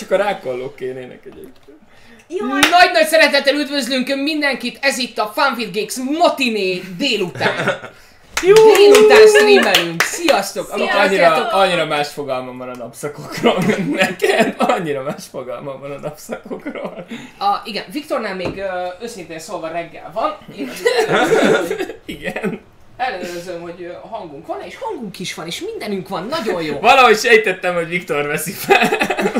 csak a rákollók kénének egyébként. Nagy-nagy szeretettel üdvözlünk mindenkit, ez itt a Fun with Geeks matiné délután. Délután streamelünk, sziasztok! Annyira más fogalmam van a napszakokról, mint neked. Annyira más fogalmam van a napszakokról. Igen, Viktornál még őszintén szólva reggel van. Én Igen. ellenőrzöm, hogy hangunk van, és hangunk is van, és mindenünk van, nagyon jó. Valahogy sejtettem, hogy Viktor veszi fel.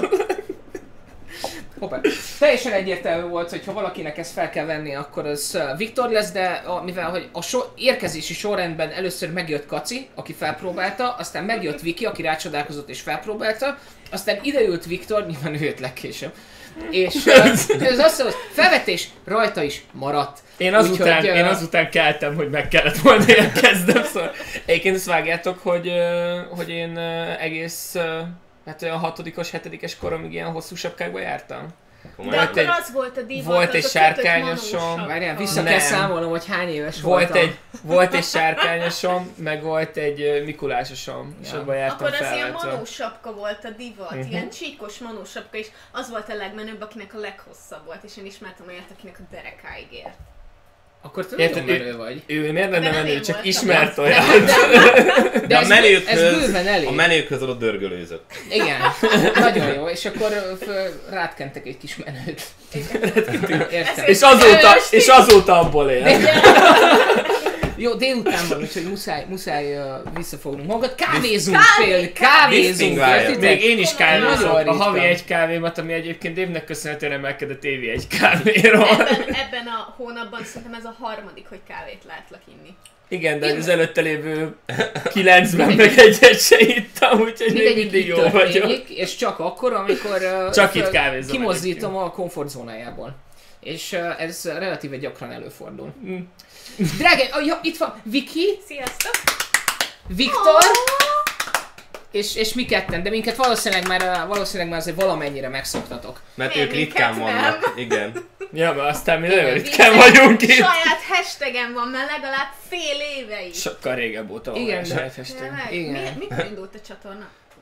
Hoppá. Teljesen egyértelmű volt, hogy ha valakinek ezt fel kell venni, akkor az Viktor lesz, de mivel hogy a érkezési sorrendben először megjött Kaci, aki felpróbálta, aztán megjött Viki, aki rácsodálkozott és felpróbálta, aztán ideült Viktor, nyilván ő jött legkésőbb. És ez azt mondja, hogy felvetés rajta is maradt. Én azután keltem, hogy meg kellett volna érkeznem, szóval egyébként ezt vágjátok, hogy én egész hát olyan 6-os, 7-es koromig ilyen hosszú sapkákba jártam. De akkor az volt a divat, volt egy sárkányosom. Várjál, vissza kell számolnom, hogy hány éves voltam. Volt egy sárkányosom, meg volt egy Mikulásosom, és abban jártam akkor az felváltva. ilyen manósapka volt a divat, ilyen csíkos manósapka, és az volt a legmenőbb, akinek a leghosszabb volt, és én ismertem olyat, akinek a derekáig ért. Akkor te nagyon menő vagy. Ő miért lenne menő, csak voltam. ismert olyan. De a menőkhöz, menőkhöz adott dörgölőzött. Igen, nagyon jó, és akkor rátkentek egy kis menőt. Értem. És azóta abból él. Jó, délután van, úgyhogy muszáj visszafognunk magunkat. Kávézunk például, kávézunk. Még én is kávézom. A havi ritkán. egy kávémat, ami egyébként évnek köszönhetően emelkedett évi egy kávéról. Ebben a hónapban szerintem ez a harmadik, hogy kávét látlak inni. Igen, de az előtte lévő 9-ben meg egyet se ittam, úgyhogy még mindig jó vagyok. És csak akkor, amikor Csak itt kávézom kimozdítom a komfortzónájából. És ez relatíve gyakran előfordul. Drága, itt van Viki, Sziasztok! Viktor, és mi ketten, de minket valószínűleg már azért valamennyire megszoktatok. Mert Én ők ritkán minket vannak, igen. Ja, mert aztán mi nagyon ritkán vagyunk itt. Saját hashtagem van már legalább fél éve is. Sokkal régebb óta van Igen, egy de- saját hashtag. Tényleg? Igen. Mikor indult a csatorna?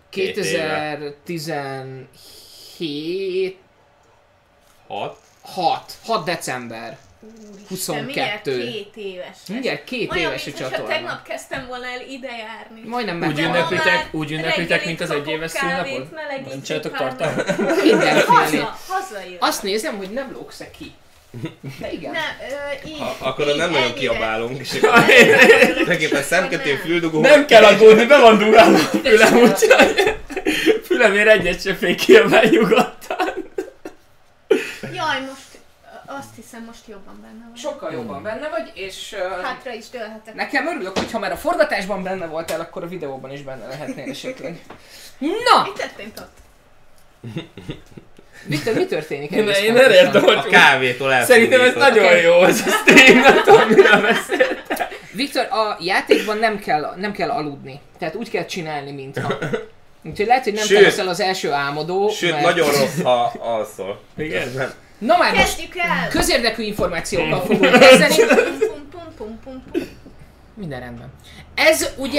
2017 6. 6 december. Úristen, mindjárt 22. 2 éves. Mindjárt 2 Olyan, éves a mintha csatorna. tegnap kezdtem volna el ide járni. Majdnem Úgy megvan. ünneplitek, mint az egyéves szülnapot? Nem csináltok tartalmat? Mindenféle. Hazajön. Azt nézem, hogy nem lógsz-e ki. De igen. Így, Akkor így nem nagyon ennyire. kiabálunk, és akkor tulajdonképpen szemkötő, füldugó. Nem kell aggódni, be van dugálva a fülem, úgyhogy fülemért egyet se fél kiabál nyugodtan. Jaj, most azt hiszem most jobban benne vagy. Sokkal jobban benne vagy, és Hátra is dőlhetek. nekem örülök, hogy ha már a forgatásban benne voltál, akkor a videóban is benne lehetnél esetleg. Na! Mit történt ott? Viktor, mi történik? Én nem értem, A hogy kávétól szerintem ez elfordított. nagyon jó, ez a stream, nem tudom, mire beszéltem. Viktor, a játékban nem kell aludni. Tehát úgy kell csinálni, mintha. Úgyhogy lehet, hogy nem te leszel az első álmodó. Sőt, nagyon rossz, ha alszol. Igen. Na már most Kezdjük el! közérdekű információkkal fogunk kezdeni. Pum. Minden rendben. Ez ugye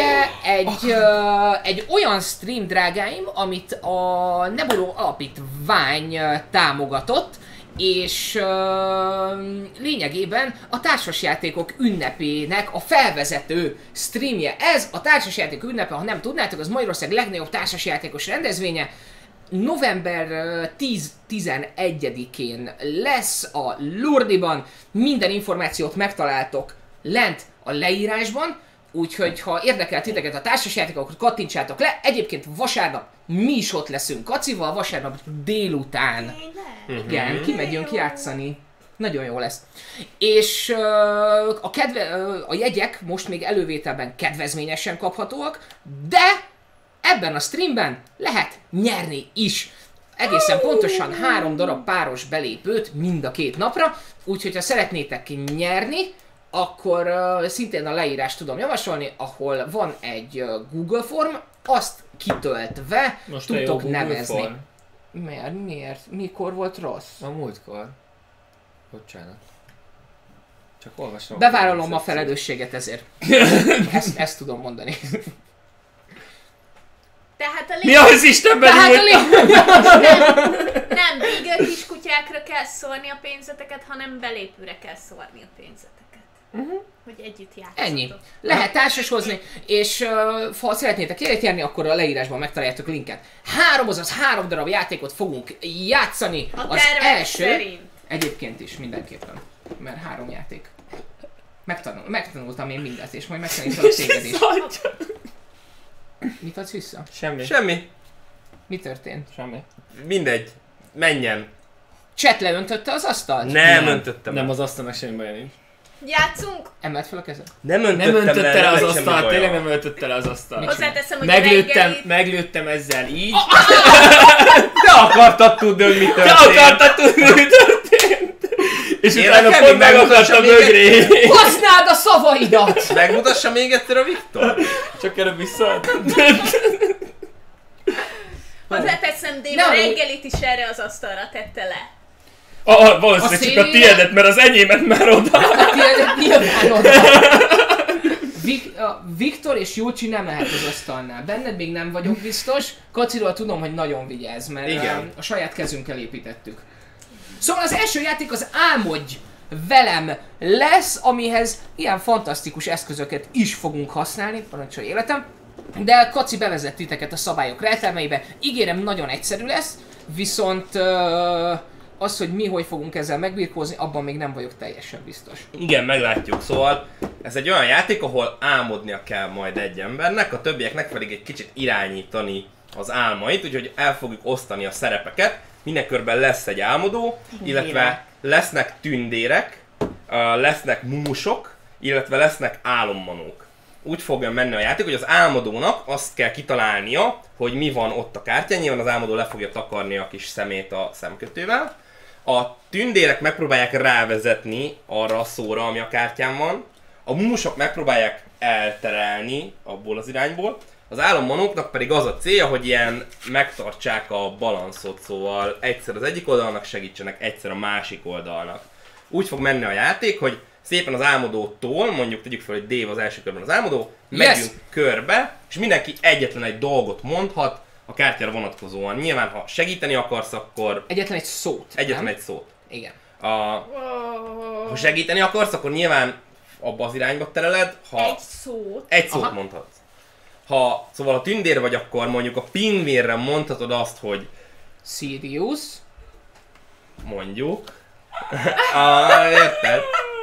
egy olyan stream, drágáim, amit a Nebuló Alapítvány támogatott, és lényegében a társasjátékok ünnepének a felvezető streamje. Ez a társasjátékok ünnepe, ha nem tudnátok, az Magyarország legnagyobb társasjátékos rendezvénye. November 10-11-én lesz a Lourdes-ban, minden információt megtaláltok lent a leírásban, úgyhogy ha érdekel titeket a társasjáték, akkor kattintsátok le. Egyébként vasárnap mi is ott leszünk Kacival, vasárnap délután. Igen, kimegyünk játszani. Nagyon jó lesz. És a jegyek most még elővételben kedvezményesen kaphatóak, de ebben a streamben lehet nyerni is. Egészen pontosan 3 darab páros belépőt mind a 2 napra, úgyhogy ha szeretnétek nyerni, akkor szintén a leírást tudom javasolni, ahol van egy Google form, azt kitöltve Most tudtok nevezni. Form. Miért? Mikor volt rossz? A múltkor. Bocsánat. Csak olvasom. Bevállalom a felelősséget ezért. Ezt tudom mondani. Tehát a Mi az Istenben Tehát ült? Nem beagle kiskutyákra kell szórni a pénzeteket, hanem belépőre kell szórni a pénzeteket. Hogy együtt játszatok. Ennyi. Lehet társashozni, és ha szeretnétek elérni, akkor a leírásban megtaláljátok a linket. 3 darab játékot fogunk játszani. A Az tervek első... szerint. Egyébként is mindenképpen. Mert 3 játék. Megtanultam én mindent, és majd megtanítalak téged is. Mit adsz vissza? Semmi. Mi történt? Semmi. Mindegy. Menjen. Chat leöntötte az asztalt? Nem öntöttem Nem el. az asztalnak semmi baja nincs. Játszunk? Emelt fel a kezed? Nem Nem öntöttem öntötte le az neked semmi asztalt, baja. tényleg nem öntötte le az asztalt. Hozzáteszem, hogy Meglőttem ezzel így. Te akartad tudni, hogy mi Te történt. akartad tudni, mi történt? És Én utána nekem pont még meg megmutassam akartam még mögré. Használd a szavaidat! Megmutassa még egyszer a Viktor? Csak előbb visszaad. Hozzáteszem, Dave Nem, a reggelit is erre az asztalra tette le. Valószínűleg A csak a szélére- tiédet, mert az enyémet már oda. Nyilván oda. Viktor és Júcsi nem lehet az asztalnál. Benned még nem vagyok biztos. Kaciról tudom, hogy nagyon vigyáz, mert Igen. a saját kezünkkel építettük. Szóval az első játék az Álmodj velem lesz, amihez ilyen fantasztikus eszközöket is fogunk használni, parancsolj életem. De Kaci bevezet titeket a szabályok rejtelmeibe. Ígérem, nagyon egyszerű lesz, viszont az, hogy mi hogy fogunk ezzel megbirkózni, abban még nem vagyok teljesen biztos. Igen, meglátjuk. Szóval ez egy olyan játék, ahol álmodnia kell majd egy embernek, a többieknek pedig egy kicsit irányítani az álmait, úgyhogy el fogjuk osztani a szerepeket. Minden körben lesz egy álmodó, illetve lesznek tündérek, lesznek mumusok, illetve lesznek álommanók. Úgy fogja menni a játék, hogy az álmodónak azt kell kitalálnia, hogy mi van ott a kártyán. Nyilván az álmodó le fogja takarni a kis szemét a szemkötővel. A tündérek megpróbálják rávezetni arra a szóra, ami a kártyán van. A mumusok megpróbálják elterelni abból az irányból. Az álommanóknak pedig az a célja, hogy ilyen megtartsák a balanszot, szóval egyszer az egyik oldalnak segítsenek, egyszer a másik oldalnak. Úgy fog menni a játék, hogy szépen az álmodótól, mondjuk tegyük fel, hogy Dave az első körben az álmodó, megyünk körbe, és mindenki egyetlen egy dolgot mondhat a kártyára vonatkozóan. Nyilván, ha segíteni akarsz, akkor Egyetlen egy szót. egyetlen nem? egy szót. Igen. Ha segíteni akarsz, akkor nyilván abba az irányba tereled, ha Egy szót. egy szót Aha. mondhatsz. Szóval a tündér vagy, akkor mondjuk a pingvérre mondhatod azt, hogy Sirius. mondjuk. Érted?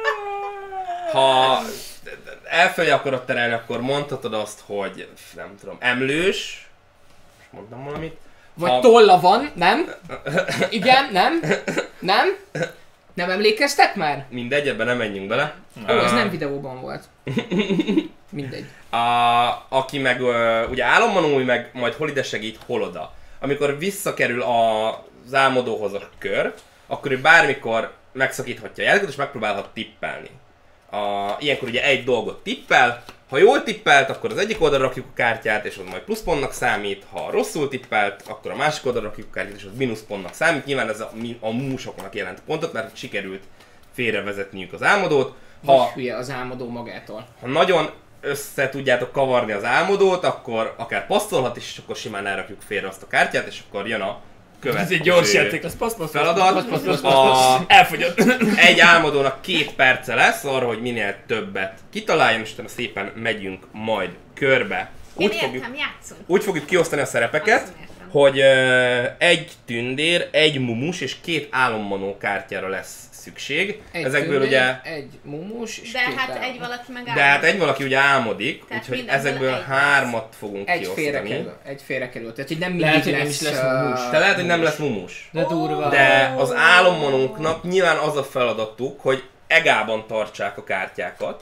Ha elfelé akarod terelni, akkor mondhatod azt, hogy nem tudom, emlős. Most mondtam valamit. Vagy tolla van, nem? Igen, nem? Nem? Nem emlékeztek már? Mindegy, ebben nem menjünk bele. Ó, ez nem videóban volt. Mindegy. Aki meg ugye álommanó, meg majd hol ide segít, hol oda. Amikor visszakerül az álmodóhoz a kör, akkor ő bármikor megszakíthatja a játékot és megpróbálhat tippelni. Ilyenkor ugye egy dolgot tippel, ha jól tippelt, akkor az egyik oldalra rakjuk a kártyát, és az majd pluszpontnak számít, ha rosszul tippelt, akkor a másik oldalra rakjuk a kártyát, és az mínuszpontnak számít. Nyilván ez a mumusoknak jelent pontot, mert sikerült félrevezetniük az álmodót. Vagy hülye az álmodó magától. Ha nagyon össze tudjátok kavarni az álmodót, akkor akár passzolhat is, és akkor simán elrakjuk félre azt a kártyát, és akkor jön a Ez következő egy gyors játék, az passz. feladat. Elfogyott. Egy álmodónak 2 perce lesz arra, hogy minél többet kitaláljon, és utána szépen megyünk majd körbe. Én értem, játszunk. Úgy fogjuk kiosztani a szerepeket, Azt értem. hogy egy tündér, egy mumus és 2 álommanó kártyára lesz szükség. Egy Ezekből tündér, ugye... egy mumus és De két hát álom. egy valaki meg De hát egy valaki ugye álmodik, Tehát úgyhogy mindenből ezekből egy 3-at fogunk Egy félre kiosztani. kerül. Egy félre kerül. Tehát, hogy nem Lehet, mindig hogy nem lesz, is lesz mumus. De lehet, hogy nem lesz mumus. De durva. De az álommanóknak nyilván az a feladatuk, hogy egában tartsák a kártyákat.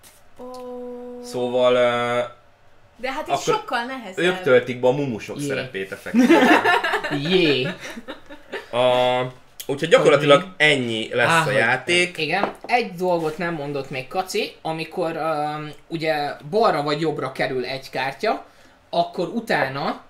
Szóval De hát ez akkor sokkal nehezebb. ők töltik be a mumusok Jé. szerepét effektíven. Jé. Úgyhogy gyakorlatilag ennyi lesz a hogy- játék. Igen, egy dolgot nem mondott még Kaci, amikor ugye balra vagy jobbra kerül egy kártya, akkor utána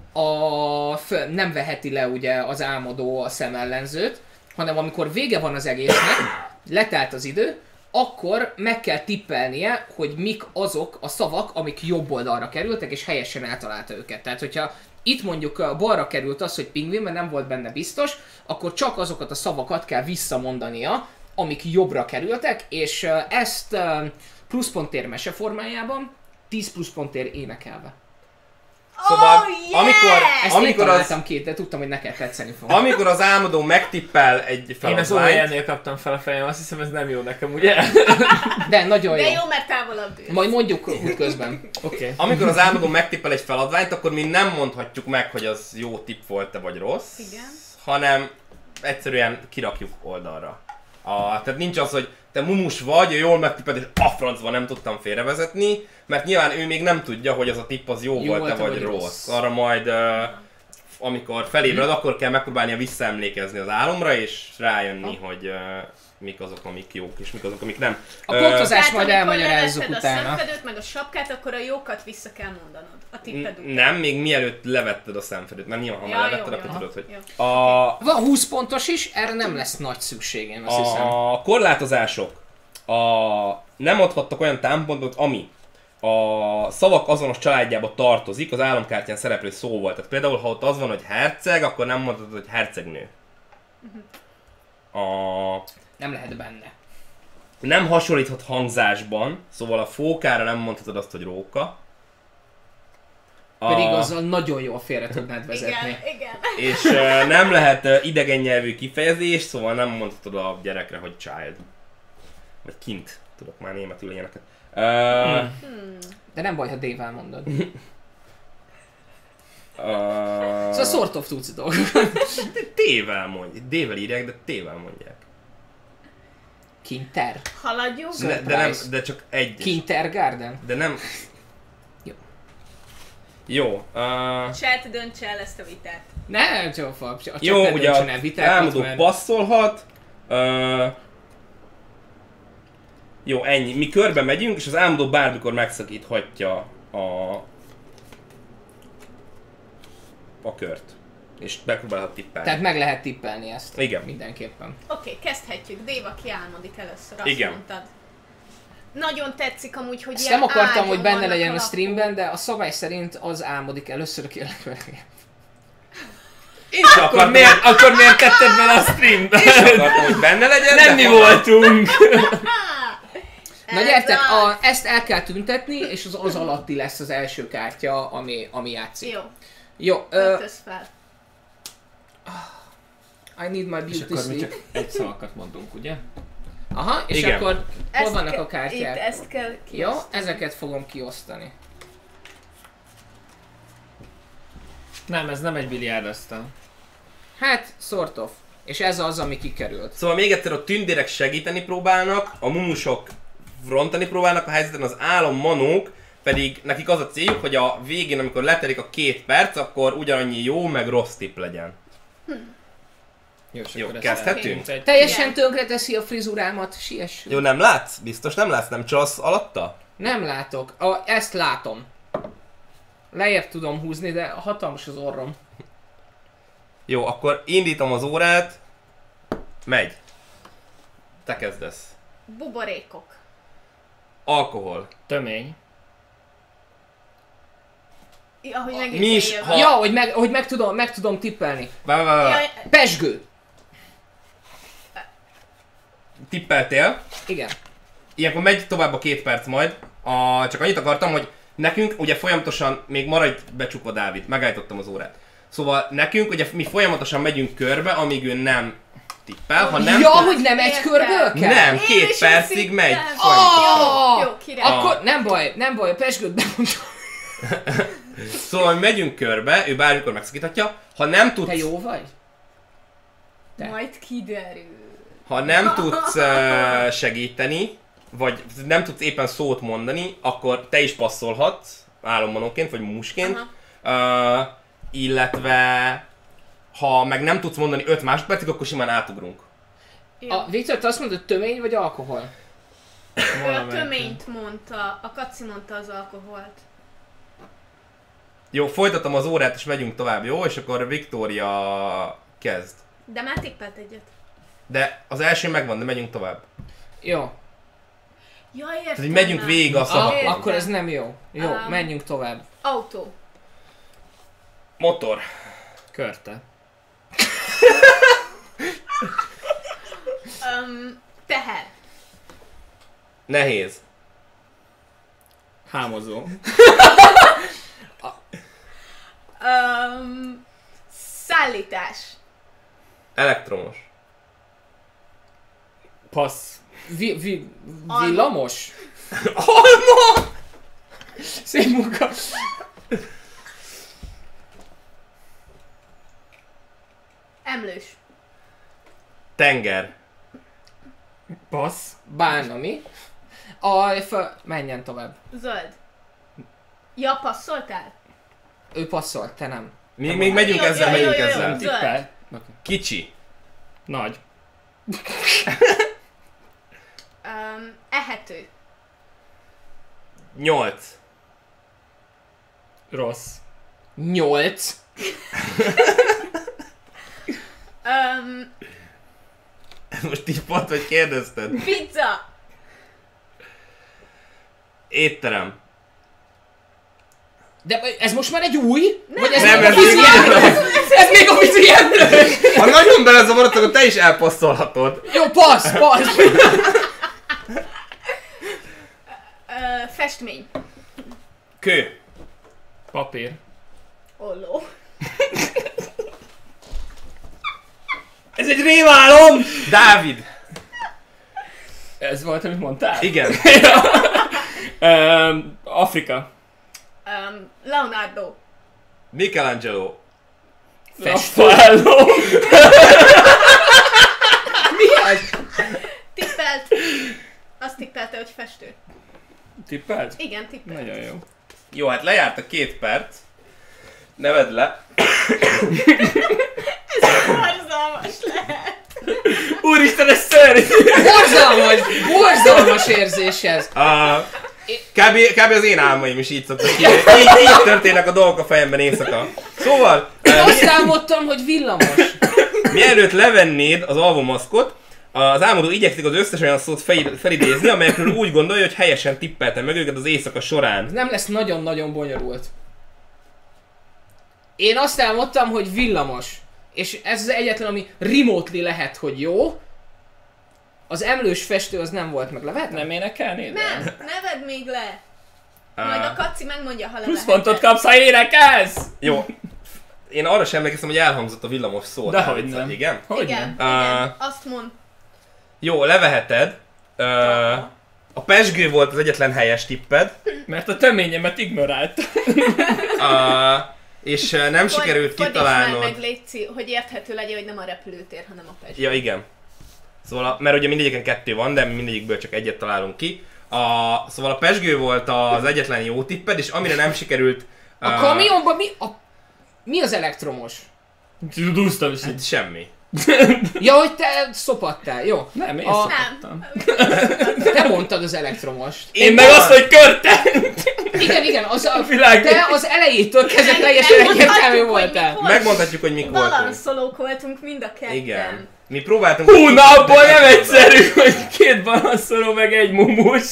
nem veheti le ugye az álmodó a szemellenzőt, hanem amikor vége van az egésznek, letelt az idő, akkor meg kell tippelnie, hogy mik azok a szavak, amik jobb oldalra kerültek, és helyesen eltalálta őket. Tehát, hogyha itt mondjuk balra került az, hogy pingvin, mert nem volt benne biztos, akkor csak azokat a szavakat kell visszamondania, amik jobbra kerültek, és ezt pluszponttér mese formájában, 10 pluszponttér énekelve. Szóval, Ezt amikor találtam ki, de tudtam, hogy neked tetszeni fog. amikor az álmodó megtippel egy Én az feladványt, OEL-nél kaptam fel a fejem, azt hiszem ez nem jó nekem, ugye? De nagyon De jó. jó, mert távolabb ülsz. Majd mondjuk útközben. Oké. amikor az álmodó megtippel egy feladványt, akkor mi nem mondhatjuk meg, hogy az jó tipp volt-e vagy rossz, Igen. hanem egyszerűen kirakjuk oldalra. Tehát nincs az, hogy te mumus vagy, jól megtipped, és a francban nem tudtam félrevezetni, mert nyilván ő még nem tudja, hogy az a tipp az jó volt-e vagy rossz. Arra majd, amikor felébred, akkor kell megpróbálnia visszaemlékezni az álomra, és rájönni, hogy mik azok, amik jók, és mik azok, amik nem. A pontozást Tehát majd amikor elmagyarázzuk levetted utána. a szemfedőt, meg a sapkát, akkor a jókat vissza kell mondanod. A tipped után. Nem, még mielőtt levetted a szemfedőt, mert nyilván, ha már levetted, jó, akkor jó. tudod, hogy... Jó. Van 20 pontos is, erre nem lesz nagy szükségem, azt hiszem. A korlátozások. Nem adhattak olyan támpontot, ami a szavak azonos családjába tartozik, az álomkártyán szereplő szó volt. Tehát például, ha ott az van, hogy herceg, akkor nem mondhatod, hogy hercegnő. Nem lehet benne. Nem hasonlíthat hangzásban, szóval a fókára nem mondhatod azt, hogy róka. Pedig azzal nagyon jól félre tudnád vezetni. Igen, igen. És nem lehet idegen nyelvű kifejezés, szóval nem mondhatod a gyerekre, hogy child. Vagy kint. Tudok már németül ilyeneket. De nem baj, ha D-vel mondod. Szóval Szóval sort of tudsz dolgokat. T-vel mondják. D-vel írják, de T-vel mondják. Kinter. Haladjunk. De csak egy. Kintergarten. De nem... Jó. Jó. Chat döntse el ezt a vitát. Ne, Csófa, csak Jó, ne ugye döntsön el a vitákat, álmodó mert... passzolhat. Jó, ennyi. Mi körbe megyünk, és az álmodó bármikor megszakíthatja a kört. És megpróbálhat tippelni. Tehát meg lehet tippelni ezt. Igen. Mindenképpen. Oké, kezdhetjük. Déva, ki álmodik először, azt Igen. mondtad. Nagyon tetszik amúgy, hogy Ezt ilyen nem akartam, ágyon hogy benne vannak legyen a alakok. streamben, de a szabály szerint az álmodik először, aki a legvégén. Én sem akartam, Akkor miért tetted bele a streambe? én sem akartam, hogy benne legyen, Nem de mi ha- voltunk! Na gyertek, ezt el kell tüntetni, és az alatti lesz az első kártya, ami játszik. Jó, Jó, öltöz fel. I need my És beauty akkor mi sleep. csak egy szavakat mondunk, ugye? Aha, és Igen. akkor hol Ezt vannak a Itt kártyák? ezt kell Jó, kiosztani. ezeket fogom kiosztani. Nem, ez nem egy biliárdasztal. Hát, sort of. És ez az, ami kikerült. Szóval még egyszer a tündérek segíteni próbálnak, a mumusok rontani próbálnak a helyzeten, az álommanók pedig nekik az a céljuk, hogy a végén, amikor letelik a 2 perc, akkor ugyanannyi jó, meg rossz tipp legyen. És Jó, akkor ezt kezdhetünk? egy- Teljesen Igen. tönkreteszi a frizurámat, siessünk. Jó, nem látsz? Biztos nem látsz? Nem csalsz alatta? Nem látok. Ezt látom. Lejjebb tudom húzni, de hatalmas az orrom. Jó, akkor indítom az órát. Megy. Te kezdesz. Buborékok. Alkohol. Tömény. Ja, hogy meg Mi is, ha- Ja, hogy meg tudom tippelni. Jaj, Pezsgő. Tippeltél. Igen. Ilyenkor megy tovább a 2 perc majd. Csak annyit akartam, hogy nekünk ugye folyamatosan, még maradj becsukva Dávid, megállítottam az órát. Szóval nekünk ugye mi folyamatosan megyünk körbe, amíg ő nem tippel, ha nem Ja, tud- hogy nem egy Értem. körből kell? Nem, Én 2 is percig azt megy hittem. folyamatosan. Jó, király. Akkor nem baj, a pezsgőt bemondom. Szóval mi megyünk körbe, ő bármikor megszakíthatja. Ha nem tudsz, Te jó vagy? Te. Majd kiderül. ha nem tudsz segíteni, vagy nem tudsz éppen szót mondani, akkor te is passzolhatsz, álommanóként, vagy mumusként. Illetve ha meg nem tudsz mondani 5 másodpercig, akkor simán átugrunk. Jó. A Viktor, te azt mondod, hogy tömény vagy alkohol? Ő a töményt mondta, a Kaci mondta az alkoholt. Jó, folytatom az órát és megyünk tovább, jó? És akkor Viktória kezd. De már tippelt egyet. De az első megvan, de megyünk tovább. Jó. Ja, értem. Tehát így megyünk már. végig a Értem. Ah, szavakon. akkor ez nem jó. Jó, Um, menjünk tovább. Autó. Motor. Körte. Teher. Nehéz. Hámozó. Szállítás. Elektromos. Passz. Villamos? Alma! Szép munka. Emlős. Tenger. Passz. Bánami? Menjen tovább. Zöld. Ja, passzoltál? Ő passzolt, te nem. Még megyünk Jó, ezzel, jó, megyünk jó, jó. ezzel. Tippel. Kicsi. Nagy. Ehető. 8. Rossz. 8. Most tippalt, vagy kérdezted? Pizza. Étterem. De ez most már egy új? Vagy ez Nem, még a ez vízi még emlő? Ez még a vízi emlő? Ha nagyon belezavarodsz, akkor te is elpasszolhatod. Jó, passz. Festmény. Kő. Papír. Olló. Ez egy rémálom! Dávid. Ez volt, amit mondtál? Igen. Afrika. Leonardo. Michelangelo. Raffaello. Mi ez? Tippelt. Azt tippelte, hogy festő. Tippelt? Igen, tippelt. Nagyon jó. Jó, hát lejárt a 2 perc. Nevedd le. Borzalmas lehet. Úristen, ez szörnyű! Borzalmas érzés ez. Kb. Az én álmaim is így szoktak ki. Így történnek a dolgok a fejemben éjszaka. Szóval, Én azt álmodtam, hogy villamos. mielőtt levennéd az alvomaszkot, az álmodó igyekszik az összes olyan szót felidézni, amelyekről úgy gondolja, hogy helyesen tippeltem meg őket az éjszaka során. Ez nem lesz nagyon-nagyon bonyolult. Én azt álmodtam, hogy villamos. És ez az egyetlen, ami remotely lehet, hogy jó. Az emlős festő az nem volt meg. Levehetem? Nem énekelnéd? Nem, ne vedd még le. Majd a Kaci megmondja, ha Plusz leveheted. pontot kapsz, ha énekelsz! Jó. Én arra sem emlékeztem, hogy elhangzott a villamos szó. Dehogy Dávid, nem. Igen? Hogy Igen, nem? igen. Azt mond. Jó, leveheted. A pesgő volt az egyetlen helyes tipped. Mert a töményemet ignorált. És nem sikerült kitalálnod. meg, Léci, hogy érthető legyen, hogy nem a repülőtér, hanem a Pezsgő. Ja, igen. Szóval, mert ugye mindegyiken 2 van, de mi mindegyikből csak egyet találunk ki. Szóval a pesgő volt az egyetlen jó tipped, és amire nem sikerült... A kamionban mi az elektromos? Tudúztam is. Hát semmi. Ja, hogy te szopadtál, jó. Nem, én A- szokottam. Te mondtad az elektromost. Én meg azt, hogy körte! Igen, az a Világ. te az elejétől kezdve teljesen egyértelmű voltál. Megmondhatjuk, hogy mik voltunk. Balanszolók voltunk mind a ketten. Igen. Mi próbáltunk... Hú, na abból nem egyszerű, hogy 2 balanszoló meg egy mumus.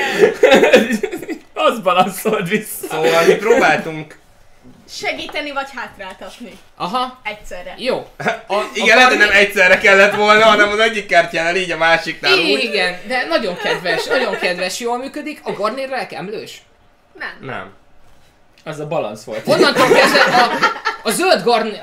Az balanszolt vissza. Szóval mi próbáltunk... Segíteni vagy hátráltatni. Aha, Egyszerre. jó. Igen, lehet, hogy nem egyszerre kellett volna, hanem az egyik kártyánál így, a másiknál úgy. Igen, de nagyon kedves, jól működik. A garnérrel emlős? Nem. Nem. Az a balansz volt. Onnantól kezdve a zöld garni...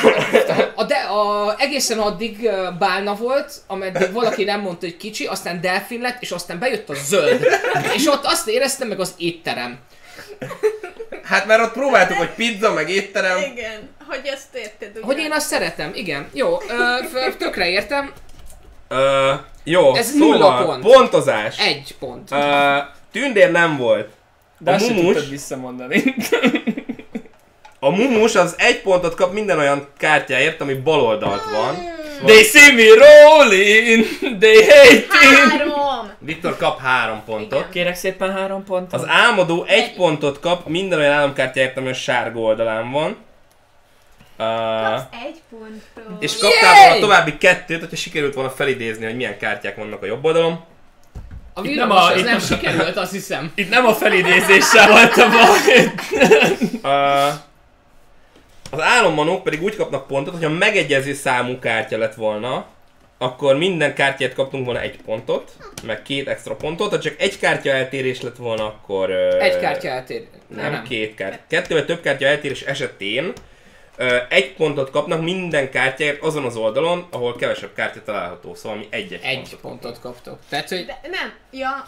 egészen addig bálna volt, ameddig valaki nem mondta, hogy kicsi, aztán delfin lett, és aztán bejött a zöld. És ott azt éreztem meg az étterem. Hát mert ott próbáltuk, hogy pizza, meg étterem. Igen, hogy ezt érted. ugye? Hogy én azt szeretem, igen. Jó, tökre értem. Jó, Ez nulla szóval pont. pontozás. 1 pont. Tündér nem volt. De A azt sem mumus, tudtad visszamondani. a mumus az 1 pontot kap minden olyan kártyáért, ami bal oldalt van. They see me rolling, they hate me. 3! Viktor kap 3 pontot. Igen. Kérek szépen 3 pontot. Az álmodó 1 pontot kap minden olyan államkártyáért, ami a sárga oldalán van. Kapsz 1 pontról. És kaptál volna további 2-t, hogyha sikerült volna felidézni, hogy milyen kártyák vannak a jobb oldalon. A Itt villamos nem a- az itt nem nem- sikerült, azt hiszem. Itt nem a felidézéssel volt a baj. Az álommanók pedig úgy kapnak pontot, hogyha megegyező számú kártya lett volna, akkor minden kártyát kaptunk volna 1 pontot, meg 2 extra pontot, ha csak egy kártya eltérés lett volna, akkor... Egy kártya eltérés. Nem, 2 kártya. 2 vagy több kártya eltérés esetén 1 pontot kapnak minden kártyáért azon az oldalon, ahol kevesebb kártya található, szóval mi egy pontot kaptok. Tehát, hogy... De nem, ja.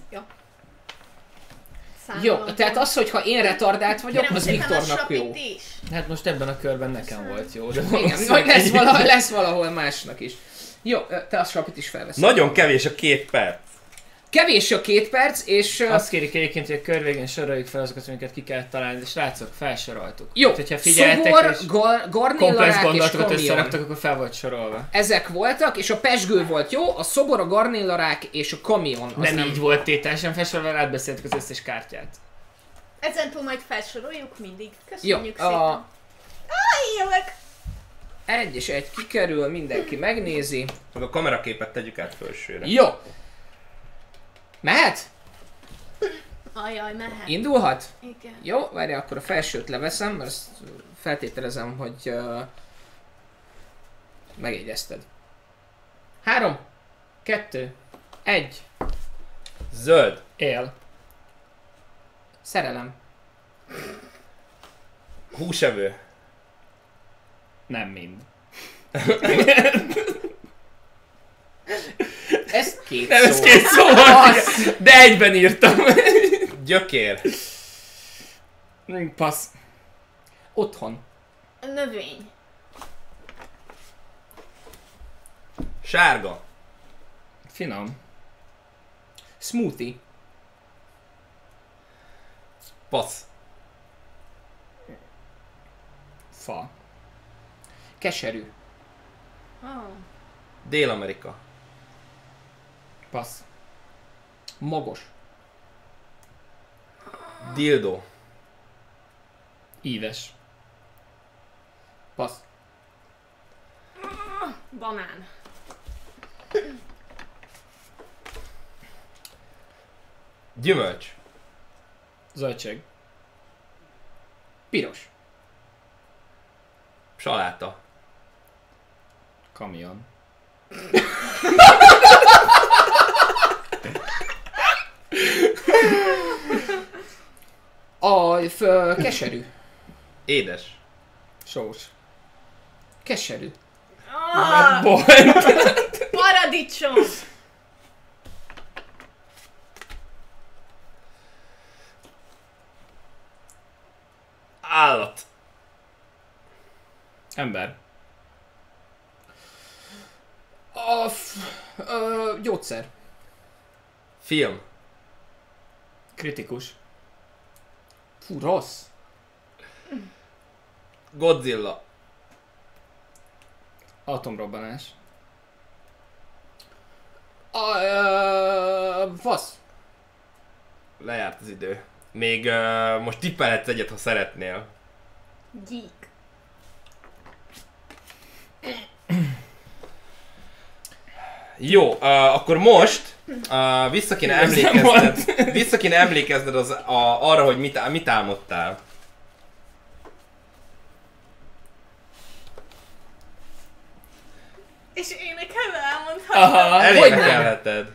Jó, tehát az, hogyha én retardált vagyok, Kérem az szépen a Viktornak jó. sapit is. Hát most ebben a körben nekem volt jó, de Igen, majd lesz valahol másnak is. Jó, te a sapit is felveszed. Nagyon kevés a 2 perc. Kevés a 2 perc, és... Azt kérik egyébként, hogy a kör végén soroljuk fel azokat, amiket ki kell találni, és srácok, felsoroltuk. Jó, hát, hogyha figyeltek Szobor, és Garnéla komplex rák és gondolatokat Kamion. összeraktak, akkor fel volt sorolva. Ezek voltak, és a pesgő volt jó, a Szobor, a Garnéla rák és a Kamion. Az Nem így volt tételesen felsorolva, átbeszéltük az összes kártyát. Ezentúl majd felsoroljuk mindig. Jó, Köszönjük szépen. Jövök! 1 és 1 kikerül, mindenki megnézi. Meg a kameraképet tegyük át felsőre. Jó! Mehet? Ajaj, mehet. Indulhat? Igen. Jó, várj, akkor a felsőt leveszem, mert azt feltételezem, hogy megjegyezted. 3, 2, 1. Zöld. Él. Szerelem. Húsevő. Nem mind. Ez 2 Nem, szó. ez 2 szó volt, de egyben írtam. Gyökér. Passz. Otthon. Növény. Sárga. Finom. Smoothie. Passz. Fa. Keserű. Oh. Dél-Amerika. Passz. Magos. Dildo. Íves. Passz. Banán. Gyümölcs. Zöldség. Piros. Saláta. Kamion. Keserű. Édes. Sós. Keserű. Ah, Volt. paradicsom. Állat. Ember. Gyógyszer. Film. Kritikus. Fú, rossz. Godzilla. Atomrobbanás. Fasz. Lejárt az idő. Még most tippelhetsz egyet, ha szeretnél. Gyík. Jó, akkor most vissza kéne emlékezned arra, hogy mit álmodtál. És én nekem elmondhatom. Aha. Elénekelheted.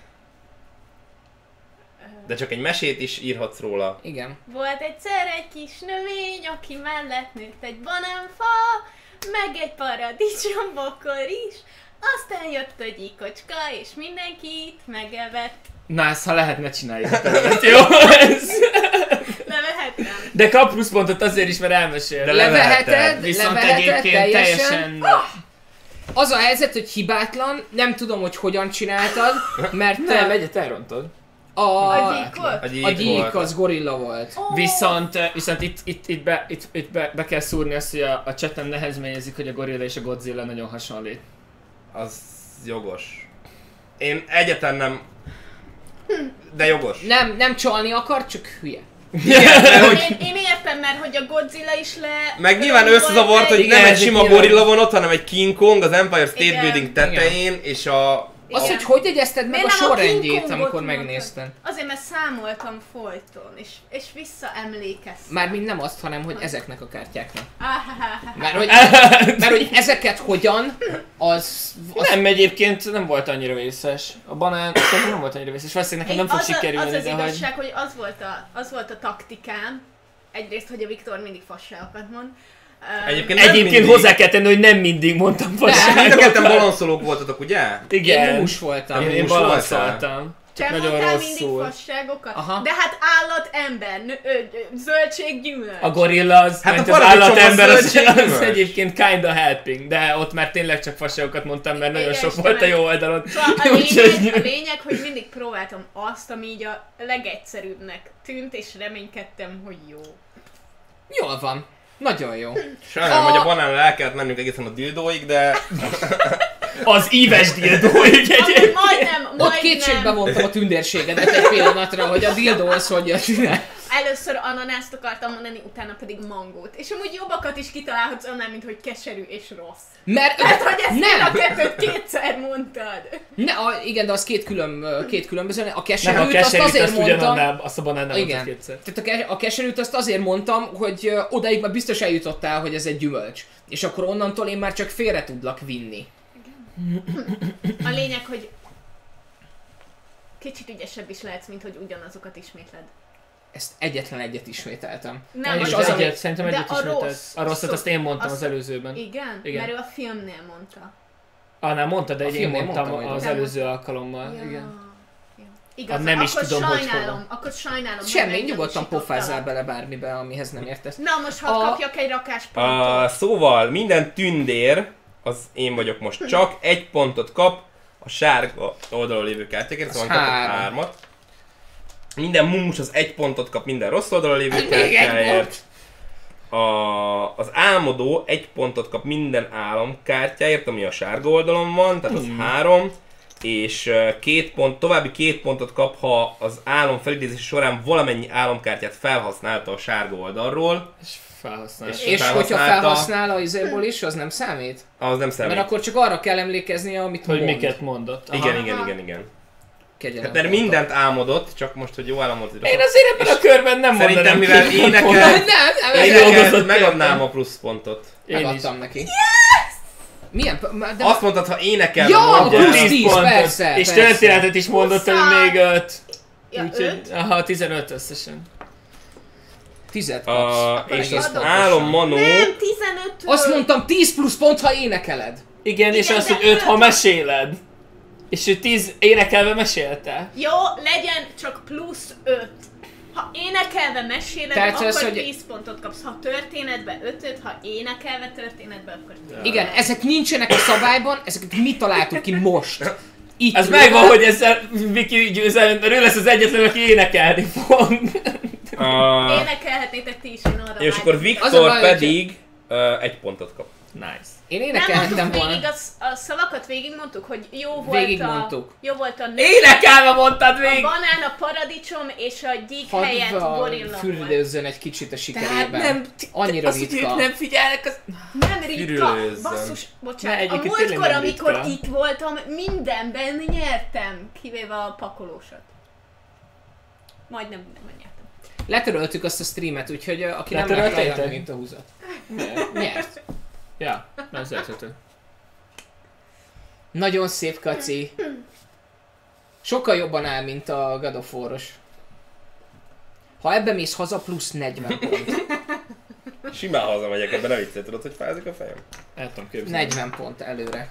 De csak egy mesét is írhatsz róla. Igen. Volt egyszer egy kis növény, aki mellett nőtt egy banánfa, meg egy paradicsombokkor is, aztán jött a gyíkocska, és mindenkit megevett. Na ezt ha lehetne csináljuk. Jó? Levehettem. De kap pluszpontot azért is, mert elmesél. De Leveheted, Viszont leveheted egyébként teljesen. teljesen... Az a helyzet, hogy hibátlan, nem tudom, hogy hogyan csináltad, mert Nem, egyet elrontod. A gyíkot? a gyík az gorilla volt. Oh. Viszont itt be kell szúrni azt, hogy a chaten nehezményezik, hogy a gorilla és a Godzilla nagyon hasonlít. Az jogos. Én egyetlen nem... De jogos. Nem csalni akar, csak hülye. Igen, mert hogy... Én értem, mert hogy a Godzilla is Meg nyilván összezavart, hogy Igen, nem egy ez sima egy gorilla van ott, hanem egy King Kong az Empire State Igen. Building tetején, és a Az, Igen. hogy jegyezted meg Miért a nem a King sorrendjét, Kongot amikor mondtad? megnézted? Azért, mert számoltam folyton, és visszaemlékeztem. Mármint nem azt, hanem hogy ezeknek a kártyáknak. Áháháhá. Mert hogy ezeket hogyan, az Nem, egyébként nem volt annyira vészes. A banán szerintem nem volt annyira vészes. Valószínűleg nekem nem fog sikerülni, az de hogy... igazság, hogy az volt a taktikám. Egyrészt, hogy a Viktor mindig fasságokat mond. Egyébként nem Egyébként mindig. hozzá kell tenni, hogy nem mindig mondtam Mind a fasságot. ketten balanszolók voltatok, ugye? én Igen. mumus voltam. Én Most balanszoltam. Te Csak nagyon mondtál mindig rosszul. fasságokat? Aha. De hát állat, ember, zöldség, gyümölcs. A gorilla az, Hát hát a az paradicsom állatember az az, zöldséggyümölcs. az egyébként kinda helping, de ott már tényleg csak fasságokat mondtam, mert nagyon Igen, sok Istenem. volt a jó oldalon. Szóval Úgyhogy- a lényeg, hogy mindig próbáltam azt, ami így a legegyszerűbbnek tűnt, és reménykedtem, hogy jó. Jól van. Nagyon jó. Sajnálom, hogy a banánnal el kellett mennünk egészen a dildóig, de Az íves dildó, egyébként. Majdnem. Ott kétségbe vontam a tündérségedet egy pillanatra, hogy a dildo az hogy csinál. Először ananászt akartam mondani, utána pedig mangót. És amúgy jobbakat is kitalálhatsz annál, mint hogy keserű és rossz. Mert Hát, hogy ezt mind a nem! kettőt kétszer mondtad. Igen, de az két különböző. A Nem, a keserűt azt keserűt azért azt mondtam. ugyanannál, azt a banán nem Igen. mondta kétszer. Tehát a keserűt azt azért mondtam, hogy odaig már biztos eljutottál, hogy ez egy gyümölcs. És akkor onnantól én már csak félre tudlak vinni. A lényeg, hogy kicsit ügyesebb is lehetsz, mint hogy ugyanazokat ismétled. Ezt egyetlen egyet ismételtem. Nem, És és az az, ami- egyet, szerintem de egyet a ismételt. rossz. A rosszat azt én mondtam Azt- az előzőben. Igen? Igen. Mert ő a filmnél mondta. Nem mondta, de A én filmnél mondtam mondtam, hogy az nem előző alkalommal. Ja. Igen. Ja. Igaz, Nem is akkor tudom, hogy sajnálom, hova. akkor sajnálom. Semmi, hogy nyugodtan meggyanúsítottalak. pofázzál bele bármibe, amihez nem értesz. Na most hadd kapjak egy rakás a, pontot. szóval minden tündér, az én vagyok most csak, egy pontot kap a sárga oldalon lévő kártyákért, szóval kapok 3-at. Minden mumus az egy pontot kap minden rossz oldalon lévő Még egy kártyáért. Az álmodó egy pontot kap minden álomkártyáért, ami a sárga oldalon van, tehát az 3. És további 2 pontot kap, ha az álom felidézése során valamennyi álomkártyát felhasználta a sárga oldalról. És felhasználta. És hogyha felhasználta. felhasznál a izéból is, az nem számít? Az nem számít. Mert akkor csak arra kell emlékeznie, amit Hogy mond. miket mondott. Aha. Igen. Kegyelem. Hát, mert mindent álmodott, csak most, hogy jó álmot Én azért ebben a körben nem Szerintem, mondanám mivel ki. énekel, Nem, dolgozott megadnám a pluszpontot. Én is. megadtam neki. Milyen? De... Azt mondtad, ha énekel, Ja, mondja plusz el. 10, persze, És persze. történetet is mondott, hogy még 5. Ja, Úgyhogy, 5? aha, 15 összesen. 10 kapsz. És Akkor az adok. álom manó, Nem, 15 Azt mondtam 10 plusz pont, ha énekeled. Igen, és Igen, az, de hogy 5, öt. ha meséled. És ő 10 énekelve mesélte. Jó, legyen csak plusz 5. Ha énekelve meséled, Tehát akkor az, hogy- 10 pontot kapsz. Ha történetbe 5-öt, ha énekelve történetbe, akkor 10. Igen, ezek nincsenek a szabályban, ezeket mi találtuk ki most. Itt Az ülve. megvan, hogy ezzel Viki győzelem, mert ő lesz az egyetlen, aki énekelni fog. Énekelhetnétek ti is, én arra és akkor vágyom. Az a Viktor baj, hogy- pedig egy pontot kap. Nice. Én Nem énekelhetem mondtuk volna. végig a szavakat, végigmondtuk, hogy jó volt Végigmondtuk. jó volt a nő, Énekelve mondtad a végig! banán, a paradicsom és a gyík helyett Hadd gorilla volt. fürödőzzön egy kicsit a Tehát sikerében. nem, Annyira az, hogy ritka. ők nem figyelnek, az... Nem ritka, Fürülőzzön. basszus, Ne, bocsánat. A egyébként múltkor, tényleg nem amikor ritka. itt voltam, mindenben nyertem, kivéve a pakolósat. Majdnem mindenben nyertem. Letöröltük azt a streamet, úgyhogy aki nem Letöröltétek? látta, mint a húzat. Nyert. Ja, ez érthető. Nagyon szép kaci. Sokkal jobban áll, mint a God of War-os. Ha ebbe mész haza, plusz 40 pont. Simán hazamegyek, ebben ne viccel, tudod, hogy fázik a fejem? El tudom képzelni. 40 pont előre.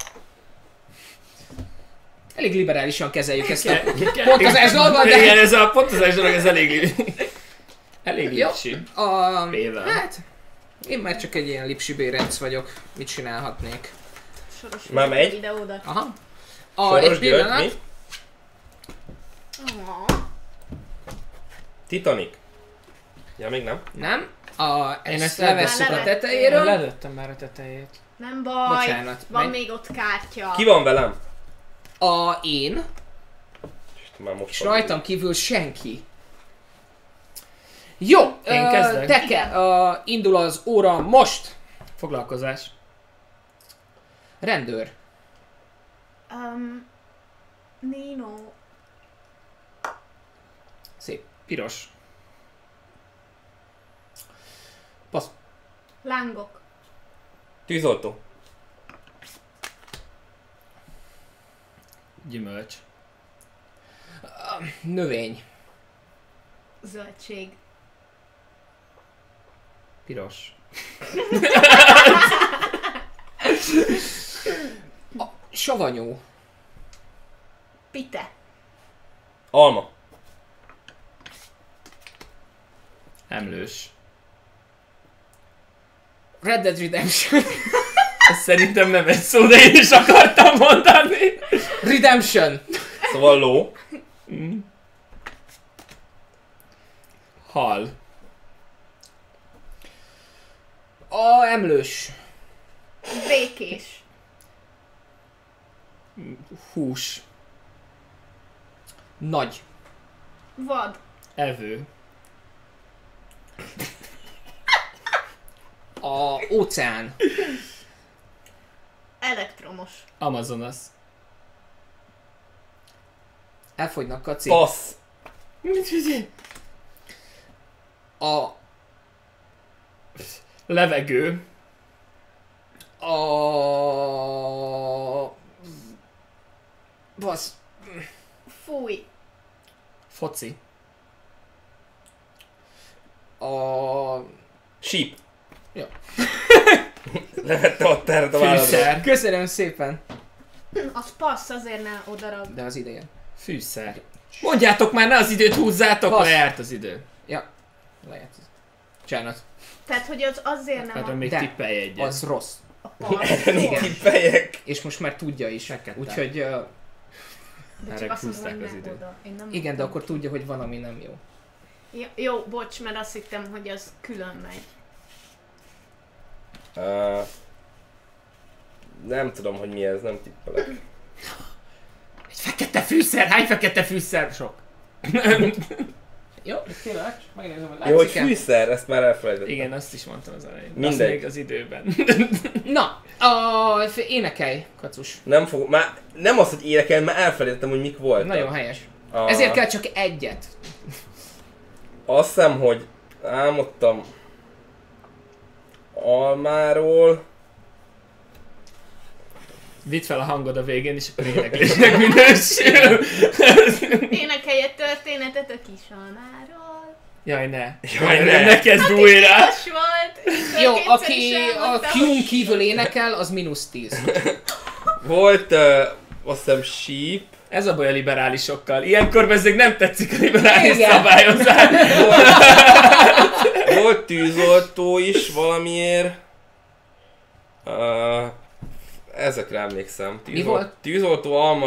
Elég liberálisan kezeljük ezt a pontozás dolgot, de... Igen, ez a pontozás dolog, ez elég... elég Jó. lipsi. Béla. Hát, én már csak egy ilyen lipsi bérenc vagyok. Mit csinálhatnék? Soros Már megy? videódat. Aha. Soros Egy György, pillanat. mi? Titanic. Ja, még nem. Nem. Én Ezt ezt levesszük a levettem. tetejéről. Lelőttem már a tetejét. Nem baj, Bocsánat, van menj. még ott kártya. Ki van velem? Én, Már most és van. rajtam kívül senki. Jó, Én kezdek? Teke, indul az óra most. Foglalkozás. Rendőr. Nino. Szép. Piros. Passz. Lángok. Tűzoltó. Gyümölcs. Növény. Zöldség. Piros. Savanyú. Pite. Alma. Emlős. Red Dead Redemption. Ez szerintem nem egy szó, de én is akartam mondani. Redemption. Szóval ló. Hal. Emlős. Békés. Hús. Nagy. Vad. Evő. Óceán. Elektromos. Amazonas. Elfogynak, Kaci. Passz. Levegő. Basz. Fúj. Foci. Síp. Ja. Levette a terret a válaszra. Fűszer. Köszönöm szépen. Az passz, azért ne odarab. De az ideje. Fűszer. Mondjátok már, ne az időt húzzátok, Passz. lejárt az idő. Ja. Lehet. Csánat. Tehát, hogy az azért nem Erről a, még De, tippelj egyet. Az rossz. a passz. Erre még tippelyek. És most már tudja is. Fekete. Úgyhogy De Erre csak azt mondom, húzták hogy az ne időt. oda. Én nem igen, de akkor tudja, hogy van, ami nem jó. Jó, bocs, mert azt hittem, hogy az külön megy. Nem tudom, hogy mi ez, nem tippelek. Egy fekete fűszer! Hány fekete fűszer? Sok. Jó, tényleg, megnézem, hogy Jó, hogy látszik-e. fűszer, ezt már elfelejtettem. Igen, azt is mondtam az elején. Mindegy. Azt még az időben. Na, énekelj, Kacus. Nem fog, már nem az, hogy énekel, már elfelejtettem, hogy mik voltak. Nagyon helyes. Ezért kell csak egyet. Azt hiszem, hogy álmodtam almáról. Vidd fel a hangod a végén, és akkor éneklésnek minősül. Énekelj egy történetet a kis almáról. Jaj, ne. Jaj, ne. Ne kezd újra. Tilos volt. Jó, Kétszer aki is a elmondtam. Q-n kívül énekel, az -10. Volt, azt hiszem, síp. Ez a baj a liberálisokkal. Ilyenkor bezzeg nem tetszik a liberális Igen. szabályozás. Volt tűzoltó is valamiért. Ezekre emlékszem. Mi volt? Tűzoltó, alma,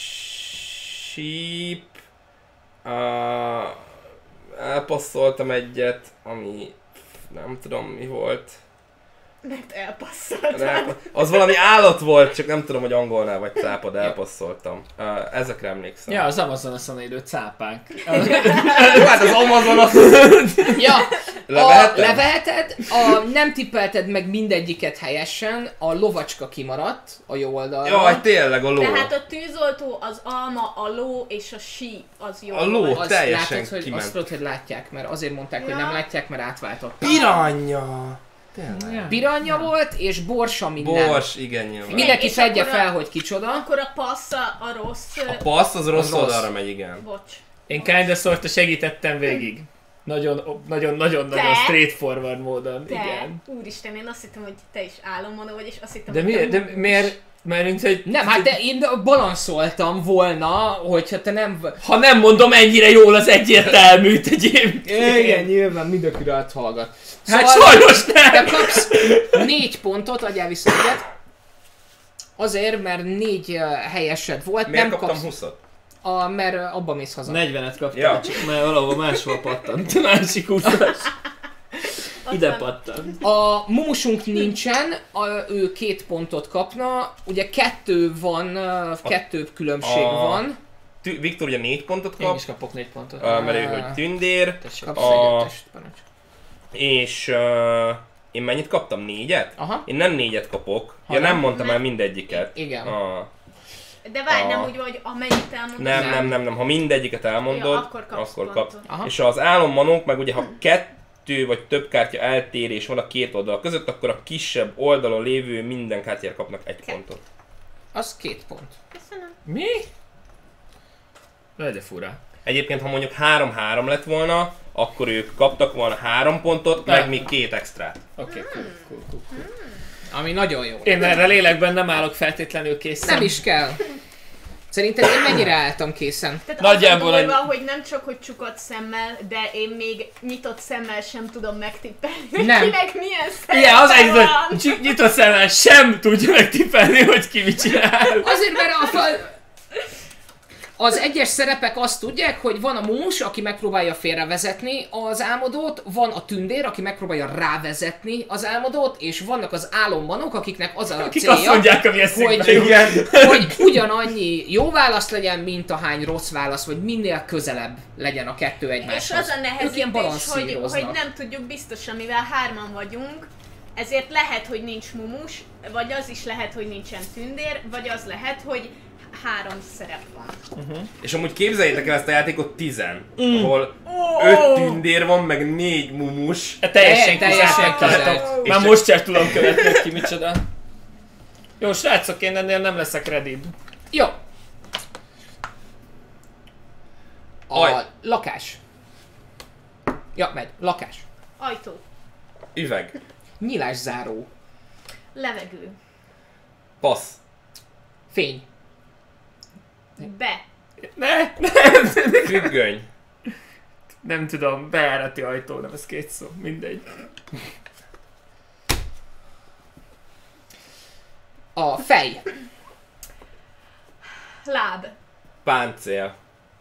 síp. Elpasszoltam egyet, ami nem tudom mi volt. Mert elpasszoltam. Az valami állat volt, csak nem tudom, hogy angolnál vagy cápad, elpasszoltam. Ezekre emlékszem. Ja, az Amazonason élő cápánk. Jó, hát az Amazon az... Ja, Levehetem? leveheted, nem tippelted meg mindegyiket helyesen, a lovacska kimaradt a jó oldalra. Jaj, tényleg a ló. Tehát a tűzoltó, az alma, a ló és a síp az jó A ló. volt. Azt teljesen látod, hogy, kiment. azt tudod, hogy látják, mert azért mondták, hogy Ja. nem látják, mert átváltott. Piranya! Tényleg. Piranya volt, és borsa minden. Bors, igen, nyilván. Mindenki És fedje akkor a- fel, hogy kicsoda. Akkor a passz a rossz... A passz az rossz rossz. oldalra megy, igen. Bocs. Én kinda sorta segítettem végig. Nagyon Te? straightforward módon. Te, Igen. úristen, én azt hittem, hogy te is álommonó vagy, és azt hittem, De hogy miért? te De miért? Mert mint hogy... Nem, hát de én balanszoltam volna, hogyha te nem... Ha nem mondom ennyire jól, az egyértelmű egyébként. Igen, nyilván mindenki rád hallgat. Hát Szóval sajnos te nem! kapsz 4 pontot, adjál vissza egyet. Azért, mert 4 helyesed volt, Miért nem kaptam kapsz, 20-at? mert abba mész haza. 40-et kaptam, Ja. csak mert valahol máshol pattant. A másik 20-as. Ide van. pattant. A mumusunk nincsen, ő 2 pontot kapna, ugye 2 van, 2 különbség a- van. Viktor ugye 4 pontot Én kap, is kapok 4 pontot. mert ő hogy tündér, Tessék. Kapsz A- egy ötöst, parancs. és én mennyit kaptam? 4-et? Aha. Én nem 4-et kapok. Ja, Hanem? nem mondtam Nem. el mindegyiket. Igen. De várj, nem úgy, hogy amennyit elmondod. Nem. Ha mindegyiket elmondod, Ja, akkor kapsz pontot. És az álommanók meg ugye, ha 2 vagy több kártya eltérés van a két oldal között, akkor a kisebb oldalon lévő minden kártyára kapnak 1 pontot. Az 2 pont. Köszönöm. Mi? De fura. Egyébként, ha mondjuk 3-3 lett volna, akkor ők kaptak volna 3 pontot, meg még 2 extrát. Oké, cool. Ami nagyon jó. Én erre lélekben nem állok feltétlenül készen. Nem is kell. Szerintem én mennyire álltam készen? Tehát Nagyjából az a durva, hogy nem csak, hogy csukott szemmel, de én még nyitott szemmel sem tudom megtippelni, hogy Nem. kinek milyen szeme Igen, az egy, van. hogy nyitott szemmel sem tudja megtippelni, hogy ki mit csinál. Azért, mert az egyes szerepek azt tudják, hogy van a mús, aki megpróbálja félrevezetni az álmodót, van a tündér, aki megpróbálja rávezetni az álmodót, és vannak az álommanok, akiknek az a Akik azt célja, mondják, ami eszükbe jut. hogy ugyanannyi jó válasz legyen, mint ahány rossz válasz, vagy minél közelebb legyen a kettő egymáshoz. És az a Ők ilyen nehezítés, hogy balanszíroznak. nem tudjuk biztosan, mivel 3-an vagyunk, ezért lehet, hogy nincs mumus, vagy az is lehet, hogy nincsen tündér, vagy az lehet, hogy 3 szerep van. És amúgy képzeljétek el ezt a játékot 10, ahol 5 tündér van, meg 4 mumus. Teljesen Teljesen kizárt. kizárt. Már most sem tudom követni, hogy ki micsoda. Jó, srácok, én ennél nem leszek ready. Jó. A Aj. lakás. Ja, megy. Lakás. Ajtó. Üveg. Nyilászáró. Levegő. Passz. Fény. Be. Függöny. Nem tudom, bejárati ajtó, nem ez 2 szó, mindegy. A fej. Láb. Páncél.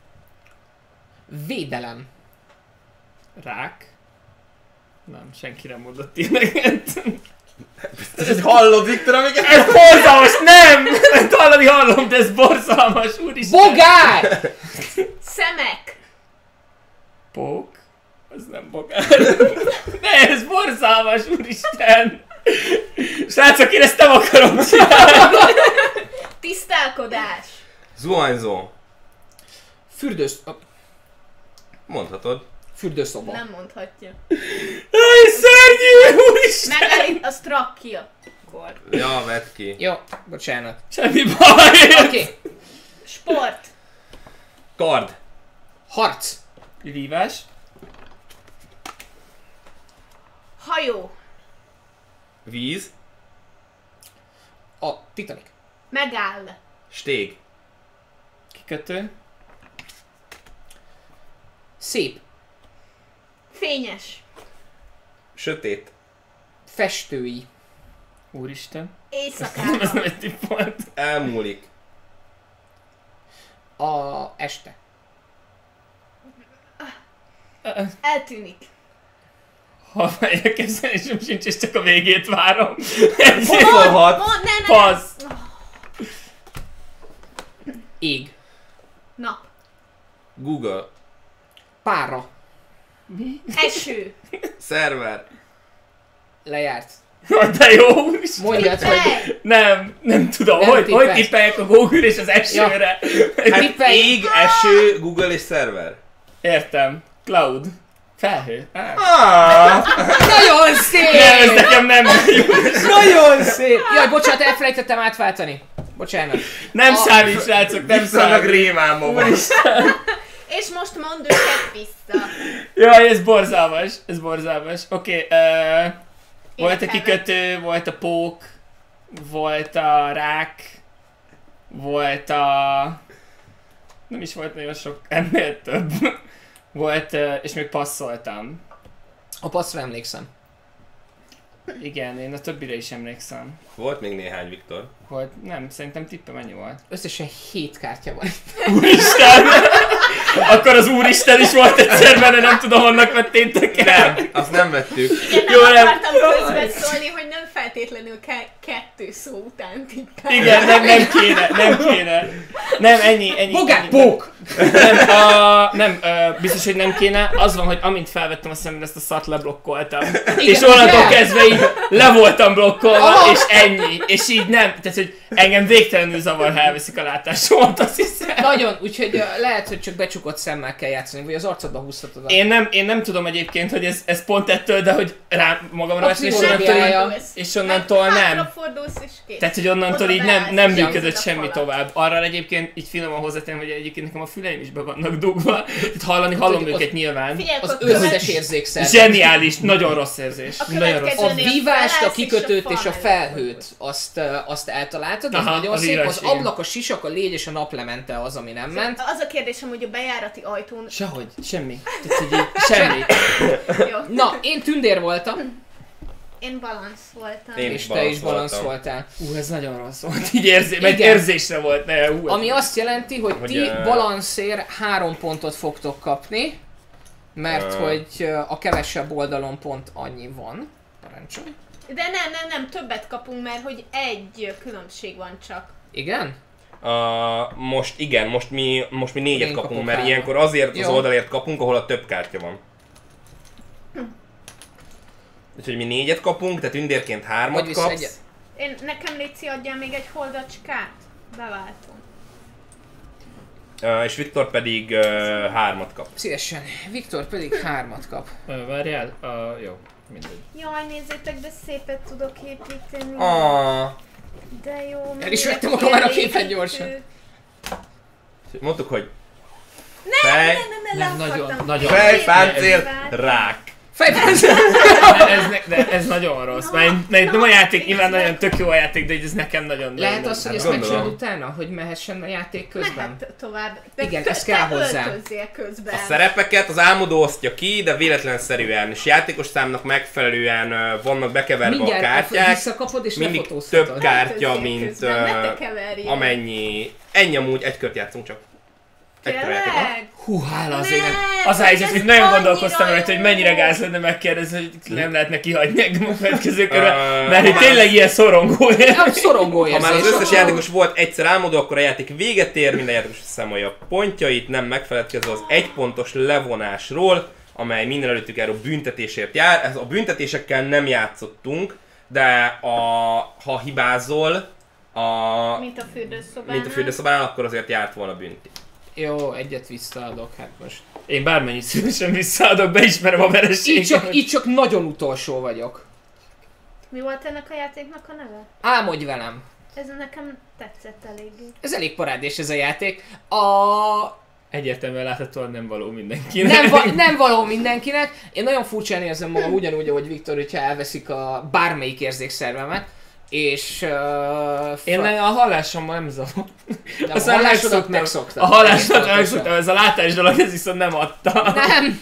Védelem. Rák. Nem, senki nem mondott ilyeneket. Hallod, Viktor, amiket? Ez borzalmas, nem! Hallom, de ez borzalmas, úristen! Bogár! Szemek. Pók? Az nem bogár. Ne, ez borzalmas, úristen! Srácok, én ezt nem akarom csinálni! Tisztálkodás. Zuhanyzó. Mondhatod. Fürdőszoba. Nem mondhatja. Aj, szörnyű, úristen! Megállít, az trakkia. Akkor. Ja, vedd ki. Jó, bocsánat. Semmi baj! Oké. Sport. Kard. Harc. Vívás. Hajó. Víz. A Titanic. Megáll. Stég. Kikötő. Szép. Fényes. Sötét. Festői. Úristen. Ez Éjszakában. nem egy tipp volt. Elmúlik. A este. Eltűnik. Ha elképzelésem sincs, és csak a végét várom. Szólhat. Ne. Fasz. Ég. Nap. Google. Pára. Eső. Szerver. Lejárt. De jó, úristen. Mondjad, hogy... Fej. Nem tudom, Nem hogy tippelsz. tippeljek a Google és az esőre. Hát Tippelj. ég, eső, Google és szerver. Értem. Cloud. Felhő. Nagyon szép! Nem, ez nekem nem. Nagyon szép! Jaj, bocsánat, elfelejtettem átváltani. Bocsánat. Nem számít, srácok, nem Viszonylag számít. rémálma van. És most mondd őket vissza. Jaj, ez borzalmas. Ez borzalmas. Oké, volt a Értelme. kikötő, volt a pók, volt a rák, volt a... Nem is volt nagyon sok, ennél több. Volt, és még passzoltam. A passzra emlékszem. Igen, én a többire is emlékszem. Volt még néhány, Viktor. Volt, nem, szerintem tippem ennyi volt. Összesen 7 kártya van. Úristen! Akkor az úristen is volt egyszer, mert nem tudom, annak vettétek el. Nem, azt nem vettük. Igen, Jó, nem nem. akartam közbeszólni, hogy nem feltétlenül kell 2 szó után tippelni. Igen, nem kéne. Nem, ennyi. Bogár, ennyi. pók! Nem, biztos, hogy nem kéne. Az van, hogy amint felvettem a szemben, ezt a szart leblokkoltam. És onnantól kezdve így le voltam blokkolva, és ennyi. És így nem. Tehát, hogy engem végtelenül zavar, ha elveszik a látásomat, azt hiszem. Nagyon, úgyhogy lehet, hogy csak becsukott szemmel kell játszani, vagy az arcodba húztatod a... Én nem tudom egyébként, hogy ez pont ettől, de hogy rá magamra A veszem, pszichológiája. és onnantól nem. Hátrafordulsz és kész. Tehát, hogy onnantól Oda így beállsz, nem és működött nézed a semmi falat. tovább. Arra egyébként így finoman hozzátenem, hogy egyébként nekem a füleim is be vannak dugva. Tehát hallom az- őket nyilván. Figyelj, Az akkor összes érzékszer. Zseniális, nagyon rossz érzés. A Nagyon rossz. A következőnél vívást, a felállsz, kikötőt és a fal felhőt, azt eltaláltad, az Aha, nagyon az szép. igaz, Az igen. ablak, a sisak, a légy és a naplemente az, ami nem ment. Az a kérdésem, hogy a bejárati ajtón... Sehogy, semmi. Tehát, hogy így, semmi. Jó. Na, én tündér voltam, Én balansz voltam. Én és te is balansz voltam. voltál. Ez nagyon rossz volt. Így meg Igen. érzésre volt. Ne, ez Ami azt jelenti, hogy Hogy, ti balanszért 3 pontot fogtok kapni, mert hogy a kevesebb oldalon pont annyi van. Parancsolj. De nem, többet kapunk, mert hogy egy különbség van csak. Igen? Most mi 4-et Én kapunk, kapok mert hármat. ilyenkor azért az Jó. oldalért kapunk, ahol a több kártya van. Úgyhogy mi 4-et kapunk, tehát ündérként 3-at Vagy vissza egyet. kapsz. Nekem Léci adjál még egy holdacskát. Beváltom. És Viktor pedig 3-at kap. Szívesen. Viktor pedig 3-at kap. Várjál? Jó, mindegy. Jaj, nézzétek, de szépet tudok építeni. De jó. El is mennyire vettem magam már a kielégítő. képen gyorsan. Mondtuk, hogy Nem, fej, Nem, le nagyon, akartam. nagyon. fej, Szép páncél, vált. rák. Fejben! De ez nagyon rossz. Mert nem a játék, nyilván nagyon tök jó a játék, de így ez nekem nagyon... Lehet nagyon az, hogy nem. ezt gondolom. megcsinálod utána, hogy mehessen a játék közben? Mehet tovább. De Igen, te ez kell hozzá. öltözzél közben. A szerepeket az álmodó osztja ki, de véletlenszerűen, és játékos számnak megfelelően vannak bekeverve a Mindjárt kártyák. visszakapod és Mindig lefotóztatod. több kártya, Öltözzél mint közben, ne te keverjél. amennyi. Ennyi amúgy, egy kört játszunk csak. Egy kör játék. Tényleg? Hú, hála az Nem, éget. Az a helyzet, ez hogy nagyon annyira gondolkoztam rajta, hogy jó. mennyire gáz lenne megkérdezni, hogy nem lehetne kihagyni engem a következő körben, mert hogy tényleg ilyen szorongó. Nem szorongó Ha már az érzés. összes játékos volt egyszer álmodó, akkor a játék véget ér, minden játékos számolja a pontjait, nem megfeledkezve az 1 pontos levonásról, amely minden előttük járó büntetésért jár. Ez a büntetésekkel nem játszottunk, de ha hibázol, Mint a fürdőszobánál. mint a fürdőszobánál, akkor azért járt volna bünti. Jó, egyet visszaadok, hát most. Én bármennyit szívesen visszaadok, beismerem a vereséget. Így csak nagyon utolsó vagyok. Mi volt ennek a játéknak a neve? Álmodj velem. Ez nekem tetszett eléggé. Ez elég parádés ez a játék. Egyértelműen láthatóan nem való mindenkinek. Nem való mindenkinek. Én nagyon furcsán érzem magam ugyanúgy, ahogy Viktor, hogyha elveszik a bármelyik érzékszervemet. És... Én a hallásommal nem zavar. de a Azt már hallásodat megszoktam. megszoktam. A hallásomat Egész megszoktam, ez a látás dolog, ez viszont nem adta. Nem!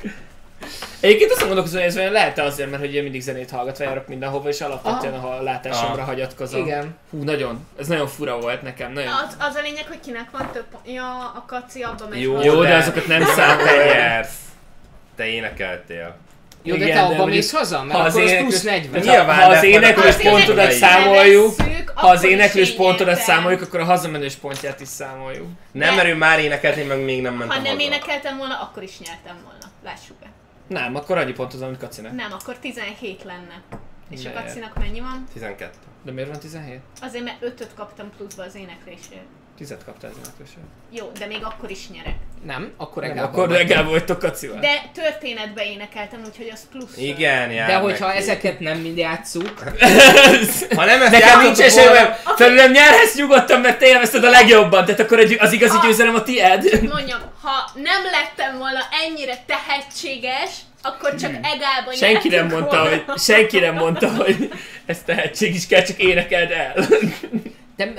Egyébként azt gondolkozom, hogy ez olyan lehet azért, mert hogy én mindig zenét hallgatva járok mindenhova, és alapvetően a látásomra hagyatkozom. Igen. Hú, ez nagyon fura volt nekem, nagyon. Az a lényeg, hogy kinek van több... Ja, a Kaci abba megy Jó, hozzá. Jó, de azokat nem Te számolja. nyersz. Te énekeltél. Jó, de Igen, te de abba mondjuk, mész haza? Mert ha az akkor az éneklős- plusz 40. Nyilván, Ha az de éneklős az éneklős pontodat pontodat számoljuk, vesszük, ha az akkor is éneklős én pontodat nyertem. számoljuk, akkor a hazamenős pontját is számoljuk. Nem, mert ő már énekelt, én meg még nem mentem Ha nem haza. énekeltem volna, akkor is nyertem volna. Lássuk be. Nem, akkor annyi pont az, amit Kacinek. Nem, akkor 17 lenne. És a Miért? Kacinak mennyi van? 12. De miért van 17? Azért, mert 5-öt kaptam pluszba az éneklésért. 10 kaptál az éneklősről. Jó, de még akkor is nyerek. Nem, akkor Nem, reggel. akkor reggel vagytok Kacival. De történetbe énekeltem, úgyhogy az plusz. Igen, jár De meg hogyha ki. ezeket nem mind játsszuk, Ha nem ezt Nekem nincs játszottuk esélyem, volna, felülem nyerhetsz nyugodtan, mert te élvezted a legjobban, tehát akkor az igazi győzelem a tied. Mondjam, ha nem lettem volna ennyire tehetséges, akkor csak egálban Senki nem mondta, hogy ez tehetség is kell, csak énekeld el. de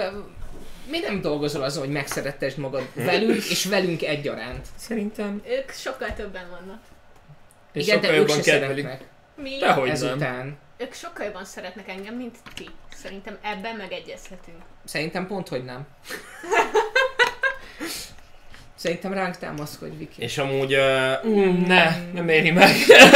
mi nem dolgozol azon, hogy megszerettesd magad velünk és velünk egyaránt? Szerintem. Ők sokkal többen vannak. És Igen, de sokkal ők jobban se kedvelik. szeretnek. Mi? Dehogy nem. Ezután. Ők sokkal jobban szeretnek engem, mint ti. Szerintem ebben megegyezhetünk. Szerintem pont, hogy nem. Szerintem ránk támaszkodj, Viki. és amúgy Nem éri meg.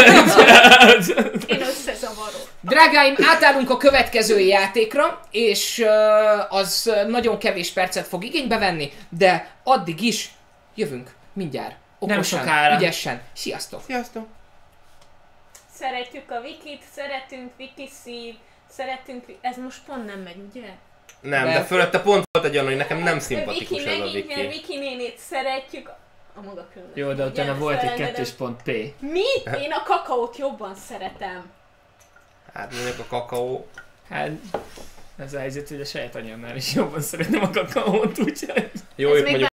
Én összezavarok. Drágáim, átállunk a következő játékra, és az nagyon kevés percet fog igénybe venni, de addig is Jövünk mindjárt. Nem Okosan, sokára. ügyesen. Sziasztok! Sziasztok! Szeretjük a Wikit, szeretünk Wikisív, szeretünk... Ez most pont nem megy, ugye? Nem, De- de fölötte pont volt egy olyan, hogy nekem nem Wiki szimpatikus ez a megint nyer, Wiki. Wiki nénét szeretjük. A maga külön. Jó, de utána volt egy 2.p. Mit? Én a kakaót jobban szeretem. Hát mondjuk a kakaó. Hát ez a helyzet, hogy a saját anyámnál is jobban szeretem a kakaót, úgyhogy... Jó, Ez ők még mondjuk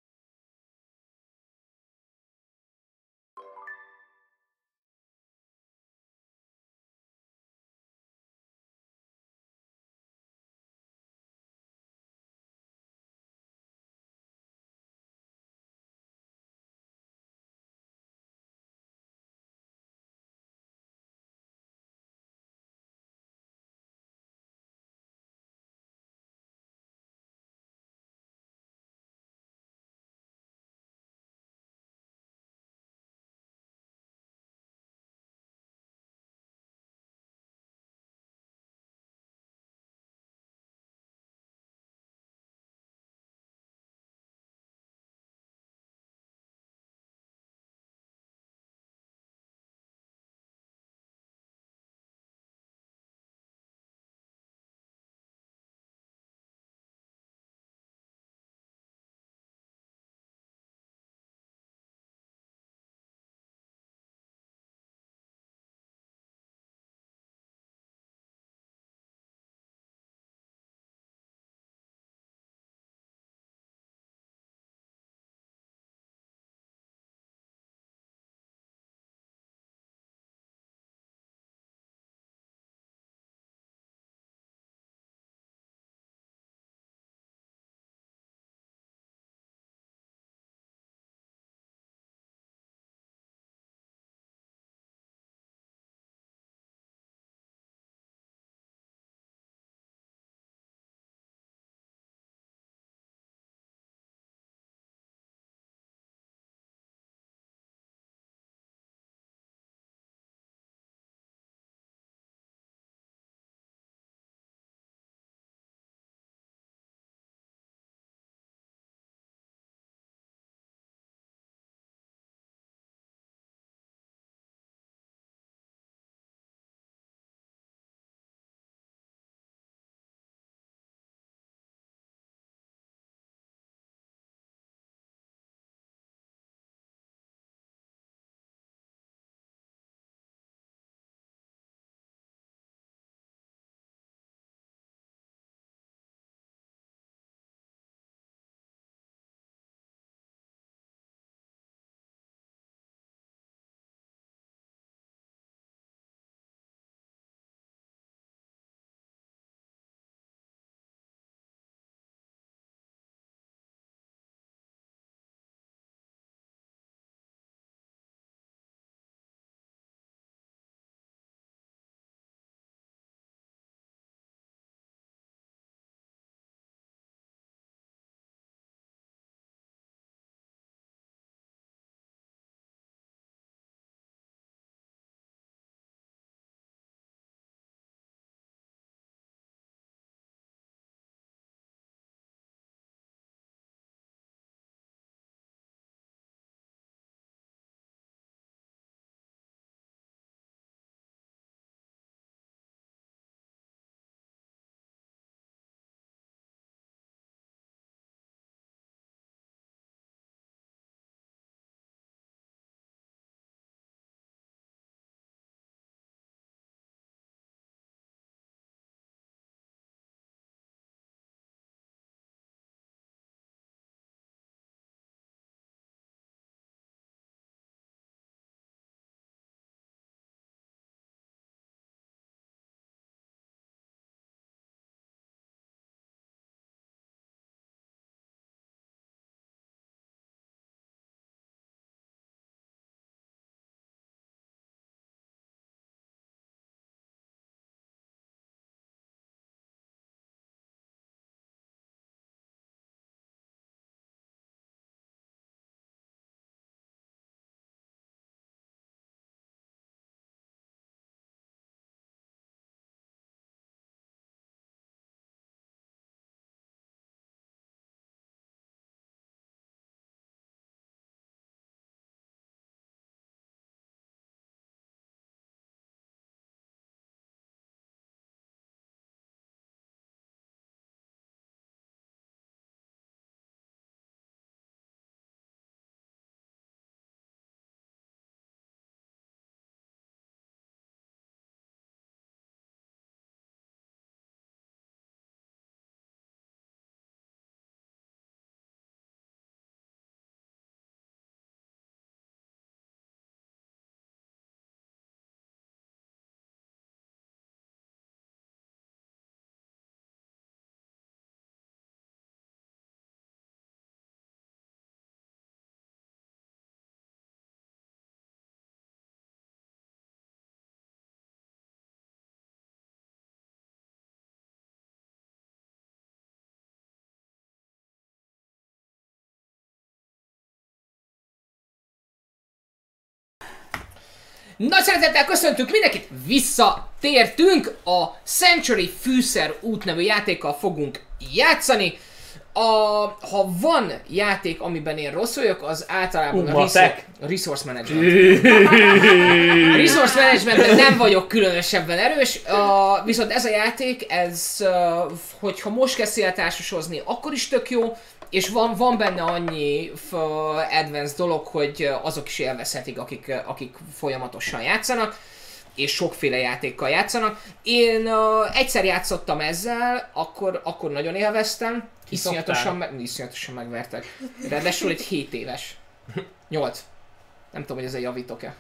Nagy szeretettel köszöntünk mindenkit! Visszatértünk! A Century Fűszer út nevű játékkal fogunk játszani. Ha van játék, amiben én rossz vagyok, az általában a Resource Management. A Resource Managementben nem vagyok különösebben erős, viszont ez a játék, hogyha most kezd el társasozni, akkor is tök jó, és van benne annyi advanced dolog, hogy azok is élvezhetik, akik folyamatosan játszanak, és sokféle játékkal játszanak. Én egyszer játszottam ezzel, akkor nagyon élveztem, iszonyatosan megvertek. Ráadásul egy 7 éves. 8. Nem tudom, hogy ezzel javítok-e.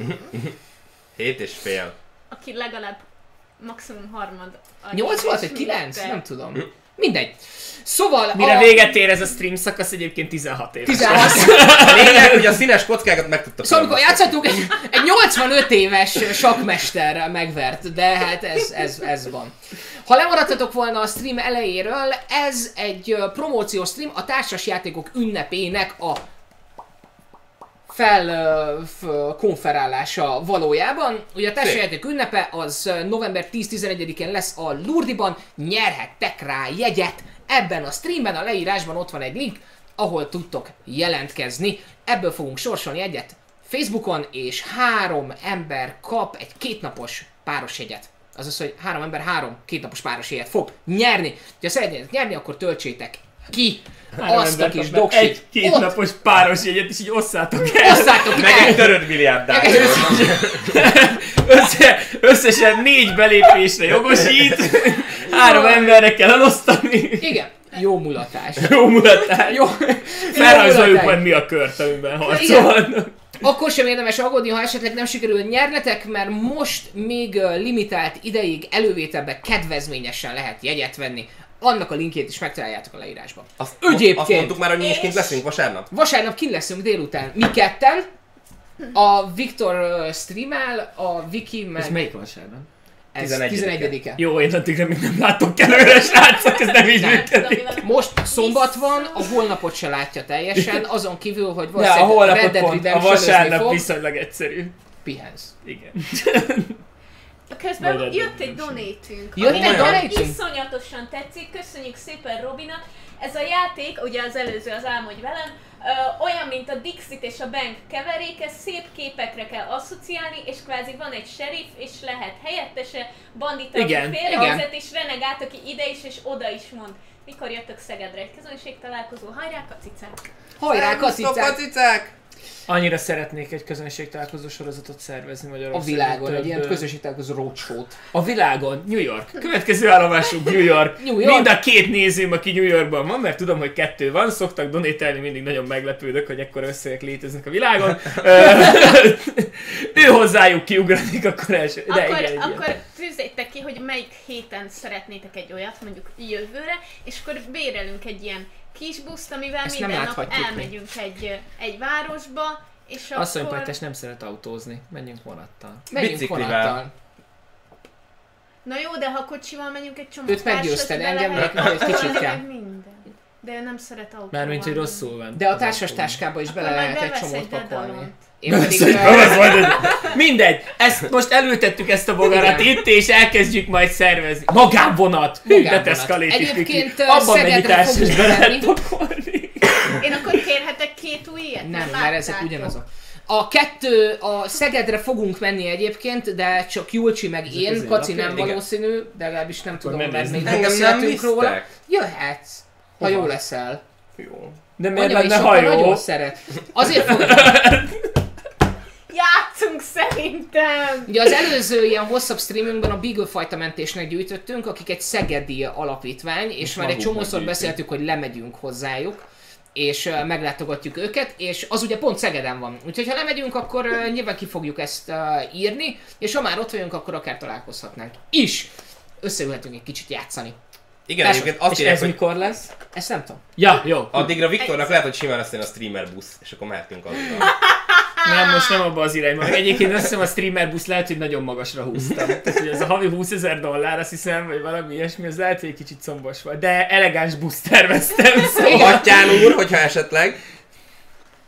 7,5. Aki legalább maximum harmad. 8 volt, vagy 9? Nem tudom. Mindegy. Szóval mire véget ér ez a stream szakasz, egyébként 16 éves. 16. A lényeg, hogy a színes kockákat meg tudtak. Szóval amikor játszottunk, egy 85 éves sakkmesterrel megvert, de hát ez van. Ha lemaradtatok volna a stream elejéről, ez egy promóciós stream a társasjátékok ünnepének a konferálása valójában. Ugye a társasjáték ünnepe az november 10-11-én lesz a Lourdes-ban, nyerhettek rá jegyet. Ebben a streamben, a leírásban ott van egy link, ahol tudtok jelentkezni. Ebből fogunk sorsolni egyet Facebookon, és 3 ember kap egy 2 napos páros jegyet. Azaz, hogy 3 ember 3 2 napos páros jegyet fog nyerni. Ha szeretnétek nyerni, akkor töltsétek ki azt a kis doksit. Egy 2 napos páros jegyet, és így osszátok el. Meg egy törött milliárdát. Összesen 4 belépésre jogosít. 3 emberre kell elosztani. Igen. Jó mulatás. Jó mulatás. Jó. Felrajzoljuk majd mi a kört, amiben harcolnak. Akkor sem érdemes aggódni, ha esetleg nem sikerül nyernetek, mert most még limitált ideig elővételbe kedvezményesen lehet jegyet venni. Annak a linkjét is megtaláljátok a leírásban. Azt Egyébként mondtuk már, hogy mi is kint leszünk vasárnap? Vasárnap kint leszünk délután. Mi ketten. A Viktor streamel, a Viki meg... Ez melyik vasárnap? Ez 11-e. Jó, én addigra még nem látok előre, srácok, ez nem így működik. Most szombat van, a holnapot se látja teljesen, azon kívül, hogy Ja, a valószínűleg Red holnapot Dead pont, a Redemption-özni vasárnap fog. viszonylag egyszerű. Pihensz. Igen. Közben Majd jött egy eldöntöm. donatünk. Jött ami egy nekem donatünk? Iszonyatosan tetszik, köszönjük szépen Robinak. Ez a játék, ugye az előző az Álmodj velem, olyan, mint a Dixit és a Bank keveréke, szép képekre kell asszociálni, és kvázi van egy sheriff, és lehet helyettese, bandita, aki Igen, félrevezet, és renegát, aki ide is és oda is mond. Mikor jöttök Szegedre egy közönség találkozó? Hajrá, kacicák! Hajrá, kacicák! Kacicák! Annyira szeretnék egy közönségtalálkozó sorozatot szervezni A Magyarországon. világon, egy ilyen közösségtalálkozó roadshow-t. A világon, New York. Következő állomásunk New York. New York. Mind a 2 nézőm, aki New Yorkban van, mert tudom, hogy 2 van, szoktak donételni, mindig nagyon meglepődök, hogy ekkora összegek léteznek a világon. Ő hozzájuk kiugranik, akkor első. De Akkor tűzzétek ki, hogy melyik héten szeretnétek egy olyat, mondjuk jövőre, és akkor bérelünk egy ilyen kis buszt, amivel Ezt nem minden nap láthatjuk elmegyünk egy városba, és Asszony akkor... Pajtás nem szeret autózni, menjünk vonattal. Megyünk Biciklivel. vonattal. Na jó, de ha kocsival megyünk egy csomó Őt meggyőzted, társas, engem bele meg lehet egy kicsit pakolni, kell. meg minden. De ő nem szeret autóval. Mármint, hogy menni. rosszul van. De a az társas autóban. táskába is bele Akkor majd lehet egy bevesz csomót egy pakolni. dedalont. Én pedig... Az volt, hogy mindegy, ezt most elültettük ezt a bogarat Igen. itt, és elkezdjük majd szervezni. Magánvonat! Hű, Magánvonat. de teszkalétik. Egyébként, Abban mennyi Szegedre társas fogunk be lehet menni. pakolni. Én akkor kérhetek 2 új ilyet? Nem, Már mert ezek láttátok. ugyanazok. A Szegedre fogunk menni egyébként, de csak Julcsi meg én, azért Kaci lapja? nem Igen. valószínű, de legalábbis nem tudom, mert megnézzük. még nem Engem nem beszéltünk róla. visztek? Jöhetsz, ha Hova? jó leszel. Jó. De miért Anya is lenne sokan hajó? nagyon szeret. Azért fog... Játszunk szerintem! Ugye az előző ilyen hosszabb streamünkben a Beagle fajta mentésnek gyűjtöttünk, akik egy szegedi alapítvány, és már egy maguknak csomószor gyűjtünk. beszéltük, hogy lemegyünk hozzájuk, és meglátogatjuk őket, és az ugye pont Szegeden van. Úgyhogy ha lemegyünk, akkor nyilván ki fogjuk ezt írni, és ha már ott vagyunk, akkor akár találkozhatnánk is. Összeülhetünk egy kicsit játszani. Igen, Persze. egyébként azt És írják, ez hogy mikor lesz? Ezt nem tudom. Ja, jó. addigra Viktornak lehet, hogy simán lesz a streamer busz, és akkor mehetünk azzal. Nem, most nem abba az irányba. Meg egyébként azt hiszem a streamer busz lehet, hogy nagyon magasra húztam. Tehát, hogy ez a havi $20,000, azt hiszem, vagy valami ilyesmi, az lehet, hogy egy kicsit combos volt. De elegáns buszt terveztem, szóval... Battyán úr, hogyha esetleg.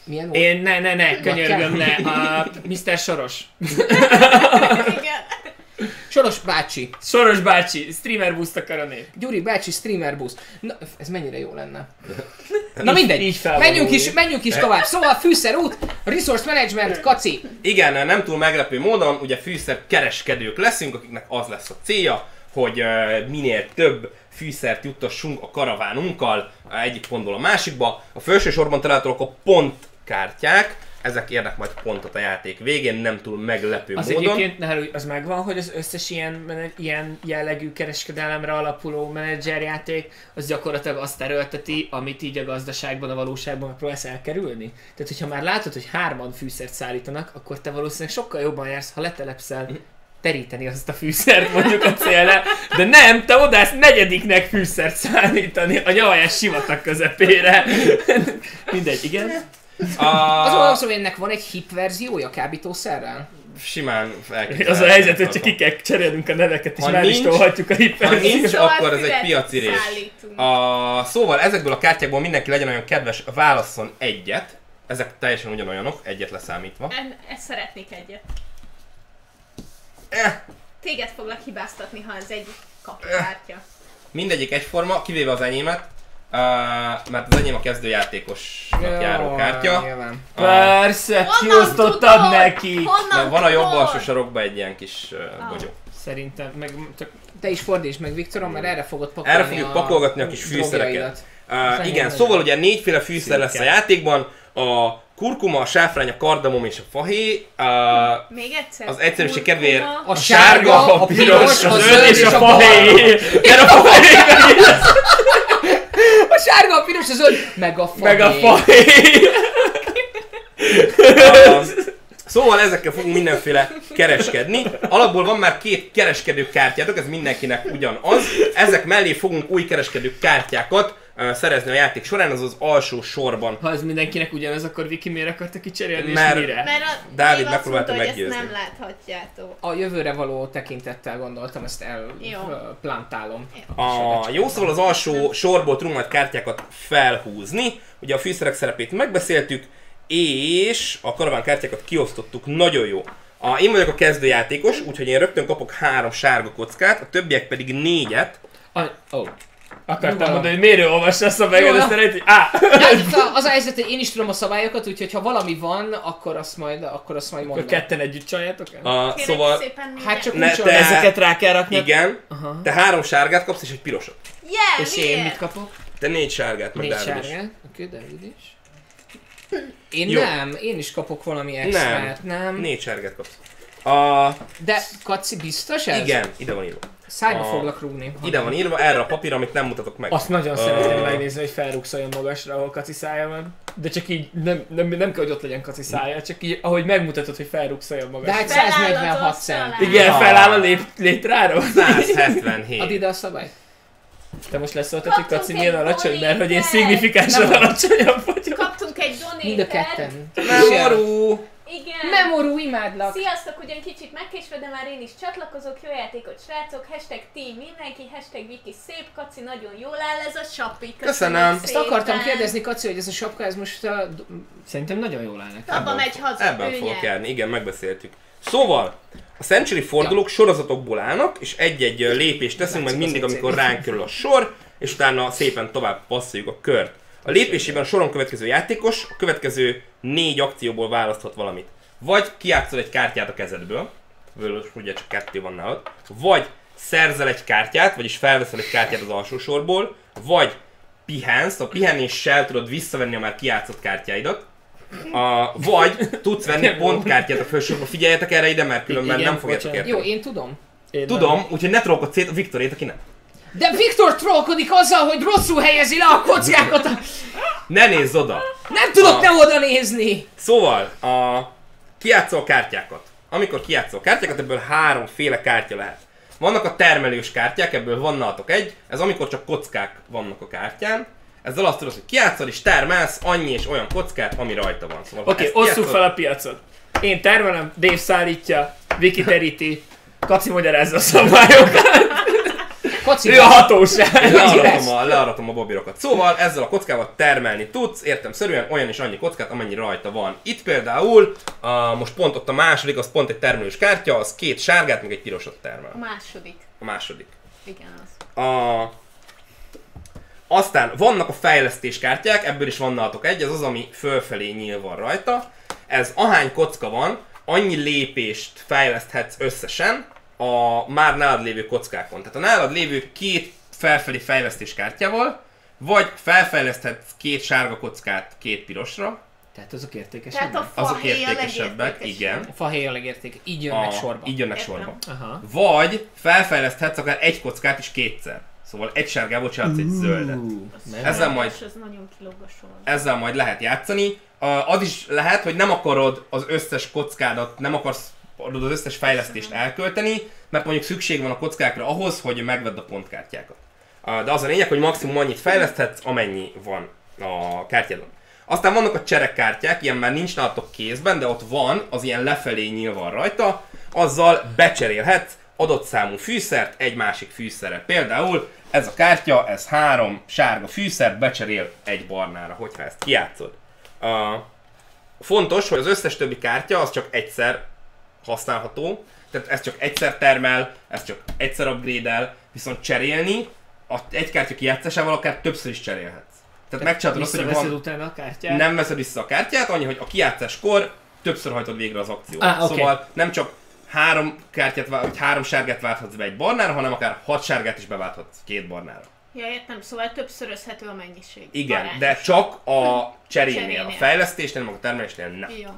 Milyen volt? Én ne, könyörgöm, ne. A Mr. Soros. Igen. Soros bácsi. Soros bácsi, streamer boost akar a nép. Gyuri bácsi streamer boost. Na, ez mennyire jó lenne. Na mindegy, így felvalóul. menjünk is tovább. Szóval fűszerút, resource management, kaci. Igen, nem túl meglepő módon, ugye fűszer kereskedők leszünk, akiknek az lesz a célja, hogy minél több fűszert juttassunk a karavánunkkal egyik pontból a másikba. A felső sorban találhatók a pontkártyák, ezek érnek majd pontot a játék végén, nem túl meglepő Az módon. egyébként, ne haragudj, az megvan, hogy az összes ilyen jellegű kereskedelemre alapuló menedzserjáték, az gyakorlatilag azt erőlteti, amit így a gazdaságban, a valóságban megpróbálsz elkerülni. Tehát, hogyha már látod, hogy 3 fűszert szállítanak, akkor te valószínűleg sokkal jobban jársz, ha letelepszel teríteni azt a fűszert mondjuk a célra, de nem, te odász 4. fűszert szállítani a nyavajás sivatag közepére. Mindegy, igen. Azon hogy ennek van egy hip verziója kábítószerrel? Simán elképzelhető. Az a helyzet, hogy csak ki kell cserélnünk a neveket, és Ha már is nincs- tolhatjuk a Ha hiperverziót. nincs, Szóval akkor ez egy füvet piaci rés. szállítunk. Szóval ezekből a kártyákból mindenki legyen olyan kedves, válasszon egyet. Ezek teljesen ugyanolyanok, egyet leszámítva. Ezt szeretnék egyet. Eh, Téged foglak hibáztatni, ha az egyik kapkártya. Mindegyik egyforma, kivéve az enyémet. Mert az enyém a kezdőjátékosnak járó kártya. Nyilván. Persze, Honnan kiosztottad tudod? neki! Honnan De van a jobb tudod? alsó sarokban egy ilyen kis bogyó. Szerintem, meg csak Te is fordítsd meg, Viktorom, mert erre fogod pakolni Erre fogjuk pakolgatni a kis fűszereket. drogjaidat. Igen, szóval ugye 4 fűszer lesz a Szürke. játékban. A kurkuma, a sáfrány, a kardamom és a fahéj. Még egyszer. Az egyszerűség kedvéért Kurkuma. A sárga, a piros, a zöld és a fahéj! Gyere a fahéj! A sárga, a piros, a zöld, meg a fahéj. Meg a fahéj! Szóval ezekkel fogunk mindenféle kereskedni. Alapból van már 2 kereskedő kártyátok, ez mindenkinek ugyanaz. Ezek mellé fogunk új kereskedő kártyákat szerezni a játék során, az az alsó sorban. Ha ez mindenkinek ugyanaz, akkor Viki miért akarta kicserélni, és Mert- mire? Mert a Dávid Dave azt megpróbálta mondta, hogy meggyőzni. ezt nem láthatjátok. A jövőre való tekintettel gondoltam, ezt Jó. elplantálom. Jó, szóval az alsó sorból tudunk majd kártyákat felhúzni. Ugye a fűszerek szerepét megbeszéltük, és a karaván kártyákat kiosztottuk, nagyon jó. Én vagyok a kezdőjátékos, úgyhogy én rögtön kapok 3 sárga kockát, a többiek pedig 4-et. Akartam mondani, hogy miért ő olvassa a szabályokat, Jó, aztán hogy Az a helyzet, hogy én is tudom a szabályokat, úgyhogy ha valami van, akkor azt majd akkor mondom. ketten együtt csaljátok el? Kérek Szóval, szépen mindent. Hát csak Ne, úgy te- te... Ezeket rá kell rakni. igen, Aha. te 3 sárgát kapsz és egy pirosat. Yeah, És én miért? mit kapok? Te 4 sárgát, meg 4 Dávid is. sárgát. Oké, David is. Én Jó. nem, én is kapok valami extrát, nem. 4 sárgát kapsz. De Kaci, biztos ez? Igen, ide van írva. Szájba A- foglak rúgni. Ide van írva, erre a papírra, amit nem mutatok meg. Azt nagyon szeretném megnézni, hogy felrúgsz olyan magasra, ahol Kaci szája van. De csak így nem kell, hogy ott legyen Kaci szája, csak így, ahogy megmutatod, hogy felrúgsz olyan De magasra. hát Feláll 146 az cent. asztalán. Igen, Ja. feláll a létráról. 177. Add ide a szabályt. Te most leszóltad, hogy Kaci Kaptunk milyen egy alacsony, mert hogy én donétet. szignifikánsan Nem. alacsonyabb vagyok. Kaptunk egy donétet. Mind a ketten. Memorú! Igen. Memorú, imádlak. Sziasztok, ugyan kicsit megkésve, de már én is csatlakozok. Jó játékot, srácok. Hashtag team mindenki, hashtag Viki szép, Kaci nagyon jól áll ez a sapi. Köszönöm. Ezt akartam kérdezni, Kaci, hogy ez a sapka, ez most Szerintem nagyon jól áll neki. Abba megy haza, Ebben ő fogok nyer. járni, igen, megbeszéltük. Szóval, a Century fordulók sorozatokból állnak, és egy-egy lépést teszünk meg Látszik mindig, az amikor öcén. ránk kerül a sor, és utána szépen tovább passzoljuk a kört. A lépésében a soron következő játékos a következő 4 akcióból választhat valamit. Vagy kijátszol egy kártyát a kezedből, ugye csak 2 van nálad, vagy szerzel egy kártyát, vagyis felveszel egy kártyát az alsó sorból, vagy pihensz, a pihenéssel tudod visszavenni a már kijátszott kártyáidat, vagy tudsz venni pontkártyát a felsősorba. Figyeljetek erre ide, mert különben Igen, nem fogjátok bocsánat. érteni. Jó, én tudom. Én Tudom, úgyhogy ne trollkodj szét a Viktorét, aki nem. De Viktor trollkodik azzal, hogy rosszul helyezi le a kockákat. Ne nézz oda! Nem tudok ne oda nézni. Szóval, kijátszol kártyákat. Amikor kijátszol kártyákat, ebből 3 féle kártya lehet. Vannak a termelős kártyák, ebből van nálatok egy, ez amikor csak kockák vannak a kártyán. Ezzel azt tudod, hogy kijátszol és termelsz annyi és olyan kockát, ami rajta van. Szóval, ha Oké, ezt osszuk kijátszod- fel a piacot. Én termelem, Dave szállítja, Viki teríti, Kaci magyarázza a szabályokat. Kaci, Ő a hatóság! Learatom a bobirokat. Szóval ezzel a kockával termelni tudsz, értelemszerűen olyan is annyi kockát, amennyi rajta van. Itt például, most pont ott a második, az pont egy termelős kártya, az 2 sárgát, meg egy pirosat termel. A második. Igen, az. Aztán vannak a fejlesztés kártyák, ebből is van nálatok egy, ez az, ami fölfelé nyíl van rajta. Ez ahány kocka van, annyi lépést fejleszthetsz összesen a már nálad lévő kockákon. Tehát a nálad lévő 2 felfelé fejlesztés kártyával, vagy felfejleszthetsz 2 sárga kockát 2 pirosra. Tehát azok Tehát értékesebbek? a Azok fahéj a értékesebbek, igen. A fahéj a legérték. Így jönnek sorba. Így jönnek Értem. sorba. Aha. Vagy felfejleszthetsz akár egy kockát is 2-szer. Szóval egy sárgából csinálsz egy zöldet. Ezzel majd- Az nagyon kilóg a sor. Ezzel majd lehet játszani. Az is lehet, hogy nem akarod az összes kockádat, nem akarsz az összes fejlesztést elkölteni, mert mondjuk szükség van a kockákra ahhoz, hogy megvedd a pontkártyákat. De az a lényeg, hogy maximum annyit fejleszthetsz, amennyi van a kártyádon. Aztán vannak a cserekkártyák, ilyen már nincs nálatok kézben, de ott van, az ilyen lefelé nyíl van rajta, azzal becserélhetsz adott számú fűszert egy másik fűszerre. Például ez a kártya, ez 3 sárga fűszert becserél egy barnára, hogyha ezt kijátszod. Fontos, hogy az összes többi kártya az csak egyszer használható, tehát ez csak egyszer termel, ez csak egyszer upgrade-el, viszont cserélni egy kártya kijátszásával akár többször is cserélhetsz. Tehát megcsinálod azt, hogy Visszaveszed van, utána a kártyát? nem veszed vissza a kártyát, annyi, hogy a kijátszáskor többször hajtod végre az akciót. Okay. Szóval nem csak 3 kártyát, vagy 3 sárgát válthatsz be egy barnára, hanem akár 6 sárgát is beválthatsz 2 barnára. Ja, értem, szóval többszörözhető a mennyiség. Igen, Arányos. de csak a cserénél, a Cserénél. fejlesztésnél, meg a termelésnél nem. Jó.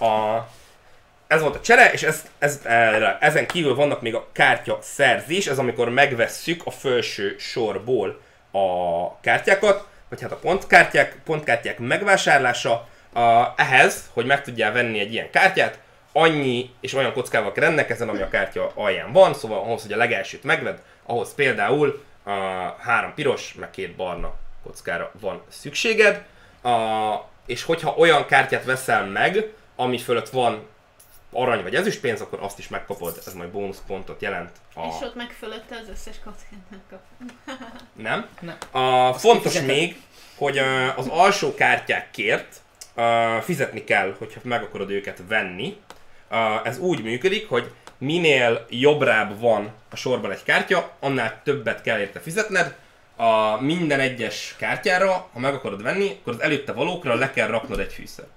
Ez volt a csere, és ezen kívül vannak még a kártya szerzés, ez amikor megvesszük a felső sorból a kártyákat, vagy hát a pontkártyák megvásárlása. Ehhez, hogy meg tudjál venni egy ilyen kártyát, annyi és olyan kockával kell rendelkezni, ami a kártya alján van, szóval ahhoz, hogy a legelsőt megvedd, ahhoz például 3 piros, meg 2 barna kockára van szükséged, és hogyha olyan kártyát veszel meg, ami fölött van arany vagy ezüstpénz, akkor azt is megkapod, ez majd bónuszpontot jelent. És ott meg fölötte az összes kockát megkap. Nem? Nem. Fontos kifizeted. még, hogy az alsó kártyákért fizetni kell, hogyha meg akarod őket venni. Ez úgy működik, hogy minél jobbrább van a sorban egy kártya, annál többet kell érte fizetned. Minden egyes kártyára, ha meg akarod venni, akkor az előtte valókra le kell raknod egy fűszert.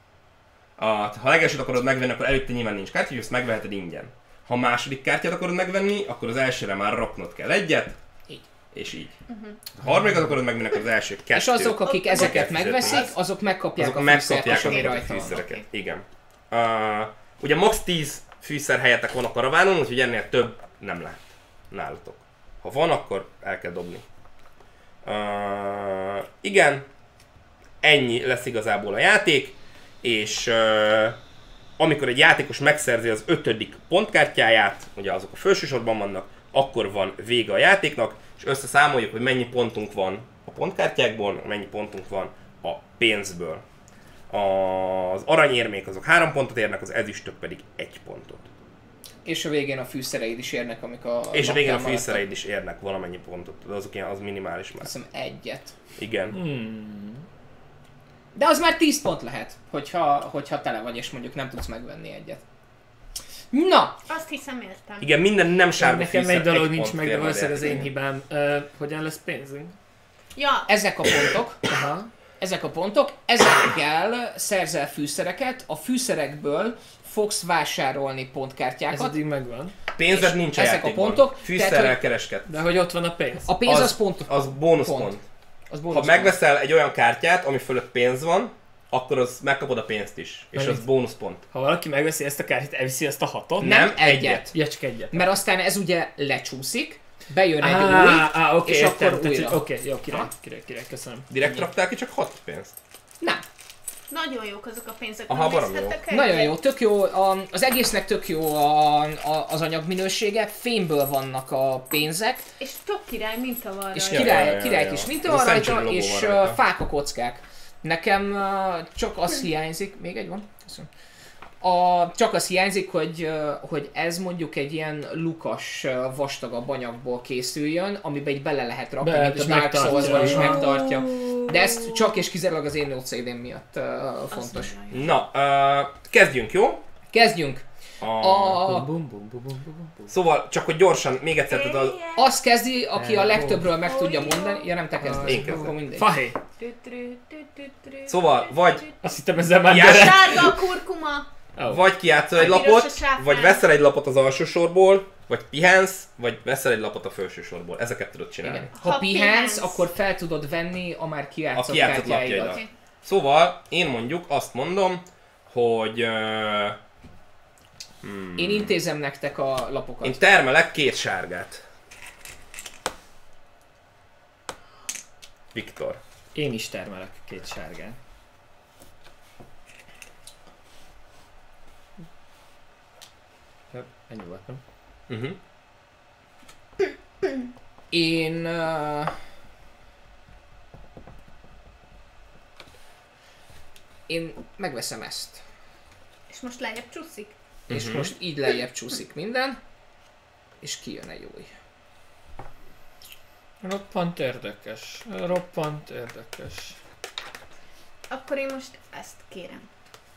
Ha a legelsőt akarod megvenni, akkor előtte nyilván nincs kártya, hogy ezt megveheted ingyen. Ha a második kártyát akarod megvenni, akkor az elsőre már raknod kell egyet, Így. és így. Ha a harmadikat akarod megvenni, akkor az első 2. És azok, akik ezeket fizetni. megveszik, azok megkapják Azok a fűszert, megkapják és ami a rajta van. fűszereket. Igen. Ugye max 10 fűszer helyetek van a karavánon, úgyhogy ennél több nem lehet nálatok. Ha van, akkor el kell dobni. Igen, ennyi lesz igazából a játék, és amikor egy játékos megszerzi az 5. pontkártyáját, ugye azok a felső sorban vannak, akkor van vége a játéknak, és összeszámoljuk, hogy mennyi pontunk van a pontkártyákból, mennyi pontunk van a pénzből. Az aranyérmék azok 3 pontot érnek, az ezüstök pedig 1 pontot. És a végén a fűszereid is érnek, amik a És a végén a napján maradtak. fűszereid is érnek valamennyi pontot, de azok ilyen, az minimális már. Azt hiszem 1. Igen. De az már 10 pont lehet, hogyha tele vagy, és mondjuk nem tudsz megvenni egyet. Na! Azt hiszem értem. Igen, minden nem sárga Nekem fűszer egy dolog egy nincs pont meg, de ér majd valószínűleg az én érni. hibám. Hogyan lesz pénzünk? Ja, Ezek a pontok, Aha. ezekkel szerzel fűszereket, a fűszerekből fogsz vásárolni Ez pontkártyákat. addig megvan. Pénzed nincs a ezek a játékban. pontok, Fűszerrel tehát, kereskedsz. De hogy ott van a pénz? A pénz az pont. Az bónuszpont. Az Ha bónusz megveszel egy olyan kártyát, ami fölött pénz van, akkor az megkapod a pénzt is. És Mennyi? az bónuszpont. Ha valaki megveszi ezt a kártyát, elviszi azt a 6-ot? Nem, egyet. Ja, csak egyet. Mert aztán ez ugye lecsúszik, bejön egy új, Oké, és értem. akkor Tehát, újra. hogy- Oké, jó, király, köszönöm. Direkt raktál ki csak 6 pénzt. Nem. nagyon jók azok a pénzek. Aha, nem baromi néztetek Nagyon egyet? jó, tök jó, az egésznek tök jó az anyagminősége, fémből vannak a pénzek, És tök király minta van és rajta. király kis minta Ez a van rajta, Century logó és van rajta. fák a kockák. Nekem csak az hiányzik, még egy van, köszönöm. Csak az hiányzik, hogy ez mondjuk egy ilyen lukas, vastagabb anyagból készüljön, amiben így bele lehet rakni, mint a Dark Souls-ban is megtartja. De ez csak és kizárólag az én OCD-m miatt fontos. Na, kezdjünk, jó? Kezdjünk! Szóval, csak hogy gyorsan, még egyszer tudod... Azt kezdi, aki a legtöbbről meg tudja mondani. Ja, nem te kezded. Én kezdem. Fahé. Szóval, vagy... Azt hittem ezzel már Jás- gyere. Sárga a kurkuma! Vagy kijátszol egy A piros lapot, a sáfrány. vagy veszel egy lapot az alsó sorból, vagy pihensz, vagy veszel egy lapot a felső sorból. Ezeket tudod csinálni. Igen. Ha Ha pihensz, pihensz, akkor fel tudod venni a már A kijátszott kijátszott kártyáidat. lapjaidat. Szóval, én mondjuk azt mondom, hogy... Én intézem nektek a lapokat. Én termelek 2 sárgát. Viktor. Én is termelek 2 sárgát. Ennyi volt, nem? Uh-huh. Én megveszem ezt. És most lejjebb csúszik. És most így lejjebb csúszik minden. És kijön egy új. Roppant érdekes. Roppant érdekes. Akkor én most ezt kérem.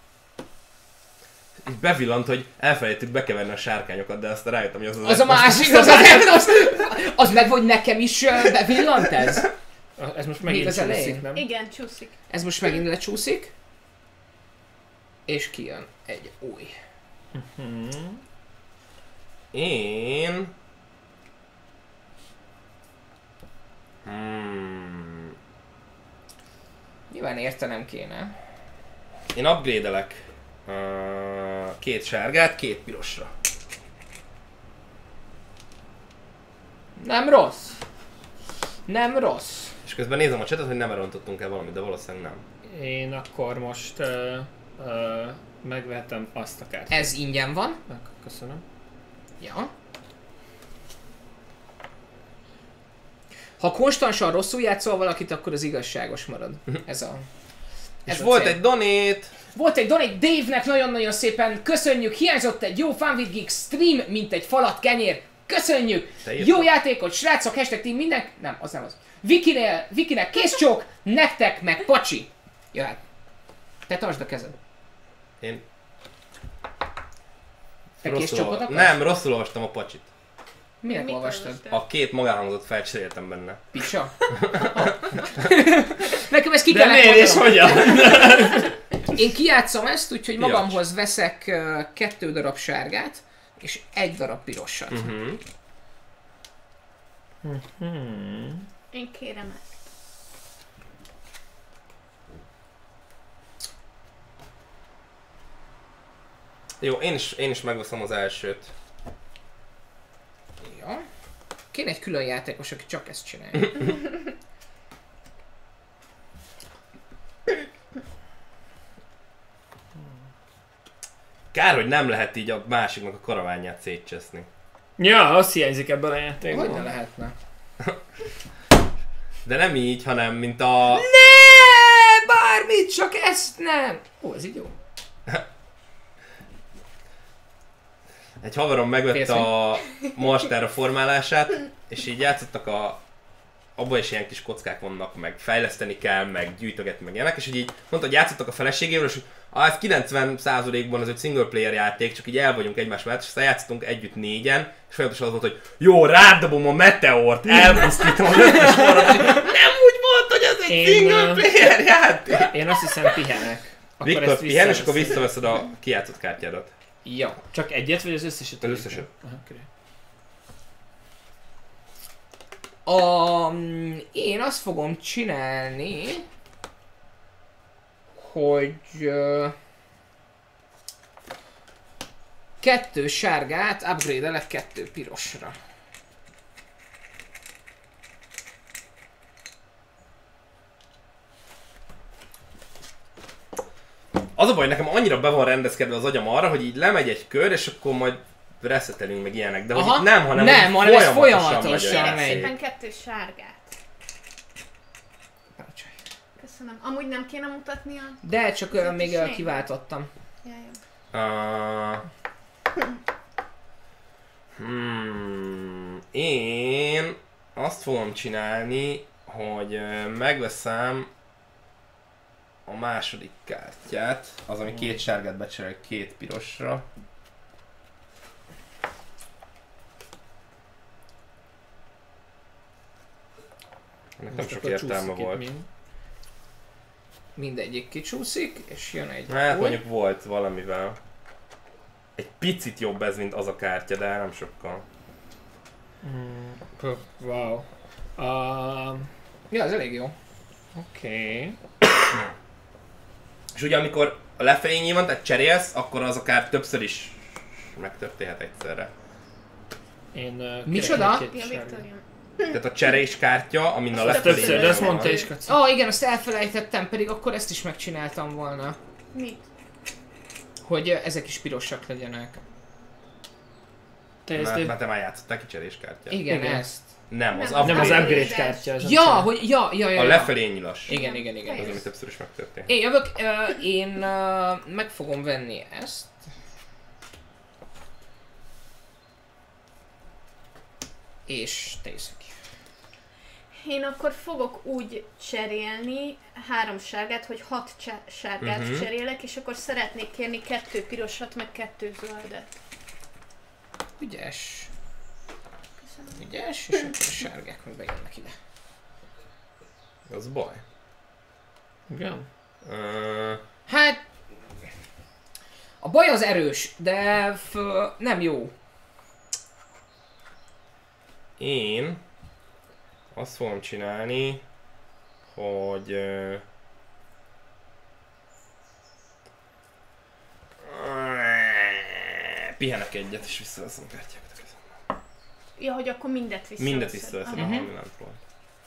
Így bevillant, hogy elfelejtük bekeverni a sárkányokat, de aztán rájöttem, hogy Az a másik, az meg, hogy nekem is bevillant ez. Ez most Még megint az elején? csúszik, nem? Igen, csúszik. Ez most megint lecsúszik. És kijön egy új. Én... Nyilván értenem kéne. Én upgrade-elek 2 sárgát, 2 pirosra. Nem rossz. Nem rossz. És közben nézem a chatet, hogy nem elrontottunk el valamit, de valószínűleg nem. Én akkor most megvehetem azt a kártyát. Ez ingyen van. Köszönöm. Ja. Ha konstansan rosszul játszol valakit, akkor az igazságos marad. Ez a... És a volt cél. egy donate! Volt egy donate Dave-nek, nagyon-nagyon szépen köszönjük. Hiányzott egy jó Fun with Geeks stream, mint egy falat kenyér. Köszönjük! Te írtad. Jó játékot, srácok, hashtag team minden... Nem, az nem az. Vikinek kész csók, nektek meg pacsi. Jöhet. Te tartsd a kezed. Én Te kész csókot akarsz? Nem, rosszul olvastam a pacsit. Minek Mit olvastad? olvastál? A 2 magánhangzót felcseréltem benne. Picsa? Nekem ezt ki De kellett miért és mondanom. hogyan? Én kijátszom ezt, úgyhogy Piacs. magamhoz veszek 2 darab sárgát, és 1 darab pirosat. Én kérem ezt. Jó, én is megveszem az elsőt. Ja. Kéne egy külön játékos, aki csak ezt csinálja. Kár, hogy nem lehet így a másiknak a karaványát szétcseszni. Ja, azt hiányzik ebből a játékból. Hogy ne lehetne? De nem így, hanem mint a... Ne! Bármit, csak ezt nem! Ó, ez így jó. Egy haverom megvette Félsz, a Monsterra formálását, és így játszottak abban is ilyen kis kockák vannak, meg fejleszteni kell, meg gyűjtögetni, meg ilyenek, és így mondta, hogy játszottak a feleségével, és ez 90%-ban az egy single player játék, csak így el vagyunk egymás mellett, és aztán játszottunk együtt 4-en, és folyamatosan az volt, hogy jó, rádobom a meteort, elpusztítom az összes forrat, és nem úgy volt, hogy ez egy single player játék. Én azt hiszem pihenek. Akkor Viktor, ezt pihen, és akkor visszaveszem. visszaveszed a kijátszott kártyádat. Ja. Csak egyet, vagy az összeset? Az összeset. Aha, oké. Én azt fogom csinálni, hogy 2 sárgát upgrade-elek 2 pirosra. Az a baj, nekem annyira be van rendezkedve az agyam arra, hogy így lemegy egy kör, és akkor majd reszetelünk meg ilyenek. De hogy Aha. itt nem, hanem, Nem, hogy hanem ez folyamatosan folyamatosan megy a megy. játék. Szépen 2 sárgát. Köszönöm. Amúgy nem kéne mutatni a... De csak Ezért még is lényeg. kiváltottam. Ja, jó. Én azt fogom csinálni, hogy megveszem a második kártyát, az ami 2 sárgát becserélek 2 pirosra. Ennek nem sok értelme volt. Mindegyik kicsúszik, és jön egy Hát új. mondjuk volt valamivel. Egy picit jobb ez, mint az a kártya, de nem sokkal. Wow. Ja, ez elég jó. Oké. És ugye amikor a lefelé nyilván, tehát cserélsz, akkor az akár többször is megtörténhet egyszerre. Én Micsoda? kérek egy Ja, sárgát. Victorian. Tehát a cserés kártya, amin a Azt lefelé Többször, de azt mondta is, Kaci. Igen, azt elfelejtettem, pedig akkor ezt is megcsináltam volna. Mit? Hogy ezek is pirosak legyenek. Te ezt Mert te már játszottál ki cseréskártyát. Igen, Igen. ezt. Nem, az Nem, nem az upgrade. upgrade kártya. Az Ja, a hogy ja. A lefelé nyilas. Igen. Az, ami többször is megtörtént. Én jövök, én meg fogom venni ezt. És te is ki. Én akkor fogok úgy cserélni 3 sárgát, hogy 6 sárgát cserélek, és akkor szeretnék kérni 2 pirosat, meg 2 zöldet. Ügyes. Ügyes, és akkor a sárgák meg bejönnek ide. Az baj. Igen. Hát... A baj az erős, de nem jó. Én azt fogom csinálni, hogy pihenek egyet és visszaveszem a kártyákat a kezembe. Ja, hogy akkor mindet visszaveszed. Mindet visszaveszem, Aha. ami lent volt.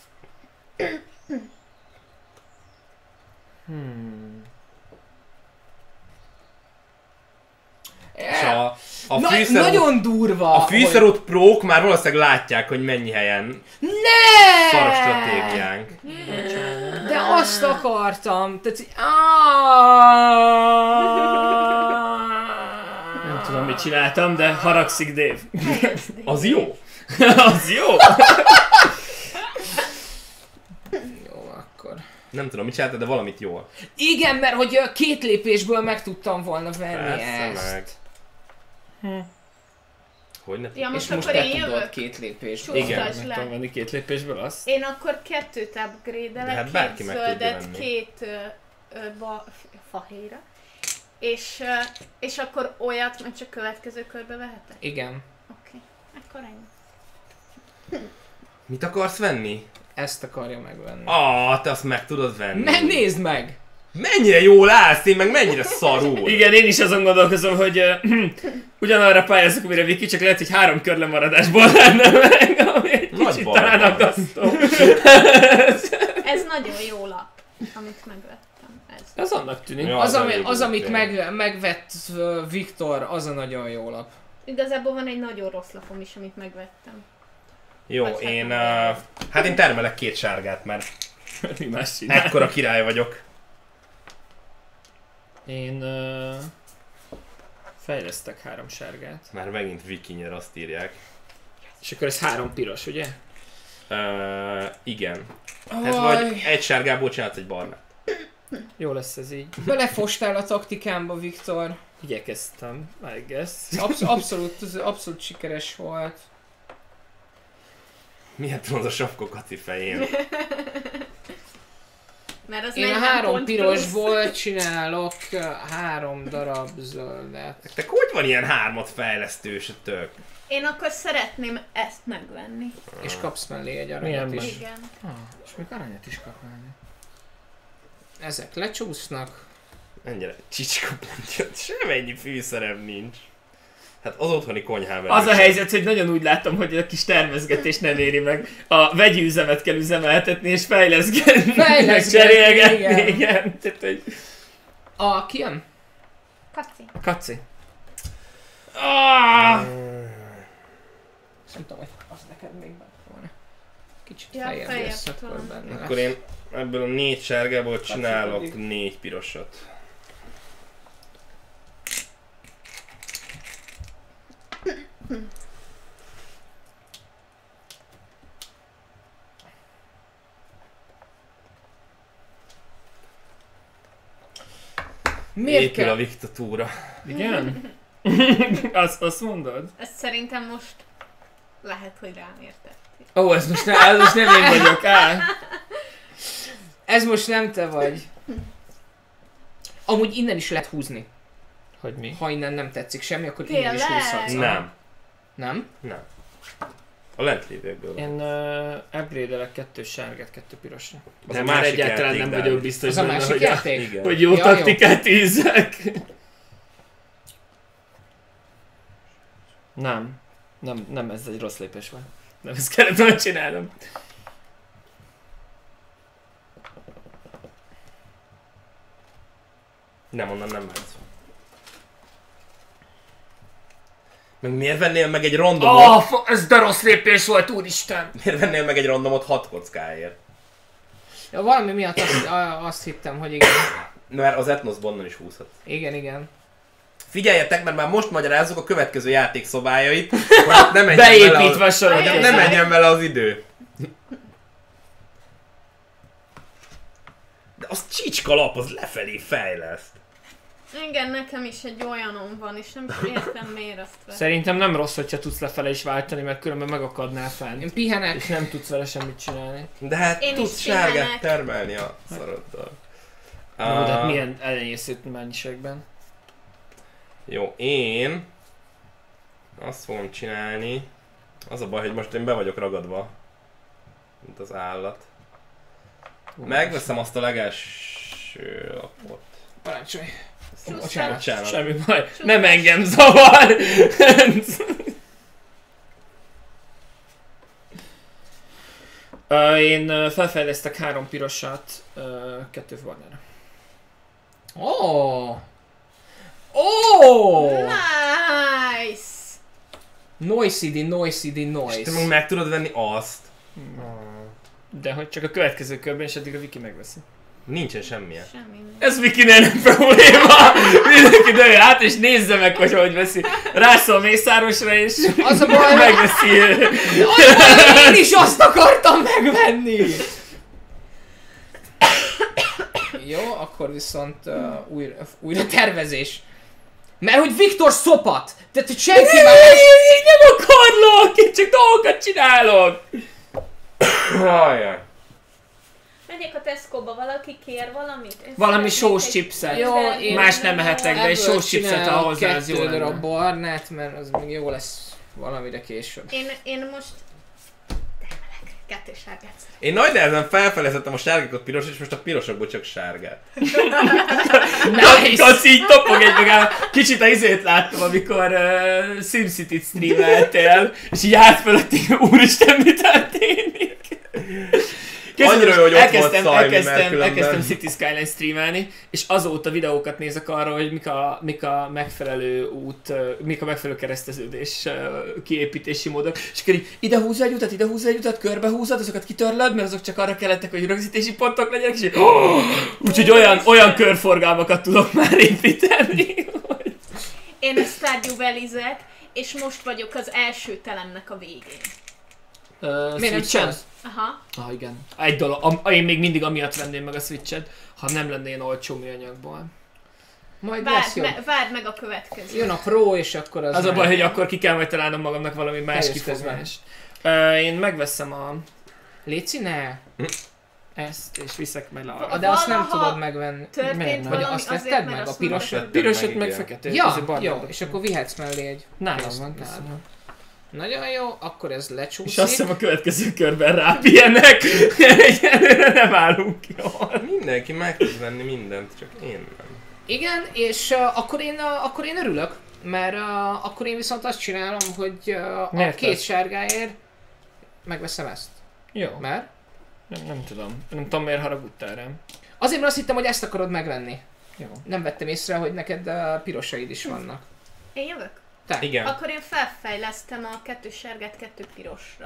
És a Nagyon durva! a fűszerút prók már valószínűleg látják, hogy mennyi helyen Ne! szar a stratégiánk. De azt akartam! Tehát, Nem tudom, mit csináltam, de haragszik Dave. Az jó? Az jó? Jó, akkor... Nem tudom, mit csináltad, de valamit jól. Igen, mert hogy 2 lépésből meg tudtam volna venni Persze ezt. meg. Hogy ne Ja, És most most akkor te én tudod jövök? 2 lépésből. Igen. Csúsztasd Meg tudom le. venni 2 lépésből azt. Én akkor 2-t upgrade-elek, De hát 2 bárki meg tudja zöldet, venni. 2 fahéjra. És akkor olyat meg csak következő körbe vehetek? Igen. Oké, akkor ennyi. Mit akarsz venni? Ezt akarja megvenni. Te azt meg tudod venni. Nézd meg! Mennyire jól állsz, én meg mennyire szarul. Igen, én is azon gondolkozom, hogy ugyanarra pályázok, amire Viki, csak lehet, hogy 3 kör lemaradásból lenne meg, ami egy Nagy kicsit baj talán van. aggasztó. Ez nagyon jó lap, amit megvettem. Ez. Ez annak tűnik. Ja. Az, amit tényleg. megvett Viktor, az a nagyon jó lap. Igazából van egy nagyon rossz lapom is, amit megvettem. Jó, Vagy én... hát hát én termelek 2 sárgát, mert Mi más csinál? ekkora király vagyok. Én fejlesztek 3 sárgát. Már megint Viki nyer, azt írják. És akkor ez 3 piros, ugye? Igen. Ez vagy egy sárgából csinálsz egy barnát. Jó lesz ez így. Belefostál a taktikámba, Viktor. Igyekeztem, I guess. Abszolút sikeres volt. Miért van az a sapka Kaci fején? Mert az Én a 40 3 pont pirosból csinálok 3 darab zöldet. Nektek hogy van ilyen 3-at fejlesztősötök? Én akkor szeretném ezt megvenni. És kapsz mellé egy Milyen aranyat van? is. Igen. És még aranyat is kapnálni. Ezek lecsúsznak. Ennyire csicskapontja, semennyi fűszerem nincs. Hát az otthoni konyhám Az a elég. helyzet, hogy nagyon úgy látom, hogy a kis termeszgetés nem éri meg. A vegyi üzemet kell üzemeltetni és fejleszgetni. Fejleszgetni, igen. Tehát, hogy... Ki jön? Kaci. Kaci. Azt nem tudom, hogy az neked még benne volna. Kicsit Ja, feljebb feljebb lesz, akkor talán. benne lesz. Akkor én ebből a 4 sárgából csinálok pedig. 4 pirosat. Miért Épül a kell? diktatúra. Igen? Azt mondod? Ezt szerintem most lehet, hogy rám értettél. Ó, ez most nem én vagyok, Ez most nem te vagy. Amúgy innen is lehet húzni. Hogy mi? Ha innen nem tetszik semmi, akkor innen is Tényleg? húzhatsz. Nem. Nem? Nem. A lent lévőkből. Én upgrade-elek 2 sárgát, 2 pirosra. Az De a már másik egyáltalán játék, nem Dávid. vagyok biztos Ez a benne, másik hogy, játék? Igen. hogy jó Ja, taktikát ízzek. Nem, ez egy rossz lépés volt. Nem ezt kellett volna csinálnom. Nem, onnan nem mehetsz. Meg miért vennél meg egy randomot? Ez de rossz lépés volt, úristen! Miért vennél meg egy randomot 6 kockáért? Ja, valami miatt azt hittem, hogy igen. Mert az Etnoszban onnan is húzhat. Igen. Figyeljetek, mert már most magyarázzuk a következő játék szobájait, hogy ne menjen Beépítve vele sorolja. ne menjen vele az idő. De az csicska lap, az lefelé fejleszt. Igen, nekem is egy olyanom van, és nem is értem miért azt vett. Szerintem nem rossz, hogyha tudsz lefele is váltani, mert különben megakadnál fent. Én pihenek. És nem tudsz vele semmit csinálni. De hát Én tudsz is sárgát pihenek. termelni a szaroddal. Na, de hát milyen elenyésző mennyiségben? Jó, én azt fogom csinálni. Az a baj, hogy most én be vagyok ragadva, mint az állat. Megveszem azt a legelső lapot. Parancsolj. Bocsánat. Bocsánat. Semmi baj. Nem engem zavar! Én felfejlesztek 3 pirosat, 2 barnára. Oh! Nice! Noisy, És te meg meg tudod venni azt. De hogy csak a következő körben, és addig a Viki megveszi. Nincsen semmilyen. Semmi. Ez Vikinél nem probléma! Mindenki dője át, és nézze meg, hogy veszi. Rászól Mészárosra, és Az a baj, megveszi. én is azt akartam megvenni! Jó, akkor viszont újra tervezés. Mert hogy Viktor szopat! Tehát, hogy senki más... Én nem akarlak! Én csak dolgokat csinálok! Ajaj. Menjek a Tesco-ba, valaki kér valamit? Én Valami szeretnék sós egy chipset. Jó, minden- én- Más nem ehetek, de egy Ebből sós chipset csinálok ahhoz az jó 2 lenne. darab barnát, mert az még jó lesz valamire később. Én most... Termelek 2 sárgát szeretnék. Én nagy nehezen felfelezettem a sárgákat piros, és most a pirosokból csak sárgát. Kaci így topog egy magán. Kicsit a izét láttam, amikor SimCity-t streameltél, és így állt fölött, úristen, mi történik? Annyira jó, hogy ott volt Szajmi, mert különben... elkezdtem City Skyline streamelni, és azóta videókat nézek arra, hogy mik a megfelelő út, mik a megfelelő kereszteződés kiépítési módok. És akkor így ide húzza egy utat, körbe húzod, azokat kitörlöd, mert azok csak arra kellettek, hogy rögzítési pontok legyenek, és így, úgyhogy olyan körforgalmakat tudok már építeni. Én Stardew Valley-zek, és most vagyok az első telemnek a végén. Miért nem Switchen? szólsz? Aha. Igen. Egy dolog, én még mindig amiatt venném meg a Switchet, ha nem lenne ilyen olcsó műanyagból. Majd lesz jobb. Várd meg a következő. Jön a Pro, és akkor az... Az a már- baj, hogy akkor ki kell majd találnom magamnak valami más Helyes kifogást. Én megveszem Léci, ne! ezt, és viszek meg De azt nem Valaha tudod megvenni. Miért Történt nem? Vagy valami azt azért, vetted mert meg, a azt pirosat? mondtad. pirosot meg, meg igen. fekete. Ja, ez a barna jó, ablak. és akkor vihetsz mellé egy... Nálam Ezt van, viszem. nálam. Nagyon jó, akkor ez És lecsúszik. azt hiszem a következő körben rápihenek. Egyelőre nem állunk jól. Mindenki meg tud venni mindent, csak én nem. Igen, és akkor én örülök, mert akkor én viszont azt csinálom, hogy a Miért 2 lesz? sárgáért megveszem ezt. Jó, Mert? nem tudom. Nem tudom, miért haragudtál rám. Azért, mert azt hittem, hogy ezt akarod megvenni. Jó. Nem vettem észre, hogy neked pirosaid is vannak. Én jövök? Te. Igen. Akkor én felfejlesztem a 2 sárgát 2 pirosra.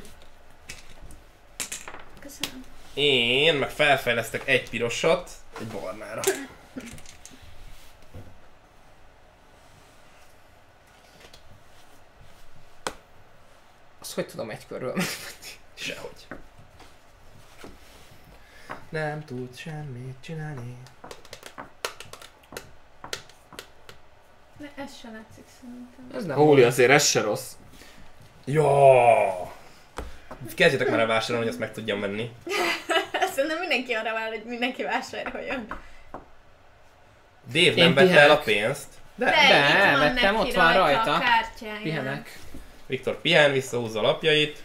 Köszönöm. Én meg felfejlesztek egy pirosat egy barnára. Azt hogy tudom egy körül? Sehogy. Nem tud semmit csinálni. De ez se látszik szerintem. Ez nem Hóli, volt. azért ez se rossz. Ja. Kezdjetek már el vásárolni, hogy azt meg tudjam venni. Szerintem mindenki arra vár, hogy mindenki vásároljon. Dave Én nem vette el pihenek. a pénzt. De De, itt van vettem, neki ott van rajta. a kártyája. Pihenek. Viktor pihen, visszahúzza a lapjait.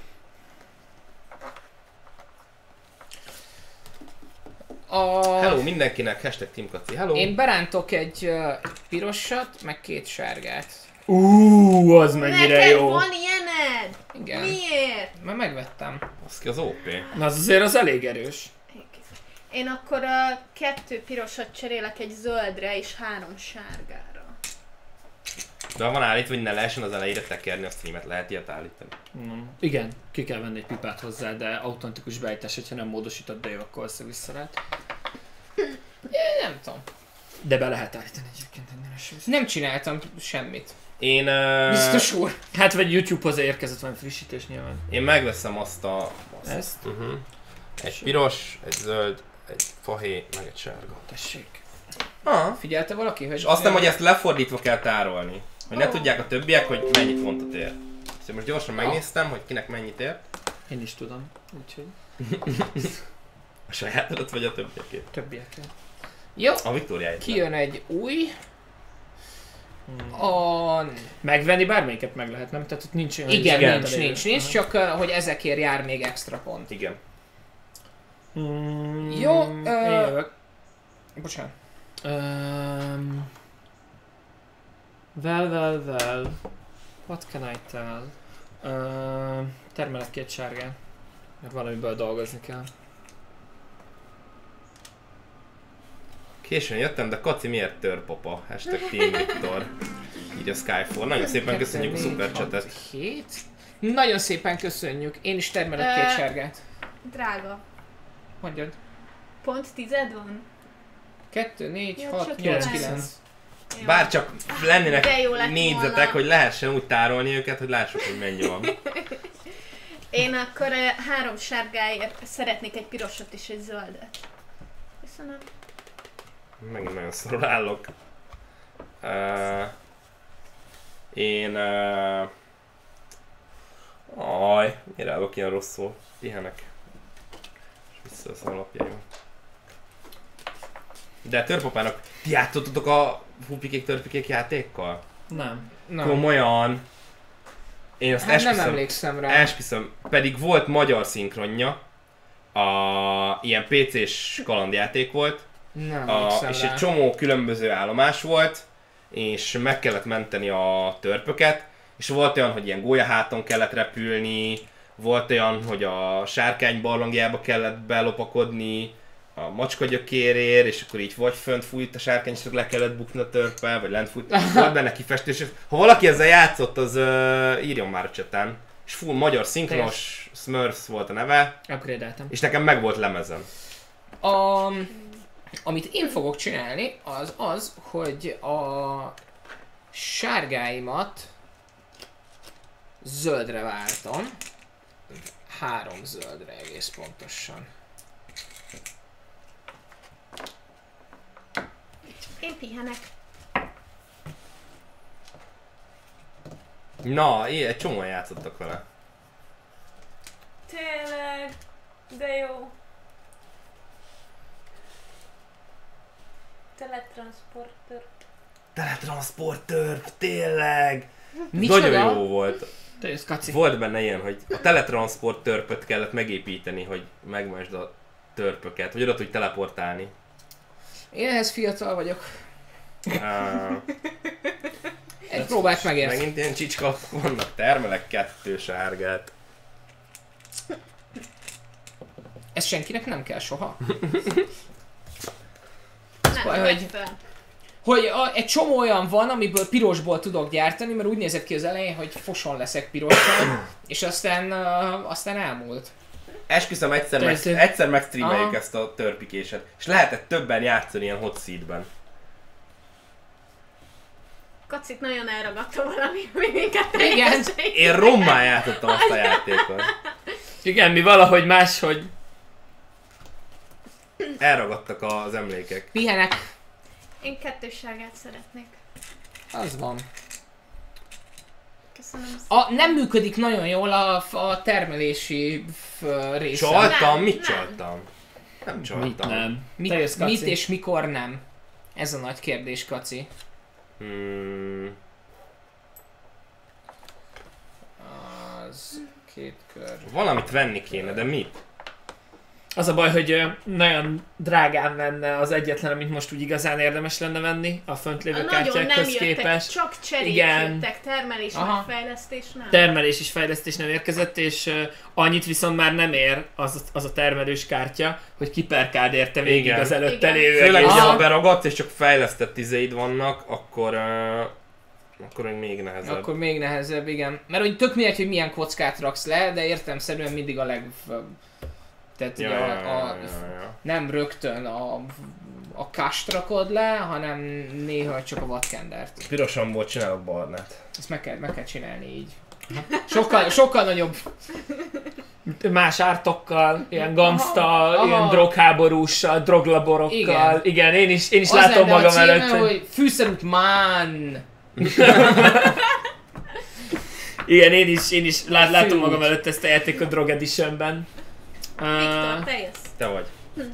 Hello mindenkinek, hashtag Team Kaci, hello. Én berántok egy pirosat, meg 2 sárgát. Az mennyire Neked jó. van ilyened? Igen. Miért? Már megvettem. Az ki az OP. Na az azért az elég erős. Én akkor 2 pirosat cserélek egy zöldre és 3 sárgára. De van állítva, hogy ne lehessen az elejére tekerni a streamet, lehet ilyet állítani. Igen, ki kell venni egy pipát hozzá, de autentikus beállítás, hogyha nem módosítod Dave, akkor össze vissza lehet. Nem tudom. De be lehet állítani egyébként ennél a sőt. Nem csináltam semmit. Én, Biztos úr. Hát vagy YouTube-hoz érkezett valami frissítés nyilván. én megveszem azt a... Ezt? Egy piros, egy zöld, egy fahé, meg egy sárga. Tessék. Figyelte valaki, hogy... És azt nem, hogy ezt lefordítva kell tárolni. Hogy ne tudják a többiek, hogy mennyit fontot ér. Szóval most gyorsan megnéztem, hogy kinek mennyit ér. Én is tudom, úgyhogy A sajátodat vagy a többiekét? többiekkel. Jó, A Viktóriáit. kijön egy új. A... Megvenni bármelyiket meg lehet, nem? Tehát ott nincs olyan... Igen, igen, nincs, csak hogy ezekért jár még extra pont. Igen. Jó, Én jövök. Bocsánat. Well. What can I tell? Termelek 2 sárgát. Mert valamiből dolgozni kell. Későn jöttem, de Kaci miért törpapa? Hashtag Team Viktor. Így a Skyfall. Nagyon szépen köszönjük a szupercsatet. 7. Nagyon szépen köszönjük. Én is termelek 2 sárgát. Drága. Mondjad. Pont 10 van? 2, 4, Ja, 6, csak 8, 9. 9. Jó. Bár csak lennének De jó lett négyzetek, volna. hogy lehessen úgy tárolni őket, hogy lássuk, hogy mennyi van. Én akkor 3 sárgáért szeretnék egy pirosat és egy zöldet. Köszönöm. Megint nagyon szarul állok. Én... miért állok ilyen rosszul? Pihenek. És vissza a lapjaim. De törpapának, ti játszottatok a Hupikék-törpikék játékkal? Nem. Komolyan. Én azt Hát nem emlékszem rá. esküszöm, pedig volt magyar szinkronja. Ilyen PC-s kalandjáték volt. Nem emlékszem És rá. egy csomó különböző állomás volt, és meg kellett menteni a törpöket, és volt olyan, hogy ilyen gólyaháton kellett repülni, volt olyan, hogy a sárkány barlangjába kellett belopakodni, a macska gyökérér, és akkor így vagy fönt fújt a sárkány, és le kellett bukni a törpe, vagy lent fújt. Volt benne kifestés. Ha valaki ezzel játszott, az írjon már a chaten. És full magyar szinkronos, Smurfs volt a neve, Upgrade-eltem. és nekem meg volt lemezem. Amit én fogok csinálni, az, hogy a sárgáimat zöldre váltom. 3 zöldre egész pontosan. Én pihenek. Na, egy csomóan játszottak vele. Tényleg, de jó. Teletransporter. Teletransportőr, tényleg! Micsoda? Nagyon jó volt. Te jössz, Kaci. Volt benne ilyen, hogy a teletransport törpöt kellett megépíteni, hogy megmásd a törpöket, vagy oda tudj teleportálni. Én ehhez fiatal vagyok. Uh, Egy próbát megért. megint ilyen csicska vannak, termelek 2 sárgát. Ez senkinek nem kell soha. Nem, baj, hogy... hogy- Hogy egy csomó olyan van, amiből pirosból tudok gyártani, mert úgy nézett ki az elején, hogy foson leszek pirossal, és aztán elmúlt. Esküszöm, egyszer megstreameljük ezt a törpikéset. És lehetett többen játszani ilyen hot seedben. Kacit nagyon elragadta valami, minket Igen. Én rommá játszottam azt a játékot. Igen, mi valahogy máshogy. Elragadtak az emlékek. Pihenek. Én kettősságát szeretnék. Az van. Köszönöm szépen. Nem működik nagyon jól a termelési része. Csaltam? Nem, Mit nem. csaltam? Nem Mit csaltam. nem? Te jössz, Mit Kaci. és mikor nem? Ez a nagy kérdés, Kaci. Az 2 kör. Valamit venni kéne, de mit? Az a baj, hogy nagyon drágán lenne az egyetlen, amit most úgy igazán érdemes lenne venni, a fönt lévő Nagyon nem kártyákhoz jöttek, képest. csak cserék Igen. jöttek, termelés, Aha. meg fejlesztés nem. Termelés és fejlesztés nem érkezett, és annyit viszont már nem ér az a termelős kártya, hogy kiperkáld érte végig Igen. az előtte Igen. lévő Főleg, egész. ugye, Aha. ha beragadsz és csak fejlesztett izéid vannak, akkor még nehezebb. Akkor még nehezebb, igen. Mert úgy tök mindegy, hogy milyen kockát raksz le, de értelemszerűen mindig a tehát ugye nem rögtön a kast rakod le, hanem néha csak a vadkendert. Pirosamból csinálok barnát. Ezt meg kell csinálni így. Sokkal nagyobb. Más ártokkal, ilyen gangsta, Aha. ilyen drogháborússal, droglaborokkal. Igen, én is Az látom lenne a magam címe, előtt. hogy fűszerút man. Igen, én is látom Fű. magam előtt ezt a játékot Drog Editionben. Viktor, te jössz. Te vagy.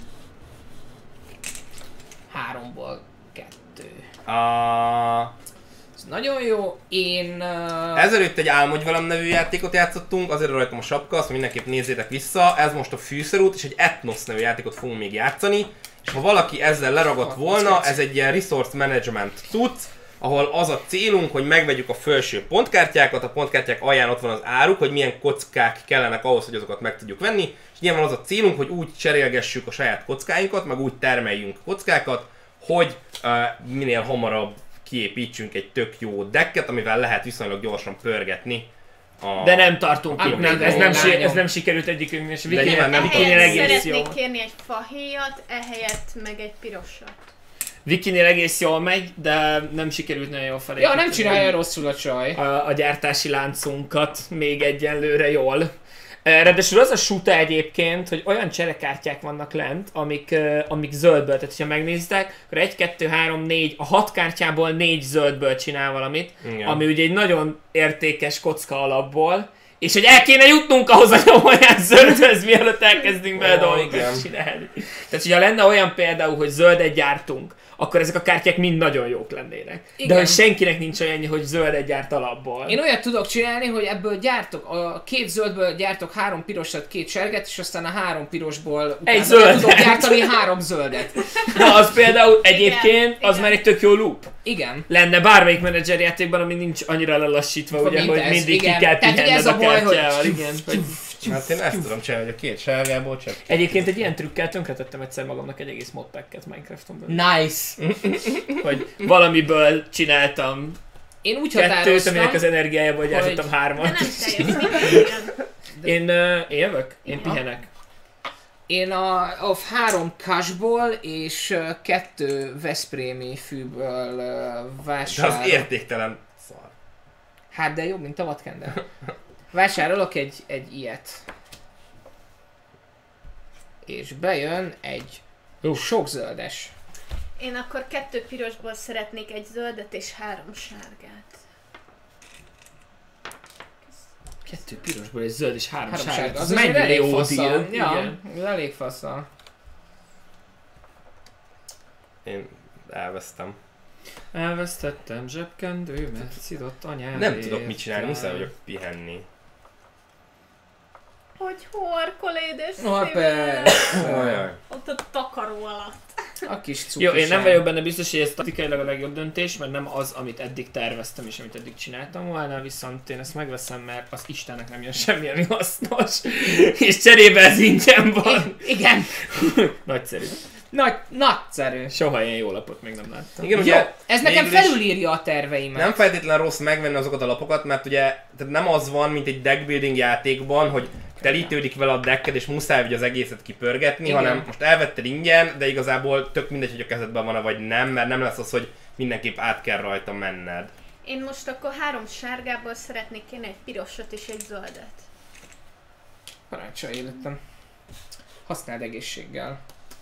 3-ból 2. A... Ez nagyon jó. Én... Ezelőtt egy Álmodj velem nevű játékot játszottunk, azért rajtam a sapka, azt mindenképp nézzétek vissza. Ez most a Fűszerút, és egy Ethnos nevű játékot fogunk még játszani. És ha valaki ezzel leragadt volna, ez egy ilyen resource management cucc, ahol az a célunk, hogy megvegyük a felső pontkártyákat, a pontkártyák alján ott van az áruk, hogy milyen kockák kellenek ahhoz, hogy azokat meg tudjuk venni, és nyilván az a célunk, hogy úgy cserélgessük a saját kockáinkat, meg úgy termeljünk kockákat, hogy minél hamarabb kiépítsünk egy tök jó decket, amivel lehet viszonylag gyorsan pörgetni. De nem tartunk Hát itt, még nem, lányom. ez nem sikerült egyikünknek, és nyilván nem Vikinél Ehelyett egész jó. szeretnék kérni egy fahéjat, ehelyett meg egy pirosat. Vikinél egész jól megy, de nem sikerült nagyon jól felépíteni. Ja, nem csinálja rosszul a csaj. A gyártási láncunkat még egyenlőre jól. Ráadásul az a suta egyébként, hogy olyan cserekártyák vannak lent, amik zöldből, tehát ha megnéztek, akkor 1, 2, 3, 4, a 6 kártyából 4 zöldből csinál valamit, Igen. ami ugye egy nagyon értékes kocka alapból, és hogy el kéne jutnunk ahhoz a nyomaját zöldhöz, mielőtt elkezdünk bele dolgokat csinálni. Tehát, hogyha lenne olyan például, hogy zöldet gyártunk, akkor ezek a kártyák mind nagyon jók lennének. Igen. De hogy senkinek nincs olyan, hogy zöldet gyárt alapból. Én olyat tudok csinálni, hogy ebből gyártok, a 2 zöldből gyártok 3 pirosat, 2 sárgát, és aztán a 3 pirosból utána zöldet. tudok gyártani 3 zöldet. Na, az például egyébként, az igen. már egy tök jó loop. Igen. Lenne bármelyik menedzser játékban, ami nincs annyira lelassítva, ugye, Mint hogy ez, mindig igen. ki kell Tehát, hogy pihenned ez a a baj, hogy- kártyával. Igen, hogy... Hát én ezt tudom csinálni, hogy a 2 sárgából csak... Egyébként egy ilyen trükkel tönkretettem egyszer magamnak egy egész modpacket Minecrafton belül. Nice. Hogy valamiből csináltam Én úgy 2-t, határoztam, aminek az energiájából gyártottam De 3-at. nem te jössz, minden. Én jövök? Én pihenek. én a 3 kasból és 2 veszprémi fűből De vásárolok. az értéktelen szar. Hát de jobb, mint a vadkender. Vásárolok egy ilyet. És bejön egy sok zöldes. Én akkor 2 pirosból szeretnék egy zöldet és 3 sárgát. 2 pirosból egy zöld és 3 3 sárga. sárga. Az azért mennyire elég jó faszal. deal. Ja, Igen. ez elég faszal. Én elvesztem. Elvesztettem zsebkendőmet, szidott anyám. Nem tudok mit csinálni, muszáj vagyok pihenni. Hogy horkolédes No, hát szívem. persze. Ajaj. Ott a takaró alatt. A kis cukiság. Jó, én nem vagyok benne biztos, hogy ez taktikailag a legjobb döntés, mert nem az, amit eddig terveztem és amit eddig csináltam volna, viszont én ezt megveszem, mert az Istennek nem jön semmi, ami hasznos, és cserébe ez ingyen van. Igen. Nagyszerű. Nagyszerű. Soha ilyen jó lapot még nem láttam. Igen, Jó, ugye ez nekem végül is felülírja a terveimet. nem feltétlen rossz megvenni azokat a lapokat, mert ugye tehát nem az van, mint egy deckbuilding játékban, hogy telítődik vele a decked és muszáj vagy az egészet kipörgetni, Igen. hanem most elvetted ingyen, de igazából tök mindegy, hogy a kezedben van-e vagy nem, mert nem lesz az, hogy mindenképp át kell rajta menned. Én most akkor 3 sárgából szeretnék kérni egy pirosot és egy zöldet. Parancsolj életem. Használd egészséggel.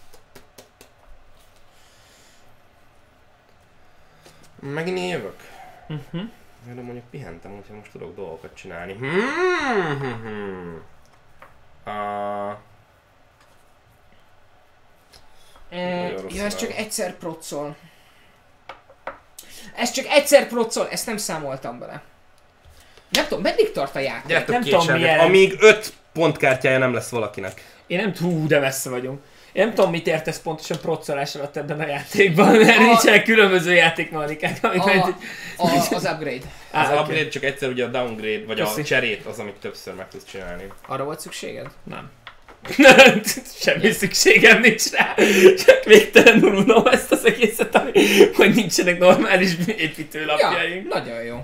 Megint én jövök. De mondjuk pihentem, úgyhogy most tudok dolgokat csinálni. Ja, ez csak egyszer procol. Ez csak egyszer procol, ezt nem számoltam bele. Nem tudom, meddig tart a játék? Gyertek Nem két tudom, sárgát, milyen- amíg 5 pontkártyája nem lesz valakinek. Én nem tudom, de messze vagyunk. Én nem tudom, mit értesz pontosan proccolás alatt ebben a játékban, mert nincsenek különböző játékmechanikák, amit Az upgrade. Az upgrade csak egyszer ugye a downgrade, vagy Köszi. a cserét az, amit többször meg tudsz csinálni. Arra volt szükséged? Nem. Semmi szükségem nincs rá. Csak végtelenül unom ezt az egészet, hogy nincsenek normális építőlapjaink. Ja, nagyon jó.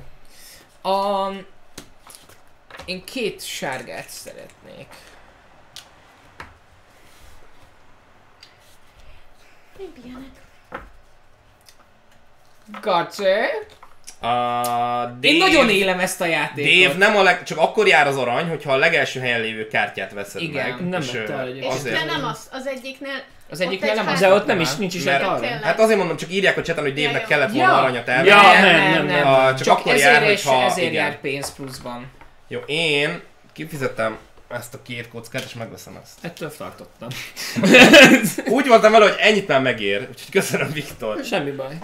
Én 2 sárgát szeretnék. Mi ilyenek? Gacse. Én nagyon élem ezt a játékot. Dave nem csak akkor jár az arany, hogyha a legelső helyen lévő kártyát veszed Igen. meg. Nem és, vette el egyébként. És azért- de nem az egyiknél... Az egyiknél ott nem egy az, De ott nem már. is, nincs is Mert- egy arra. Tényleg. Hát azért mondom, csak írják a cseten, hogy Dave-nek Ja, kellett jó. volna Ja. aranyat Ja, elvenni. nem. Csak akkor ezért, jár, és hogyha... ezért igen. jár pénz pluszban. Jó, én kifizettem ezt a 2 kockát, és megveszem ezt. Ettől tartottam. Úgy voltam vele, hogy ennyit már megér, úgyhogy köszönöm, Viktor. Semmi baj.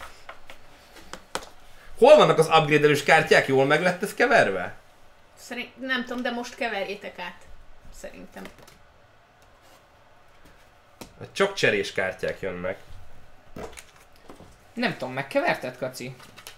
Hol vannak az upgrade-elős kártyák? Jól meg lett ez keverve? Nem tudom, de most keverjétek át. Szerintem. Csak cserés kártyák jönnek. Nem tudom, megkeverted, Kaci?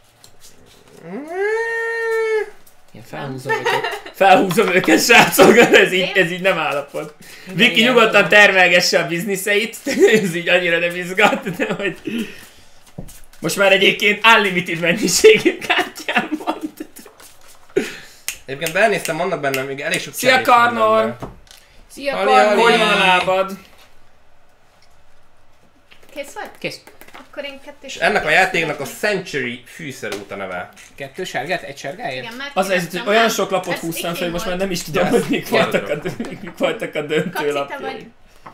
Én felhúzom őket, srácok, ez így nem állapot. Viki igen, nyugodtan tudom. termelgesse a bizniszeit, ez így annyira nem izgat, de hogy... Most már egyébként unlimited mennyiségű kártyám van. Egyébként elnéztem, vannak benne még elég sok Szia, cserés Karnor! benne. Szia, Ali, Karni! Ali! Hogy van a lábad? Kész vagy? Kész. Akkor én 2 És ennek a játéknak a Century fűszerút a neve. 2 sárgát, 1 sárgáért? Igen, már Az ez, hogy kivettem. olyan Hát, sok lapot ez húztam igény fel, hogy most már volt. nem is tudom, Yes. hogy mik voltak a döntő Kaci, te lapjaim. vagy.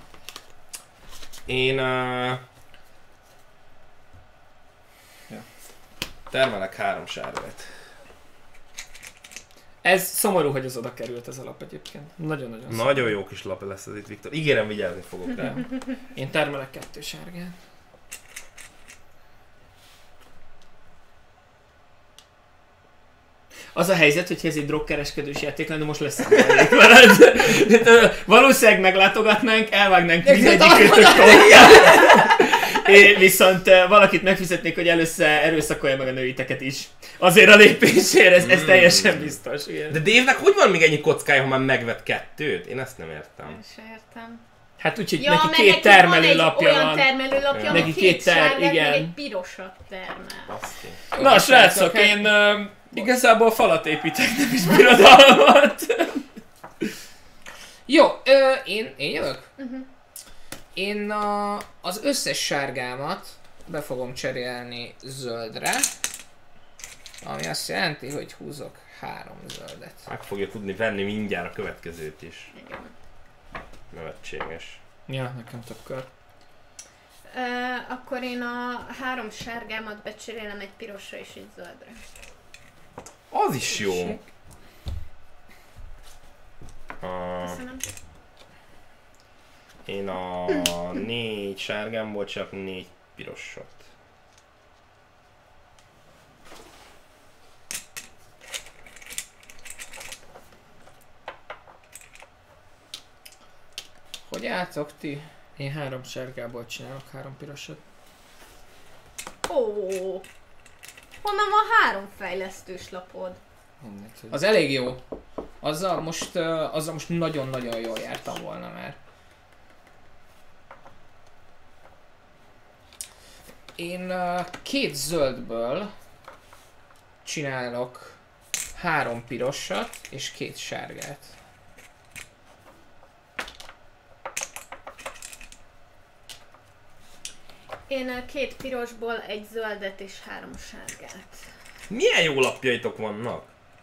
Én... termelek 3 sárgát. Ez szomorú, hogy az oda került ez a lap egyébként. Nagyon-nagyon szomorú. Nagyon jó kis lap lesz ez itt, Viktor. Ígérem, vigyázni fogok rá. Én termelek 2 sárgát. Az a helyzet, hogy ez egy drogkereskedős játék lenne, most leszámolnék veled. Valószínűleg meglátogatnánk, elvágnánk mindegyikőtök viszont valakit megfizetnék, hogy először erőszakolja meg a nőiteket is. Azért a lépésért, ez teljesen biztos. Igen. De Dave-nek hogy van még ennyi kockája, ha már megvett 2-t? Én ezt nem értem. Én se értem. Hát úgyhogy Ja, neki mert 2 termelőlapja olyan van. termelőlapja, Neki ami két 2 sárgát, igen. meg egy pirosat termel. Baszki. Na srácok, én igazából falat építek, nem is birodalmat. Jó, én jövök? Én az összes sárgámat be fogom cserélni zöldre. Ami azt jelenti, hogy húzok 3 zöldet. Meg fogja tudni venni mindjárt a következőt is. Igen. Nevetséges. Ja, nekem több. Akkor én a 3 sárgámat becserélem egy pirosra és egy zöldre. Az is jó. Köszönöm. Én a 4 sárgámból csak 4 pirosat. Hogy álltok ti? Én 3 sárgából csinálok 3 pirosat. Ó, honnan van 3 fejlesztős lapod? Az elég jó. Azzal most nagyon-nagyon jól jártam volna már. Én 2 zöldből csinálok 3 pirosat és 2 sárgát. Én 2 pirosból egy zöldet és 3 sárgát. Milyen jó lapjaitok vannak?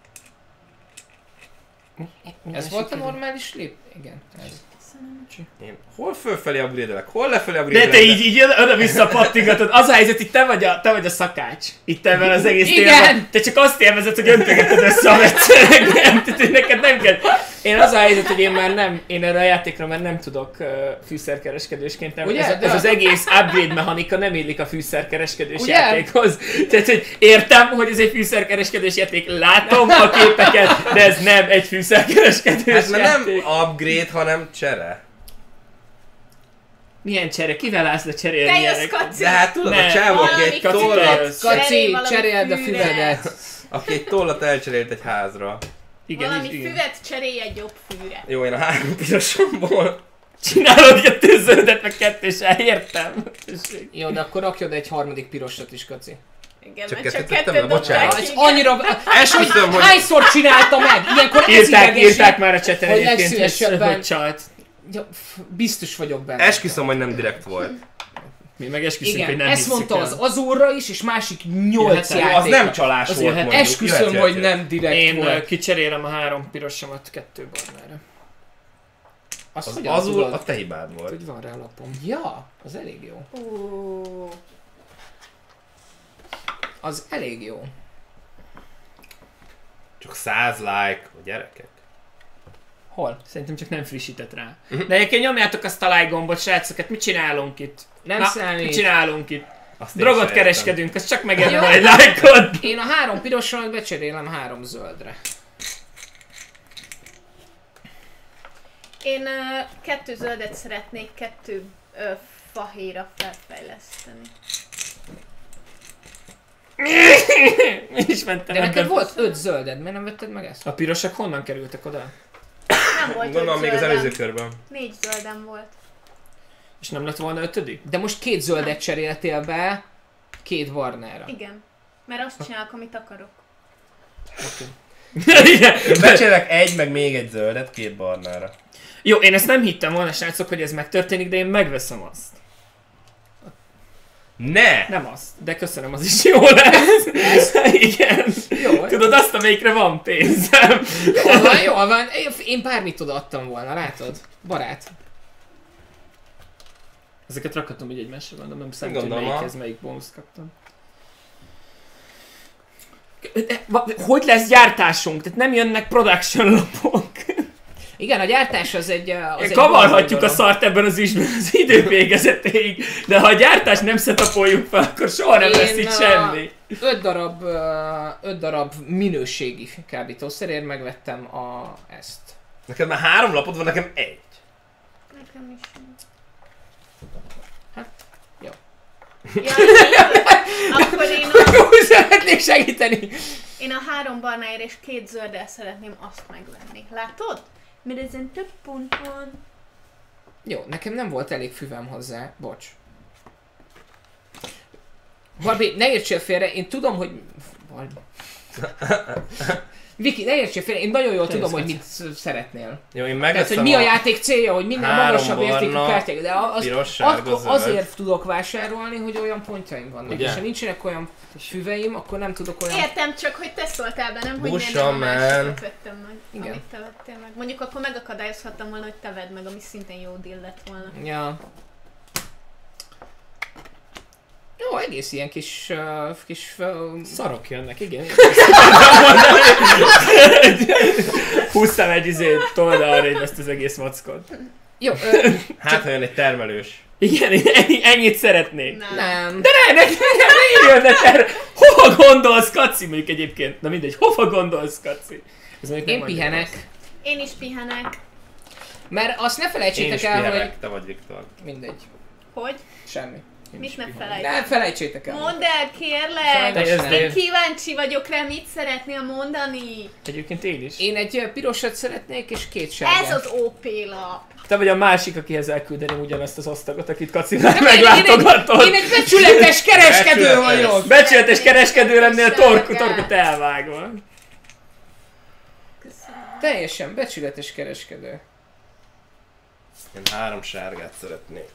Ez volt a normális lép? Igen. Ez. Én hol fölfelé upgrade-elek, hol lefelé De upgrade-elek? te így oda-vissza pattingatod. Az a helyzet, itt te vagy a szakács. Itt ebben az egész Igen. témában. Te csak azt élvezed, hogy öntögeted össze a meccseket. Neked nem kell. Én az a helyzet, hogy én erre a játékra már nem tudok fűszerkereskedősként. Nem. Ugye? Ez az egész upgrade mechanika nem illik a fűszerkereskedős Ugye? játékhoz. Tehát, hogy értem, hogy ez egy fűszerkereskedős játék, látom a képeket, de ez nem egy fűszerkereskedős Hát mert nem játék. upgrade, hanem csere. Milyen csere? Kivel állsz le cserélni Te jössz, ilyeneket? Kaci! De hát tudod, Ne, a csávó, aki valami egy Kaci, tollat, jössz. Kaci, valami cseréld a füvet. füvedet. aki egy tollat elcserélt egy házra. Igen, Valami igen. füvet cserélj egy jobb fűre. Jó, én a 3 pirosomból. Csinálod kettő zöldet, meg kettős, értem. Jó, de akkor rakjad egy harmadik pirosat is, Kaci. Igen, Csak mert csak kettőt tettem kettőt le, dobtál bocsánat. ki, Ez igen. annyira... Esküszöm, hogy... Hányszor csinálta meg? Ilyenkor ez Írták idegesít. már a cseten hogy egyébként, legszívesebben- hogy csalt. Ja, biztos vagyok benne. Esküszöm, hogy nem direkt volt. Mi meg esküszünk, hogy Igen, nem ezt hisszük mondta el. az Azurra is, és másik 8 Jöhet el. játékra. Az nem csalás Az volt, jöhet. mondjuk. Esküszöm, Jöhet, hogy jöhet. nem direkt Én volt. kicserélem a 3 pirosomat 2 barnára. Azt Az hogyan azul tudod? a te hibád volt. Hogy van rá lapom. Ja, az elég jó. Ó, Az elég jó. Csak 100 like, a gyerekek. Hol? Szerintem csak nem frissített rá. De egyébként nyomjátok azt a like gombot, srácok, hát mit csinálunk itt? Nem Na, számít. mit csinálunk itt? Azt én Drogot se értem. kereskedünk, az csak megérne egy like-ot. Én a 3 pirosomat becserélem 3 zöldre. én 2 zöldet szeretnék 2 fahéjra felfejleszteni. És mentem De neked ebben. volt 5 zölded, miért nem vetted meg ezt? A pirosak honnan kerültek oda? Nem volt Gondolom 5 még az zöldem. előző körben. 4 zöldem volt. És nem lett volna 5. De most 2 zöldet cseréltél be 2 barnára. Igen. Mert azt csinálok, amit akarok. Igen. Én becserélek egy, meg még egy zöldet 2 barnára. Jó, én ezt nem hittem volna, srácok, hogy ez megtörténik, de én megveszem azt. Ne! Nem azt, de köszönöm, az is jó lesz. Igen. Jó, Tudod, azt, amelyikre van pénzem. jól van. Én bármit odaadtam volna, látod? Barát. Ezeket rakhatom így egymásra, mondom, nem számít, hogy Gondolom, melyikhez melyik bónuszt kaptam. Hogy lesz gyártásunk? Tehát nem jönnek production lapok. Igen, a gyártás az egy... Az egy Kavarhatjuk a dolog. szart ebben az ügyben az idő végezetéig, de ha a gyártást nem szetapoljuk fel, akkor soha nem lesz itt semmi. 5 darab minőségi kábítószerért megvettem ezt. Neked már 3 lapod van, nekem 1. Nekem is. Hát, jó. Ja, akkor Úgy szeretnék segíteni! én a 3 barnáért és 2 zölddel szeretném azt megvenni. Látod? Mert ezen több pont van. Jó, nekem nem volt elég füvem hozzá, bocs. Barbie, ne értsél félre, én tudom, hogy... Barbie. Viki, ne értsél félre, én nagyon jól tudom, hogy mit szeretnél. Jó, én Tehát, megveszem hogy mi a játék célja, hogy minél 3 magasabb értékű barna, kártyák, de piros, sárga, akkor zöld. azért tudok vásárolni, hogy olyan pontjaim vannak. Ugye? És ha nincsenek olyan füveim, akkor nem tudok olyan... Értem, csak hogy te szóltál be, nem? Hogy miért Busa, nem a másikat man. vettem meg, Igen. amit te vettél meg. Mondjuk akkor megakadályozhattam volna, hogy te vedd meg, ami szintén jó deal lett volna. Ja. Jó, egész ilyen kis... Szarok jönnek, igen. Húztam egy toldalra ezt az egész mackot. Jó, Hát, ha jön egy termelős. Igen, én ennyit szeretnék. nem. De ne jönnek erre. Hova gondolsz, Kaci? Mondjuk egyébként, na mindegy, hova gondolsz, Kaci? Ez mondjuk nem Én annyira pihenek. rossz. Én is pihenek. Mert azt ne Én felejtsétek is el, hogy... pihenek, te vagy Viktor. Mindegy. Hogy? Semmi. Én is Mit ne pihenek. felejts? Ne felejtsétek el. Mondd el, kérlek! Sajnos nem. Én kíváncsi vagyok rá, mit szeretnél mondani. Egyébként én is. Én egy pirosat szeretnék, és 2 sárgát. Ez az OP lap. Te vagy a másik, akihez elküldeném ugyanazt az osztagot, akit Kacinál meglátogatott. Én egy becsületes kereskedő Becsületes. vagyok! Becsületes kereskedő lennél Sárgát. torkot elvágva. Köszönöm. Teljesen becsületes kereskedő. Én 3 sárgát szeretnék.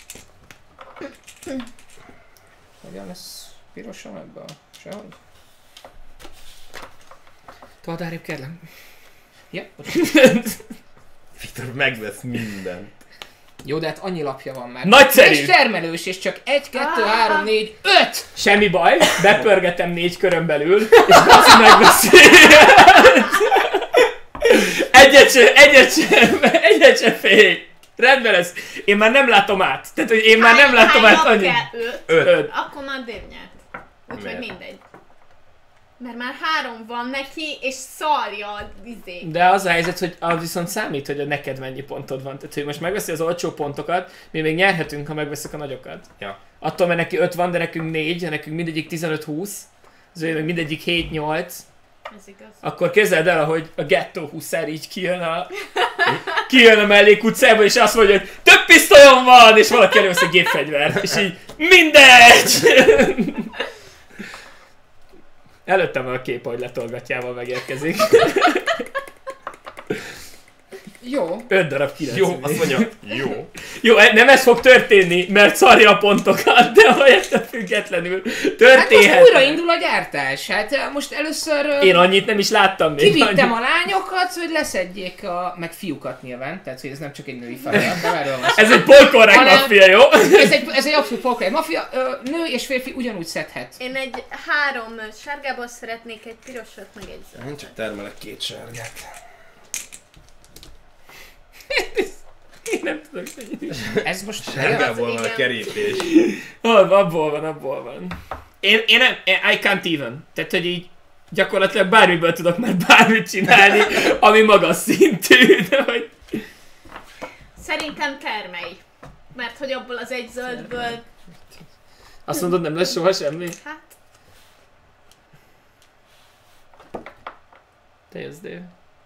Hogyan lesz pirosom ebből? Sehogy? Tovább arrébb kérlek. Ja, Viktor megvesz mindent. jó, de hát annyi lapja van már. Nagyszerű! És termelős, és csak 1, 2, 3, 4, 5! Semmi baj, bepörgetem 4 körön belül, és Baci megveszi. Egyet se félj. Rendben lesz. Én már nem látom át. Tehát, hogy én már nem látom át Hány annyit. kell? 5. 5. Akkor már Dave nyert. Úgyhogy Miért? mindegy. Mert már 3 van neki, és szarja a izé. De az a helyzet, hogy az viszont számít, hogy neked mennyi pontod van. Tehát, hogy most megveszi az olcsó pontokat, mi még nyerhetünk, ha megveszek a nagyokat. Ja. Attól, mert neki 5 van, de nekünk 4, nekünk mindegyik 15-20, az ő meg mindegyik 7-8, Ez igaz. akkor képzeld el, hogy a gettó huszár így kijön a mellékutcába, és azt mondja, hogy több pisztolyom van, és valaki elővesz egy gépfegyvert, és így mindegy! Előttem van a kép, hogy letolgatjával megérkezik. Jó. 5 darab 9. Jó, azt mondja, jó. Jó, nem ez fog történni, mert szarja a pontokat, de ha ettől függetlenül Hát történhet. most újra indul a gyártás. Hát most először Én annyit nem is láttam még. kivittem a lányokat, hogy leszedjék meg fiúkat nyilván. Tehát, hogy ez nem csak egy női feladat, de erről van szó. Ez egy polkorrekt Hanem- maffia, jó? Ez egy abszolút polkorrekt mafia. Nő és férfi ugyanúgy szedhet. Én egy 3 sárgából szeretnék, egy pirosat, meg egy zöld. Én csak termelek 2 sárgát. Én nem tudok segíteni. Ez most Sárgából van a igen. kerítés. Abból van. Én nem, I can't even. Tehát, hogy így gyakorlatilag bármiből tudok már bármit csinálni, ami magas szintű, de hogy... Szerintem termelj. Mert hogy abból az egy zöldből, Azt mondod, nem lesz soha semmi? hát Te jössz, Dave.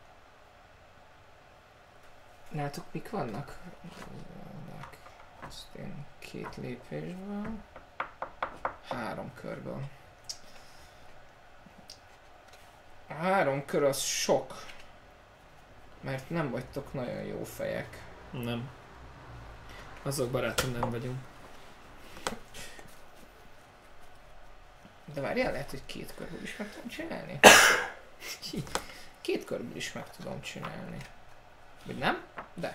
Látok, mik vannak? Azt én 2 lépésből. 3 körből. A 3 kör az sok. Mert nem vagytok nagyon jó fejek. Nem. Azok barátom nem vagyunk. De várjál, lehet, hogy 2 körből is meg tudom csinálni. 2 körből is meg tudom csinálni. Vagy nem? De.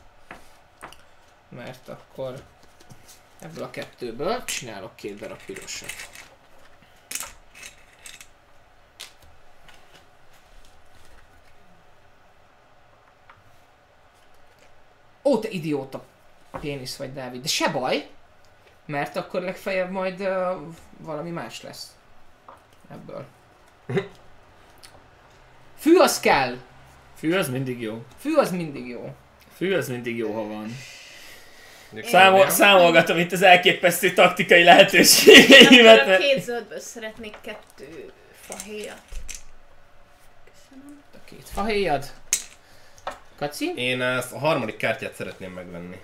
Mert akkor ebből a 2-ből csinálok 2 darab pirosat. Ó, te idióta pénisz vagy, Dávid. De se baj, mert akkor legfeljebb majd valami más lesz ebből. Fű az kell! Fű az mindig jó. Fű az mindig jó. Fű az mindig jó, ha van. Számol... Számolgatom itt az elképesztő taktikai akkor lehetőségeimet. a mert- 2 zöldből szeretnék 2 fahéjat. Köszönöm. A 2 fahéjad. Kaci? Én ezt a harmadik kártyát szeretném megvenni.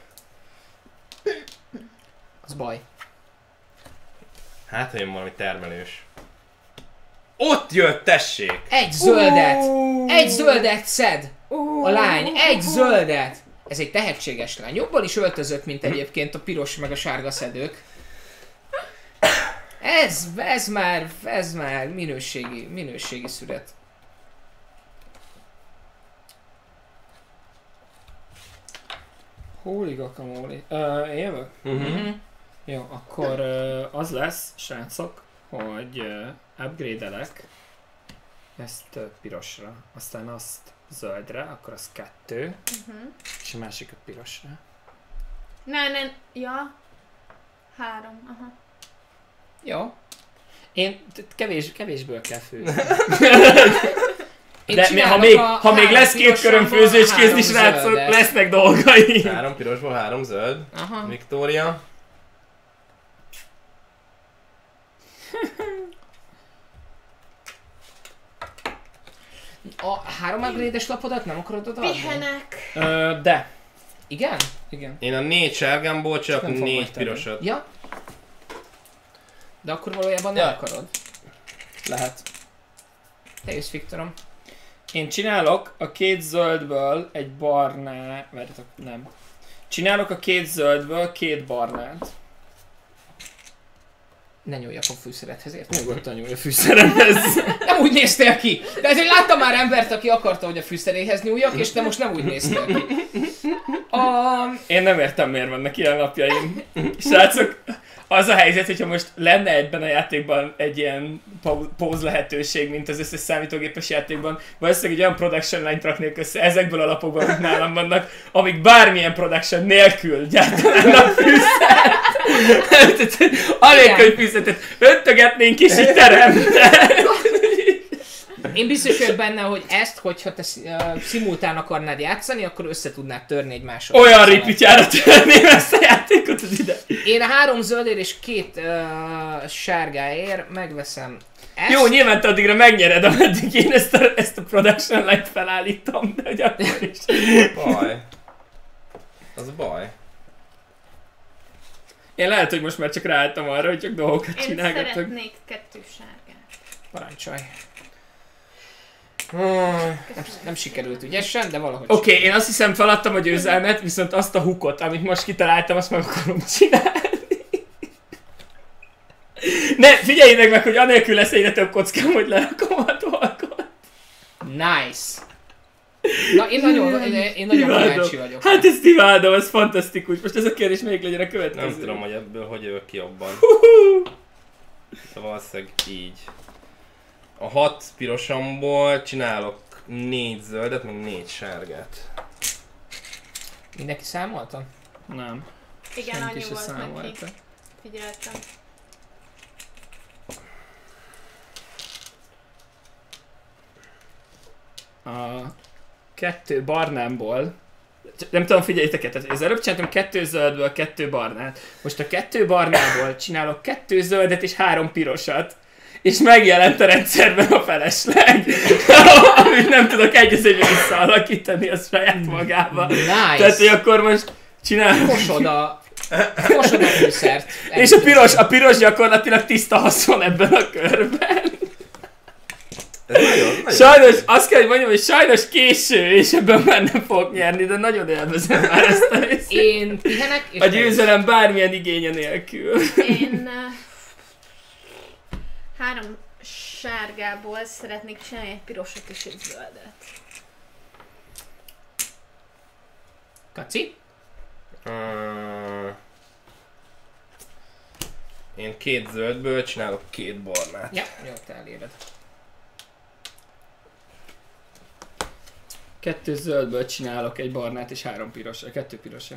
Az baj. Hát, ha jön valami termelős. Ott jött, tessék! Egy zöldet! Egy zöldet szed! A lány, egy zöldet! Ez egy tehetséges lány. Jobban is öltözött, mint egyébként a piros meg a sárga szedők. Ez már minőségi szület. Holy guacamole. Én jövök? Jó, akkor az lesz, srácok, hogy upgrade-elek ezt pirosra, aztán azt zöldre, akkor az 2, és a másikat pirosra. Nem, ja. 3, aha. Jó. Én kevésből kell főzni. Én De csinálok ha még lesz 2 köröm pirosomból főzőcskézni, 3 srácok, zöldet. lesznek dolgai. 3 pirosból, 3 zöld. Aha. Viktória. A 3 upgrade-es lapodat nem akarod odaadni? Pihenek. De. Igen? Igen. Én a 4 sárgámból csak Nem fogom 4 megtenni. pirosat. Ja. De akkor valójában nem Ja. akarod. Lehet. Te jössz, Viktorom. Én csinálok a 2 zöldből egy barnát, várjatok, nem. Csinálok a 2 zöldből 2 barnát. Ne nyúljak a fűszerethez, érted? Nyugodtan nyúlj a fűszeremhez. Nem úgy néztél ki! De ezért láttam már embert, aki akarta, hogy a fűszeréhez nyúljak, és te most nem úgy néztél ki. Én nem értem, miért vannak ilyen napjaim. Srácok, az a helyzet, hogyha most lenne ebben a játékban egy ilyen póz lehetőség, mint az összes számítógépes játékban, valószínűleg egy olyan production line-t raknék össze ezekből a lapokban, amik nálam vannak, amik bármilyen production nélkül gyártanának fűszert. Anélkül, hogy fűszert, öntögetnénk és így teremte. Én biztos vagyok benne, hogy ezt, hogyha te szimultán akarnád játszani, akkor össze tudnád törni egy másodperc. Olyan ripityára törném ezt a játékot az ide. Én 3 zöldért és 2 sárgáért megveszem ezt. Jó, nyilván te addigra megnyered, ameddig én ezt a production line-t felállítom, de hogy akkor is. Baj. Az baj. Én lehet, hogy most már csak ráálltam arra, hogy csak dolgokat Én csinálgatok. szeretnék 2 sárgát. Parancsolj. Nem sikerült ügyesen, de valahogy. Oké, én azt hiszem feladtam a győzelmet, viszont azt a hookot, amit most kitaláltam, azt meg akarom csinálni. Ne, figyeljétek meg, hogy anélkül lesz egyre több kockám, hogy lerakom a dolgot. Nice. Na, én nagyon kíváncsi vagyok. Hát ezt imádom, ez fantasztikus. Most ez a kérdés melyik legyen a következő. Nem tudom, hogy ebből hogy jövök ki jobban. De valószínűleg így. A 6 pirosomból csinálok 4 zöldet, meg 4 sárgát. Mindenki számolta? Nem. Igen, Senki annyi se volt neki. számolta. Figyeltem. A 2 barnámból, nem tudom, figyeljétek, tehát az előbb csináltam 2 zöldből 2 barnát. Most a 2 barnából csinálok 2 zöldet és 3 pirosat. És megjelent a rendszerben a felesleg, amit nem tudok egy az egyben visszaalakítani a saját magába. Nice. Tehát, hogy akkor most csinálom. Fosod a fűszert. És a piros gyakorlatilag tiszta haszon ebben a körben. Ez nagyon Sajnos, azt kell, hogy mondjam, hogy sajnos késő, és ebben már nem fogok nyerni, de nagyon élvezem már ezt a részt. Én pihenek, és A győzelem bármilyen igénye nélkül. Én 3 sárgából szeretnék csinálni egy pirosat és egy zöldet. Kaci? Én 2 zöldből csinálok 2 barnát. Ja, jó, te eléred. 2 zöldből csinálok egy barnát és 3 pirosat, 2 pirosat.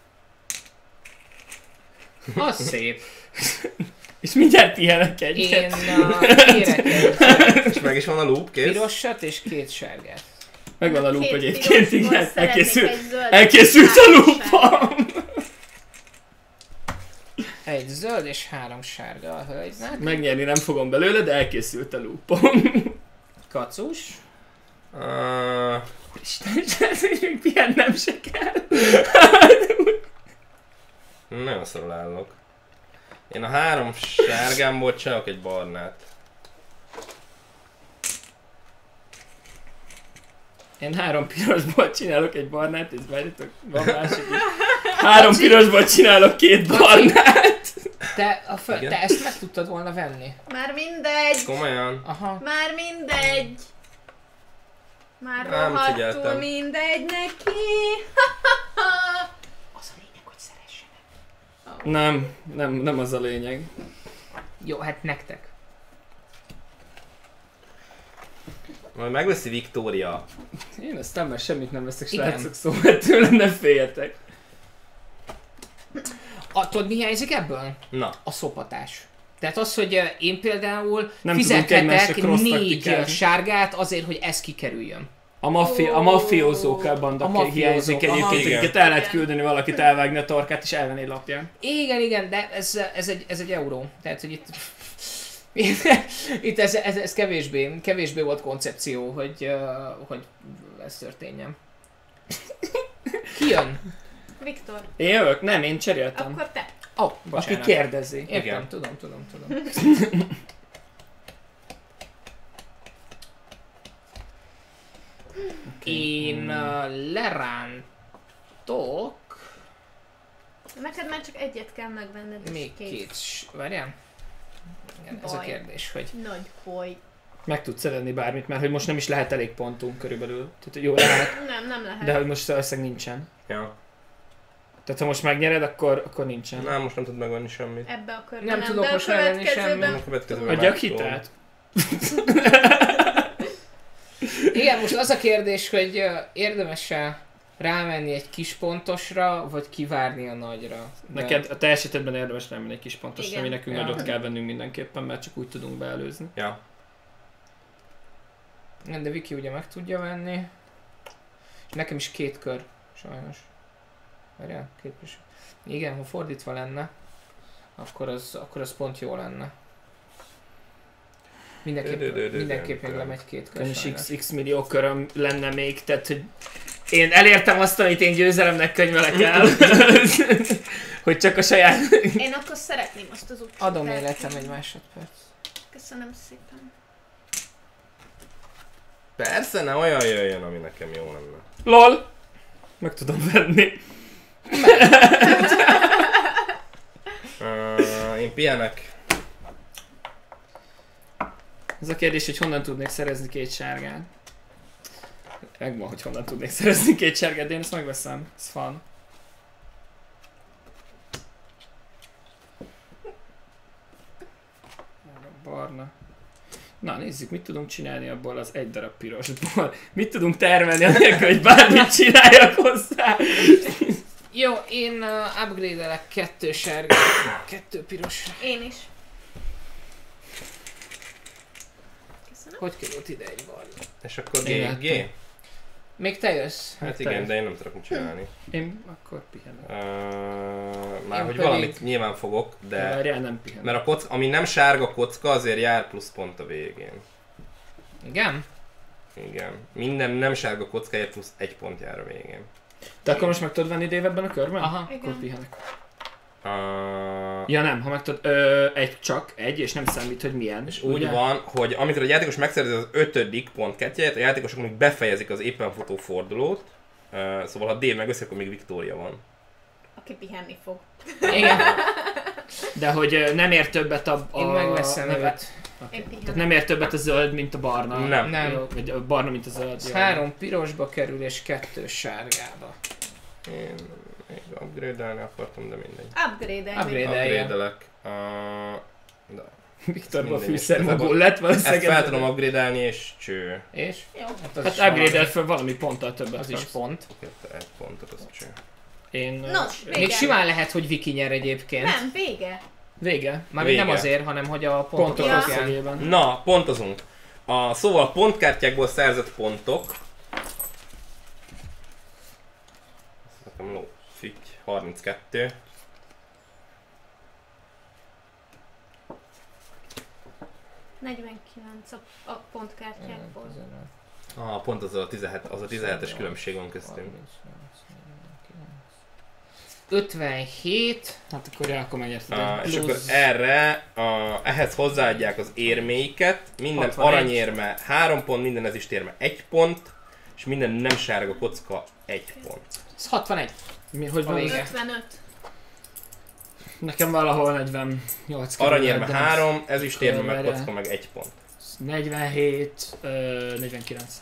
Az szép. És mindjárt pihenek Én egyet. kérek egy És meg is van a loop, kész? pirosat és 2 sárgát. Megvan a loop 2 egyébként, pirosból igen. szeretnék egy zöldet, Elkészült a 3 loopom. Egy zöld és 3 sárga a hölgynek. Megnyerni nem fogom belőle, de elkészült a loopom. Kacus. Isten, még pihennem se kell. Nagyon szarul állok. Én a 3 sárgámból csinálok egy barnát. Én 3 pirosból csinálok egy barnát, és várjátok, van másik is. 3 pirosból csinálok 2 barnát. Te ezt meg tudtad volna venni? Már mindegy! Komolyan? Aha. Már mindegy! Már Nem rohadtul figyeltem. mindegy neki! Az a lényeg, hogy szeressenek. Nem az a lényeg. Jó, hát nektek. Majd megveszi Viktória. Én aztán már semmit nem veszek, Igen. srácok, szóval tőlem ne féljetek. Tudod, mi hiányzik ebből? Na. A szopatás. Tehát az, hogy én például Nem tudunk egymásra fizethetek cross 4 taktikálni. sárgát azért, hogy ez kikerüljön. A mafiózók A banda mafiózók, hiányzik aha. egyébként, Igen. akiket el lehet küldeni valakit elvágni a torkát és elvenni egy lapján. Igen, de ez egy euró. Tehát, hogy itt ez kevésbé volt koncepció, hogy ez történjen. Ki jön? Viktor, Én jövök? Nem, én cseréltem. akkor te. Ó, Aki bocsánat. kérdezi. Értem, Igen. tudom. Én lerántok Neked már csak egyet kell megvenned. és még kész. 2 várjál? Igen, ez a Baj. kérdés, hogy... Nagy baj. Meg tudsz szerezni bármit, mert hogy most nem is lehet elég pontunk körülbelül. Tehát jó lehet, Nem lehet. de hogy most valószínűleg nincsen. Ja. Tehát ha most megnyered, akkor nincsen. Nem, most nem tud megvenni semmit. Ebbe a körben Nem tudok de a most rávenni következőben... A következőben Adjak megtudom. hitelt? Igen, most az a kérdés, hogy érdemes-e rámenni egy kis pontosra, vagy kivárni a nagyra. De... Neked a te esetedben érdemes rámenni egy kis pontos, Igen. ami nekünk Ja. nagyot kell vennünk mindenképpen, mert csak úgy tudunk beelőzni. Ja. Nem, de Viki ugye meg tudja venni. És nekem is 2 kör, sajnos. Várjál, 2 kör. Igen, ha fordítva lenne, akkor az pont jó lenne. Mindenképp még lemegy 2 kör. És sajnos. x millió köröm lenne még, tehát hogy én elértem azt, amit én győzelemnek könyvelek el. Hogy csak a saját... Én akkor szeretném azt az utcát. Adom életem egy másodperc. Köszönöm szépen. Persze, ne olyan jöjjön, ami nekem jó lenne. LOL! Meg tudom venni. Én pihenek. Ez a kérdés, hogy honnan tudnék szerezni 2 sárgát. Megvan, hogy honnan tudnék szerezni 2 sárgát, de én ezt megveszem. Ez fun. Barna. Na nézzük, mit tudunk csinálni abból az egy darab pirosból. Mit tudunk termelni anélkül, hogy bármit csináljak hozzá. Jó, én upgrade-elek 2 sárga, 2 piros. Én is. Köszönöm. Hogy került ide egy barna? És akkor Igen. GG? Még te jössz? Hát igen, de én nem tudok mit csinálni. Én akkor pihenek. Már Én hogy pedig- valamit nyilván fogok, de... Várjál, nem pihenek. Mert a kocka, ami nem sárga kocka, azért jár plusz pont a végén. Igen? Igen. Minden nem sárga kockáért plusz 1 pont jár a végén. Te akkor most meg tudod venni Dave ebben a körben? Aha. Akkor Igen. pihenek. Uh, Ja nem, ha meg tudod, csak egy, és nem számít, hogy milyen. és úgy ugye? van, hogy amikor a játékos megszerzi az 5. pontkártyáját, a játékosok még befejezik az éppen futó fordulót. Szóval ha Dave megveszi, akkor még Viktória van. Aki pihenni fog. Igen. De hogy nem ér többet a... Én megveszem nem, őt. okay. Én pihenek. Tehát nem ér többet a zöld, mint a barna. Nem. Nem. Jó, vagy a barna, mint a zöld. Ez jó. 3 pirosba kerül és 2 sárgába. Én még upgrade-elni akartam, de mindegy. Upgrade-elj. Upgrade. Upgrade-elek. De Viktorban mindegy. fűszermagul lett ezt valószínűleg. fel tudom upgrade-elni és cső. És? Jó. az Hát is upgrade-el fel valami ponttal többet. Az is kapsz. pont. Egy pontot, az cső. Én... Nos, vége. Még simán lehet, hogy Viki nyer egyébként. Nem, vége. Vége. Mármint nem Vége. azért, hanem hogy a pontok Pontok Ja. alapján. összegében. Na, pontozunk. Szóval a pontkártyákból szerzett pontok. Ez nekem ló. Fügy. 32. A pontkártyákból. Pont az a 17-es különbség van köztünk. 57. Hát akkor ja, akkor megnyerted. És akkor erre, ehhez hozzáadják az érméiket. Minden 61. aranyérme 3 pont, minden ezüstérme 1 pont, és minden nem sárga kocka 1 pont. Ez 61. Hogy van? vége. 55. Nekem valahol 48 Aranyérme kerül, 3, ezüstérme meg Várjál. kocka meg 1 pont. 47, 49.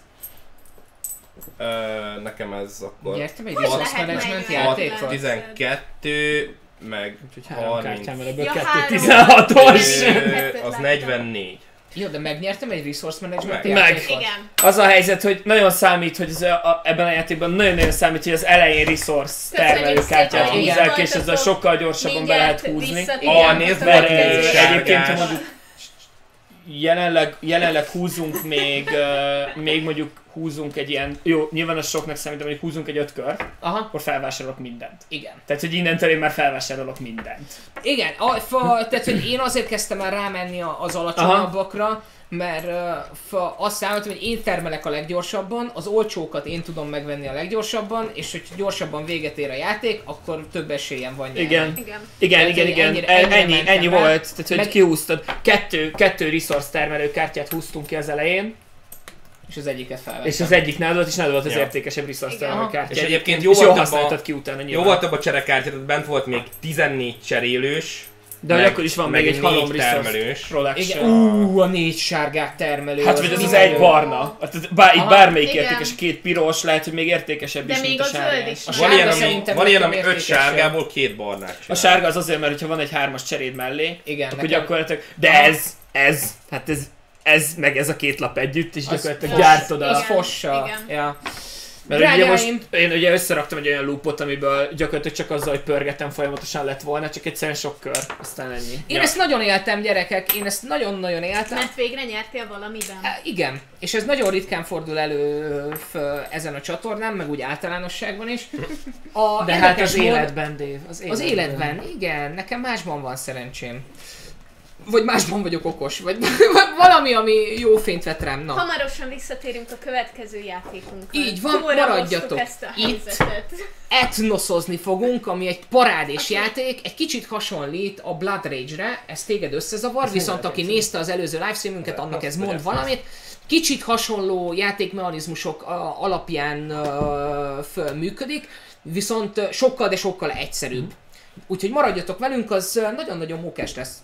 Nekem ez akkor Nyertem egy Hogy resource lehet management 40? játékot? 12, meg Úgyhogy 3 30. kártyám van, ebből Ja, 2 három. 16-os. Az 44. Jó, de megnyertem egy resource management Meg. játékot? Igen. Az a helyzet, hogy nagyon számít, hogy ebben a játékban nagyon számít, hogy az elején resource termelőkártyát szépen, húzzák, igen. és ezzel sokkal gyorsabban be lehet Mindjárt húzni. visszatérünk. Nézd Mert meg, egyébként, sárgás. ha mondjuk jelenleg húzunk még mondjuk húzunk egy ilyen, jó, nyilván az soknak számít, de mondjuk húzunk egy 5 kört, Aha, akkor felvásárolok mindent. igen. Tehát, hogy innentől én már felvásárolok mindent. Igen, tehát hogy én azért kezdtem el rámenni az alacsonyabbakra, mert azt számoltam, hogy én termelek a leggyorsabban, az olcsókat én tudom megvenni a leggyorsabban, és hogy gyorsabban véget ér a játék, akkor több esélyem van nyerni. Igen. Igen. Igen, Tehát, igen, hogy igen. ennyire mentem Ennyi rá. volt, tehát hogy Meg- kihúztad. Kettő resource termelő kártyát húztunk ki az elején, És az egyiket felvettem. és az egyik nálad volt, és nálad volt az Ja. értékesebb resource Igen. termelő Aha. kártya. És egyébként és jó jól volt használtad ki utána Jó nyilván. volt több a cserekártya, tehát bent volt még 14 cserélős, De hogy akkor is van még egy négy halom termelős. resource production. Igen, a 4 sárgát termelő. Hát vagy az egy barna. Hát itt bármelyik igen. értékes, a 2 piros lehet, hogy még értékesebb De is, még mint a a zöld sárga. is. A Van Van ilyen, sárga szerintem van ilyen, ami nekem 5 értékesebb. sárgából 2 barnát A csinál. sárga az azért, mert hogyha van egy 3-as cseréd mellé, Igen, akkor nekem- gyakorlatilag... De Aha. ez meg ez a 2 lap együtt, és gyakorlatilag fos. gyártod Az a... Igen, fossa. igen. Ja. Mert ugye most Drágáim. én ugye összeraktam egy olyan loopot, amiből gyakorlatilag csak azzal, hogy pörgetem folyamatosan lett volna, csak egyszerűen sok kör, aztán ennyi. Én ezt nagyon éltem, gyerekek, én ezt nagyon-nagyon éltem. Mert végre nyertél valamiben. Igen, és ez nagyon ritkán fordul elő ezen a csatornán, meg úgy általánosságban is. A De hát érdekes az mód- életben, Dave, Az életben, igen, nekem másban van szerencsém. Vagy másban vagyok okos, vagy valami, ami jó fényt vet rám, na. Hamarosan visszatérünk a következő játékunkra. Így van, Túlra maradjatok hoztuk ezt a itt. helyzetet. Etnoszozni fogunk, ami egy parádés játék, egy kicsit hasonlít a Blood Rage-re, ez téged összezavar, viszont aki nézte az előző livestreamünket, annak ez mond valamit. Kicsit hasonló játékmechanizmusok alapján működik, viszont sokkal, de sokkal egyszerűbb. Úgyhogy maradjatok velünk, az nagyon-nagyon mókás lesz.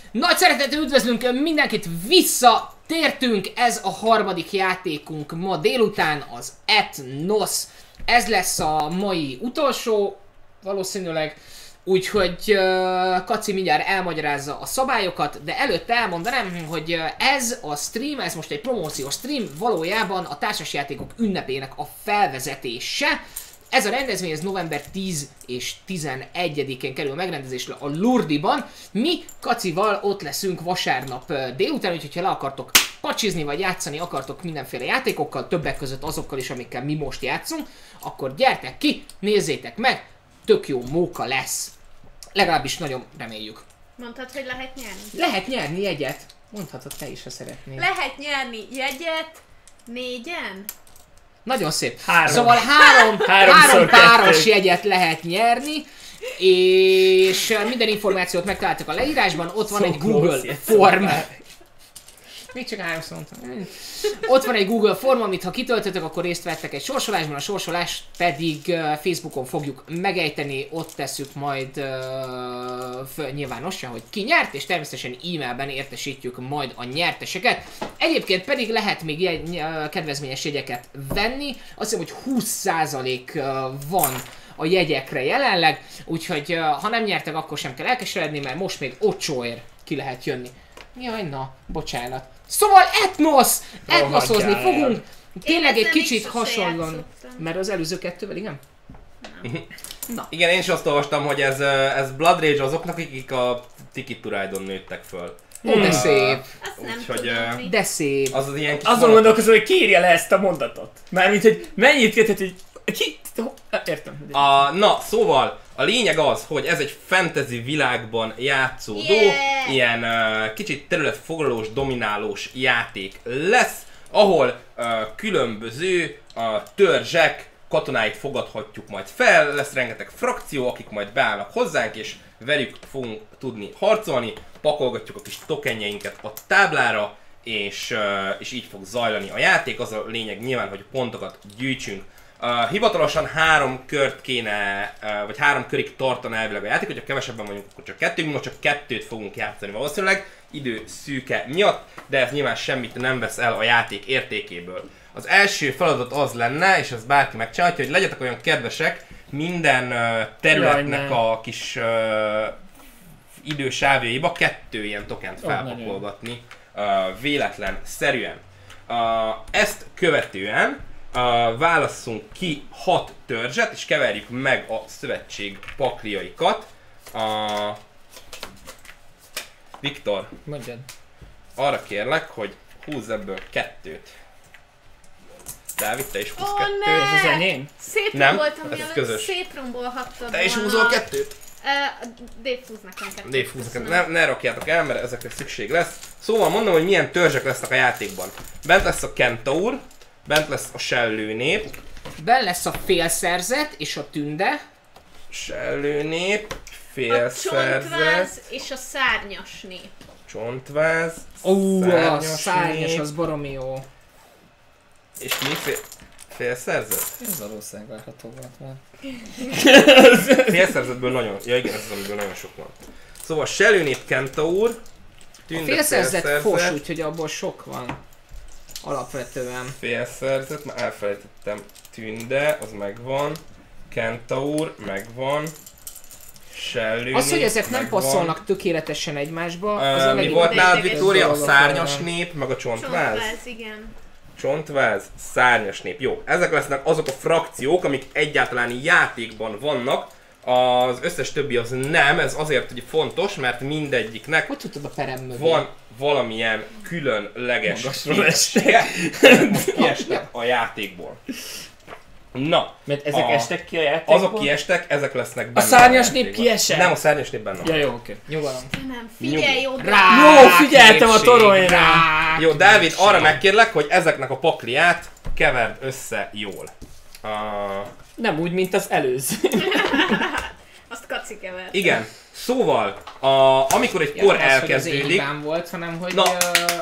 Nagy szeretettel üdvözlünk mindenkit, visszatértünk, ez a harmadik játékunk ma délután, az Ethnos. Ez lesz a mai utolsó, valószínűleg, úgyhogy Kaci mindjárt elmagyarázza a szabályokat, de előtte elmondanám, hogy ez a stream, ez most egy promóciós stream, valójában a társasjátékok ünnepének a felvezetése. Ez a rendezvény ez november 10 és 11-én kerül megrendezésre a Lourdes-ban. Mi Kacival ott leszünk vasárnap délután, úgyhogy ha le akartok pacsizni vagy játszani akartok mindenféle játékokkal, többek között azokkal is, amikkel mi most játszunk, akkor gyertek ki, nézzétek meg, tök jó móka lesz. Legalábbis nagyon reméljük. Mondtad, hogy lehet nyerni? Lehet nyerni jegyet. Mondhatod te is, ha szeretnél. Lehet nyerni jegyet 4-en? Nagyon szép. 3. Szóval három páros jegyet lehet nyerni, és minden információt megtaláltak a leírásban, ott van egy Google form. Még csak 3-szor mondtam. Ott van egy Google form, amit ha kitöltötök, akkor részt vettek egy sorsolásban, a sorsolást pedig Facebookon fogjuk megejteni, ott tesszük majd nyilvánosan, hogy ki nyert, és természetesen e-mailben értesítjük majd a nyerteseket. Egyébként pedig lehet még kedvezményes jegyeket venni, azt hiszem, hogy 20% van a jegyekre jelenleg, úgyhogy ha nem nyertek, akkor sem kell elkeseredni, mert most még olcsóért ki lehet jönni. Jaj, na, bocsánat. Szóval Ethnosozni fogunk. Tényleg egy kicsit hasonlóan, mert az előző kettővel, igen? Na. Igen, én is azt olvastam, hogy ez Blood Rage azoknak, akik a Ticket to Ride-on nőttek föl. Ó, de szép. Azt nem Úgyhogy, tudom. De szép. Az ilyen kis Azon gondolkozom, hogy kérje le ezt a mondatot. Mármint, hogy mennyit kérhet, hogy ki... Értem. Na, szóval a lényeg az, hogy ez egy fantasy világban játszódó, ilyen kicsit területfoglalós, dominálós játék lesz, ahol különböző törzsek katonáit fogadhatjuk majd fel, lesz rengeteg frakció, akik majd beállnak hozzánk, és velük fogunk tudni harcolni, pakolgatjuk a kis tokenjeinket a táblára, és így fog zajlani a játék. Az a lényeg nyilván, hogy pontokat gyűjtsünk. Hivatalosan 3 kört kéne, vagy 3 körig tartana elvileg a játék, hogyha kevesebben vagyunk, akkor csak 2, mi most csak 2-t fogunk játszani valószínűleg, idő szűke miatt, de ez nyilván semmit nem vesz el a játék értékéből. Az első feladat az lenne, és ezt bárki megcsinálhatja, hogy legyetek olyan kedvesek, minden területnek a kis idősávjaiba 2 ilyen tokent felpakolgatni véletlenszerűen. Ezt követően válasszunk ki 6 törzset, és keverjük meg a szövetség pakliaikat. Viktor, Mondjad. arra kérlek, hogy húzz ebből 2-t. Dávid, te is húzz 2-t. Ez az enyém? Szép voltam, ez mielőtt közös. szétrombolhattad Te is volna. húzol 2-t? Dave húz nekem 2-t. Dave húz nekem. Ne rakjátok el, mert ezekre szükség lesz. Szóval mondom, hogy milyen törzsek lesznek a játékban. Bent lesz a Kentaur, bent lesz a sellőnép. Benn lesz a félszerzet és a tünde. Sellőnép, A félszerzet, csontváz és a szárnyas nép. csontváz, Ó, a szárnyas szárnyas, nép, az baromi jó. és mi félszerzet? Ez valószínűleg várható volt már. Félszerzetből nagyon, ja igen, ez az, amiből nagyon sok van. Szóval sellőnép, Kentaur, A tünde, félszerzet fos, úgyhogy abból sok van. Alapvetően. félszerzet, már elfelejtettem, tünde, az megvan, Kentaur, megvan, sellőnép, Az, hogy ezek nem megvan. passzolnak tökéletesen egymásba, az a Mi legjobb. volt nálad, ideges Viktória? A dolog. szárnyas nép, meg a csontváz? Csontváz, igen. Csontváz, szárnyas nép. Jó, ezek lesznek azok a frakciók, amik egyáltalán játékban vannak. Az összes többi az nem, ez azért hogy fontos, mert mindegyiknek Hogy tudod a perem mögé? van valamilyen különleges Magasról képessége, kiestek a játékból. Na, Mert ezek estek ki a játékból? azok kiestek, ezek lesznek A benne. szárnyas nép játékban. kiesett? Nem, a szárnyas nép benne. Ja, jó, oké. Nyugalom. Nem, figyelj oda! Jó, figyeltem a toronyra! Jó, Dávid, arra megkérlek, hogy ezeknek a pakliát keverd össze jól. Nem úgy, mint az előző. Azt Kaci kevert. Igen, szóval, amikor egy kor Az, hogy az én elkezdődik, hibám volt, hanem hogy Na.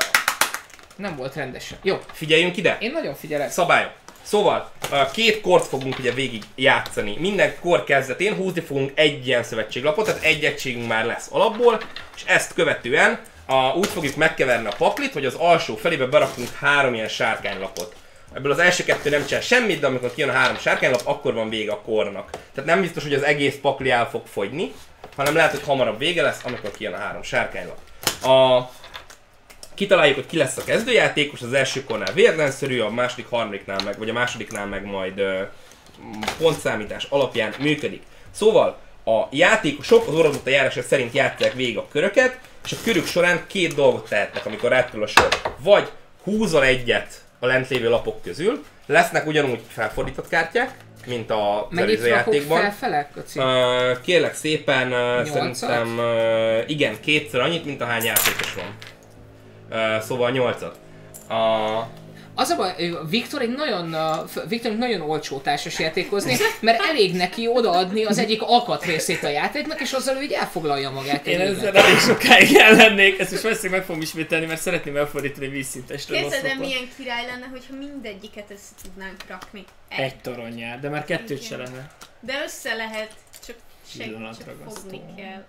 nem volt rendesen. Jó, figyeljünk ide, én nagyon figyelek. szabályok. Szóval, 2 kort fogunk ugye végig játszani. Minden kor kezdetén húzni fogunk egy ilyen szövetséglapot, tehát egy egységünk már lesz alapból, és ezt követően úgy fogjuk megkeverni a paklit, hogy az alsó felébe berakunk 3 ilyen sárkánylapot. Ebből az első 2 nem csinál semmit, de amikor kijön a 3 sárkánylap, akkor van vége a kornak. Tehát nem biztos, hogy az egész pakli el fog fogyni, hanem lehet, hogy hamarabb vége lesz, amikor kijön a 3 sárkánylap. Kitaláljuk, hogy ki lesz a kezdőjátékos, az első kornál véletlenszerű, a második, harmadiknál meg, vagy a másodiknál meg majd pontszámítás alapján működik. Szóval a játékosok az orodott járása szerint játsszák végig a köröket, és a körük során 2 dolgot tehetnek, amikor rákerül a sor. Vagy húzol egyet a lent lévő lapok közül, lesznek ugyanúgy felfordított kártyák, mint a előző játékban. Mennyit felfele, Koci? Kérlek szépen, szerintem igen, 2-szer annyit, mint ahány játékos van. Szóval 8-at. Az a baj, Viktor nagyon olcsó társas játékozni, mert elég neki odaadni az egyik alkatrészét a játéknak, és azzal ő így elfoglalja magát. Én ezzel elég sokáig ellennék, ezt most valószínűleg meg fogom ismételni, mert szeretném elfordítani vízszintesre. Képzeld el, milyen király lenne, hogyha mindegyiket össze tudnánk rakni. Egy toronyjál, de már 2-t se lehet. De össze lehet, csak Pillanatragasztó. fogni kell.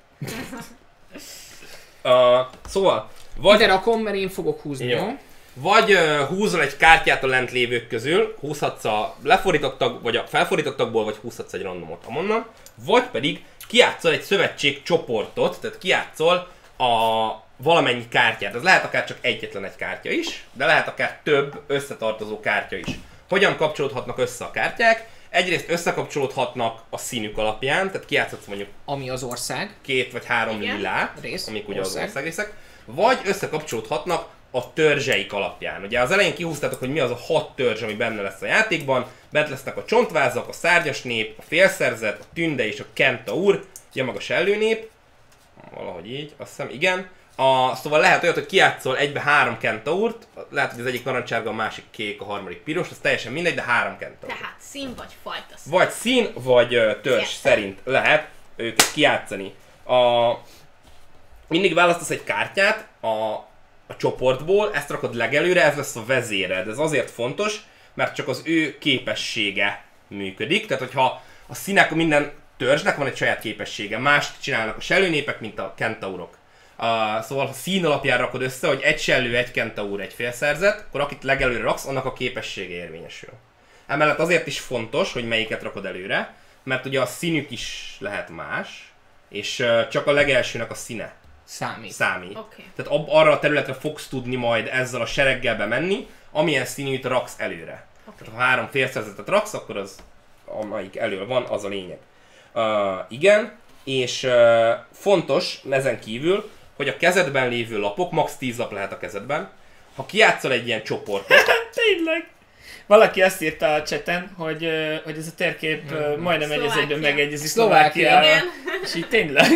Szóval, vagy... Ide rakom, mert én fogok húzni, jó? Vagy húzol egy kártyát a lent lévők közül, húzhatsz a lefordított tag, vagy a felfordított tagból, vagy húzhatsz egy randomot amonnan, vagy pedig kijátszol egy szövetség csoportot, tehát kijátszol valamennyi kártyát. Ez lehet akár csak egyetlen egy kártya is, de lehet akár több összetartozó kártya is. Hogyan kapcsolódhatnak össze a kártyák? Egyrészt összekapcsolódhatnak a színük alapján, tehát kijátszhatsz mondjuk ami az ország. 2 vagy 3 Igen. lilát, Rész. amik ugye Ország. az országrészek, vagy összekapcsolódhatnak a törzseik alapján. Ugye az elején kihúztátok, hogy mi az a 6 törzs, ami benne lesz a játékban. Bent lesznek a csontvázak, a szárnyas nép, a félszerzet, a tünde és a kentaur, ugye meg a sellőnép. Valahogy így, azt hiszem, igen. Szóval lehet olyat, hogy kijátszol egybe 3 kentaurt, lehet, hogy az egyik narancsárga, a másik kék, a harmadik piros, az teljesen mindegy, de 3 kentaur. Tehát szín vagy fajta. Vagy szín, vagy törzs szerint lehet őket kijátszani. Mindig választasz egy kártyát a csoportból, ezt rakod legelőre, ez lesz a vezéred. Ez azért fontos, mert csak az ő képessége működik. Tehát, hogyha a színek, minden törzsnek van egy saját képessége, mást csinálnak a sellőnépek, mint a kentaurok. Szóval, ha szín alapján rakod össze, hogy egy sellő, egy kentaur, egy félszerzet, akkor akit legelőre raksz, annak a képessége érvényesül. Emellett azért is fontos, hogy melyiket rakod előre, mert ugye a színük is lehet más, és csak a legelsőnek a színe számít. Okay. Tehát arra a területre fogsz tudni majd ezzel a sereggel bemenni, amilyen színűt raksz előre. Okay. Tehát ha 3 félszerzetet raksz, akkor az, amelyik elől van, az a lényeg. Igen, és fontos ezen kívül, hogy a kezedben lévő lapok, max 10 lap lehet a kezedben, ha kijátszol egy ilyen csoportot... Tényleg! Valaki azt írta a chaten, hogy ez a térkép majdnem egy az egyben megegyezik Szlovákiával. És így tényleg.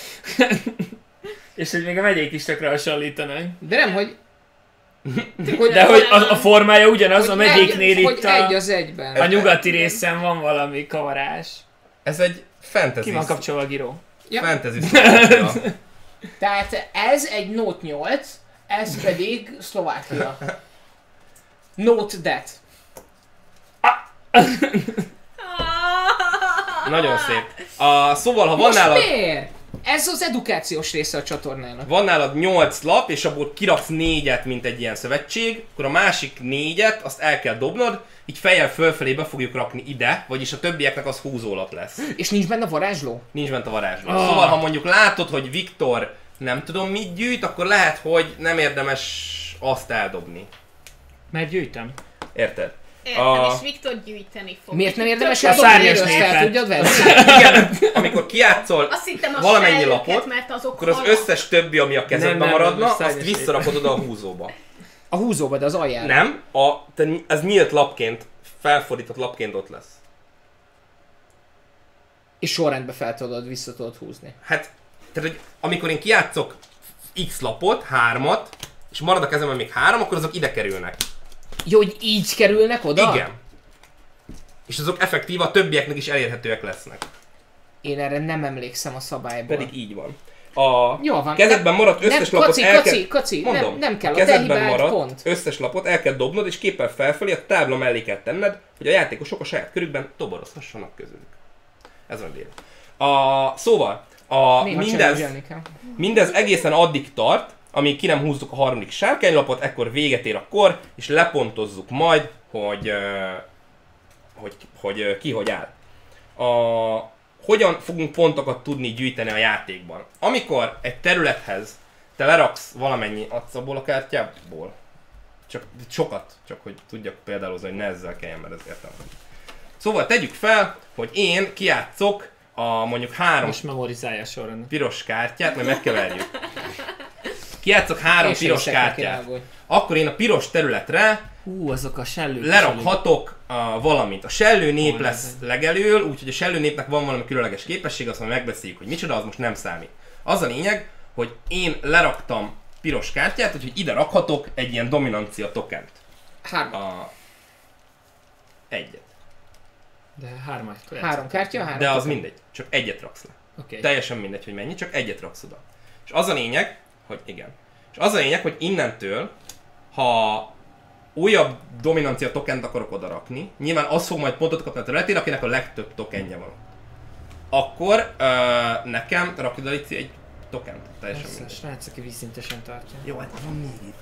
És hogy még a megyék is tökre hasonlítanak. De nem, hogy... De hogy a formája ugyanaz, a megyéknél hogy itt egy az egyben. a nyugati részen van valami kavarás. Ez egy fantasy. Ki van kapcsolva a giró? Ja. Fantasy Szlovákia. Tehát ez egy Note 8, ez pedig Szlovákia. Note that. Nagyon szép. Szóval, ha van Most nálad... miért? Ez az edukációs része a csatornának. Van nálad 8 lap, és abból kiraksz 4-et, mint egy ilyen szövetség, akkor a másik 4-et, azt el kell dobnod, így fejjel fölfelé be fogjuk rakni ide, vagyis a többieknek az húzólap lesz. És nincs benne varázsló? Nincs bent a varázsló. Szóval, ha mondjuk látod, hogy Viktor nem tudom mit gyűjt, akkor lehet, hogy nem érdemes azt eldobni. Mert gyűjtöm. Érted? Értem, és Viktor gyűjteni fog. Miért nem érdemes A eldobni, szárnyas hogy fel népet. tudjad venni? Igen, amikor kijátszol Azt hittem a valamennyi sellőket, lapot, mert azok akkor az halak. összes többi, ami a kezedben Nem, maradna, most azt szárnyas visszarakod oda a húzóba. A húzóba, de az aljára. Nem, ez nyílt lapként, felfordított lapként ott lesz. És sorrendbe fel tudod, vissza tudod húzni. Hát, tehát hogy amikor én kijátszok X lapot, 3-at, és marad a kezemben még 3, akkor azok ide kerülnek. Jó, hogy így kerülnek oda? Igen. És azok effektív a többieknek is elérhetőek lesznek. Én erre nem emlékszem a szabályból. Pedig így van. A Jó van. kezedben maradt összes lapot el kell... Kaci, Mondom, nem kell, a kezedben te hibád maradt pont. összes lapot el kell dobnod, és képpel felfelé a tábla mellé kell tenned, hogy a játékosok a saját körükben toborozhassanak közülük. Ez van dél. Szóval, Néha mindez, challenge-elni kell. mindez egészen addig tart, amíg ki nem húzzuk a harmadik sárkánylapot, ekkor véget ér a kor, és lepontozzuk majd, hogy ki hogy áll. Hogyan fogunk pontokat tudni gyűjteni a játékban? Amikor egy területhez te leraksz valamennyi, adsz abból a kártyából? Csak sokat, csak hogy tudjak például, hogy ne ezzel kelljen, mert ez értelme. Szóval tegyük fel, hogy én kijátszok a mondjuk 3 Most memorizálja sorrendben. piros kártyát, majd megkeverjük. Kijátszok 3 piros kártyát. Akkor én a piros területre Azok a sellők. lerakhatok valamit. A sellő nép lesz legelől, úgyhogy a sellő népnek van valami különleges képesség, azt majd megbeszéljük, hogy micsoda, az most nem számít. Az a lényeg, hogy én leraktam piros kártyát, úgyhogy ide rakhatok egy ilyen dominancia tokent. 3. Egyet. De 3-at 3 kártya, 3 De az mindegy, csak egyet raksz le. Oké. Teljesen mindegy, hogy mennyi, csak egyet raksz oda. És az a lényeg, hogy igen. És az a lényeg, hogy innentől, ha újabb dominancia tokent akarok oda rakni, nyilván az fog majd pontot kapni a területére, akinek a legtöbb tokenje van. Akkor nekem rakj oda Lici egy tokent. Teljesen Ez a mindegy. srác, aki vízszintesen tartja. Jó, hát van még itt.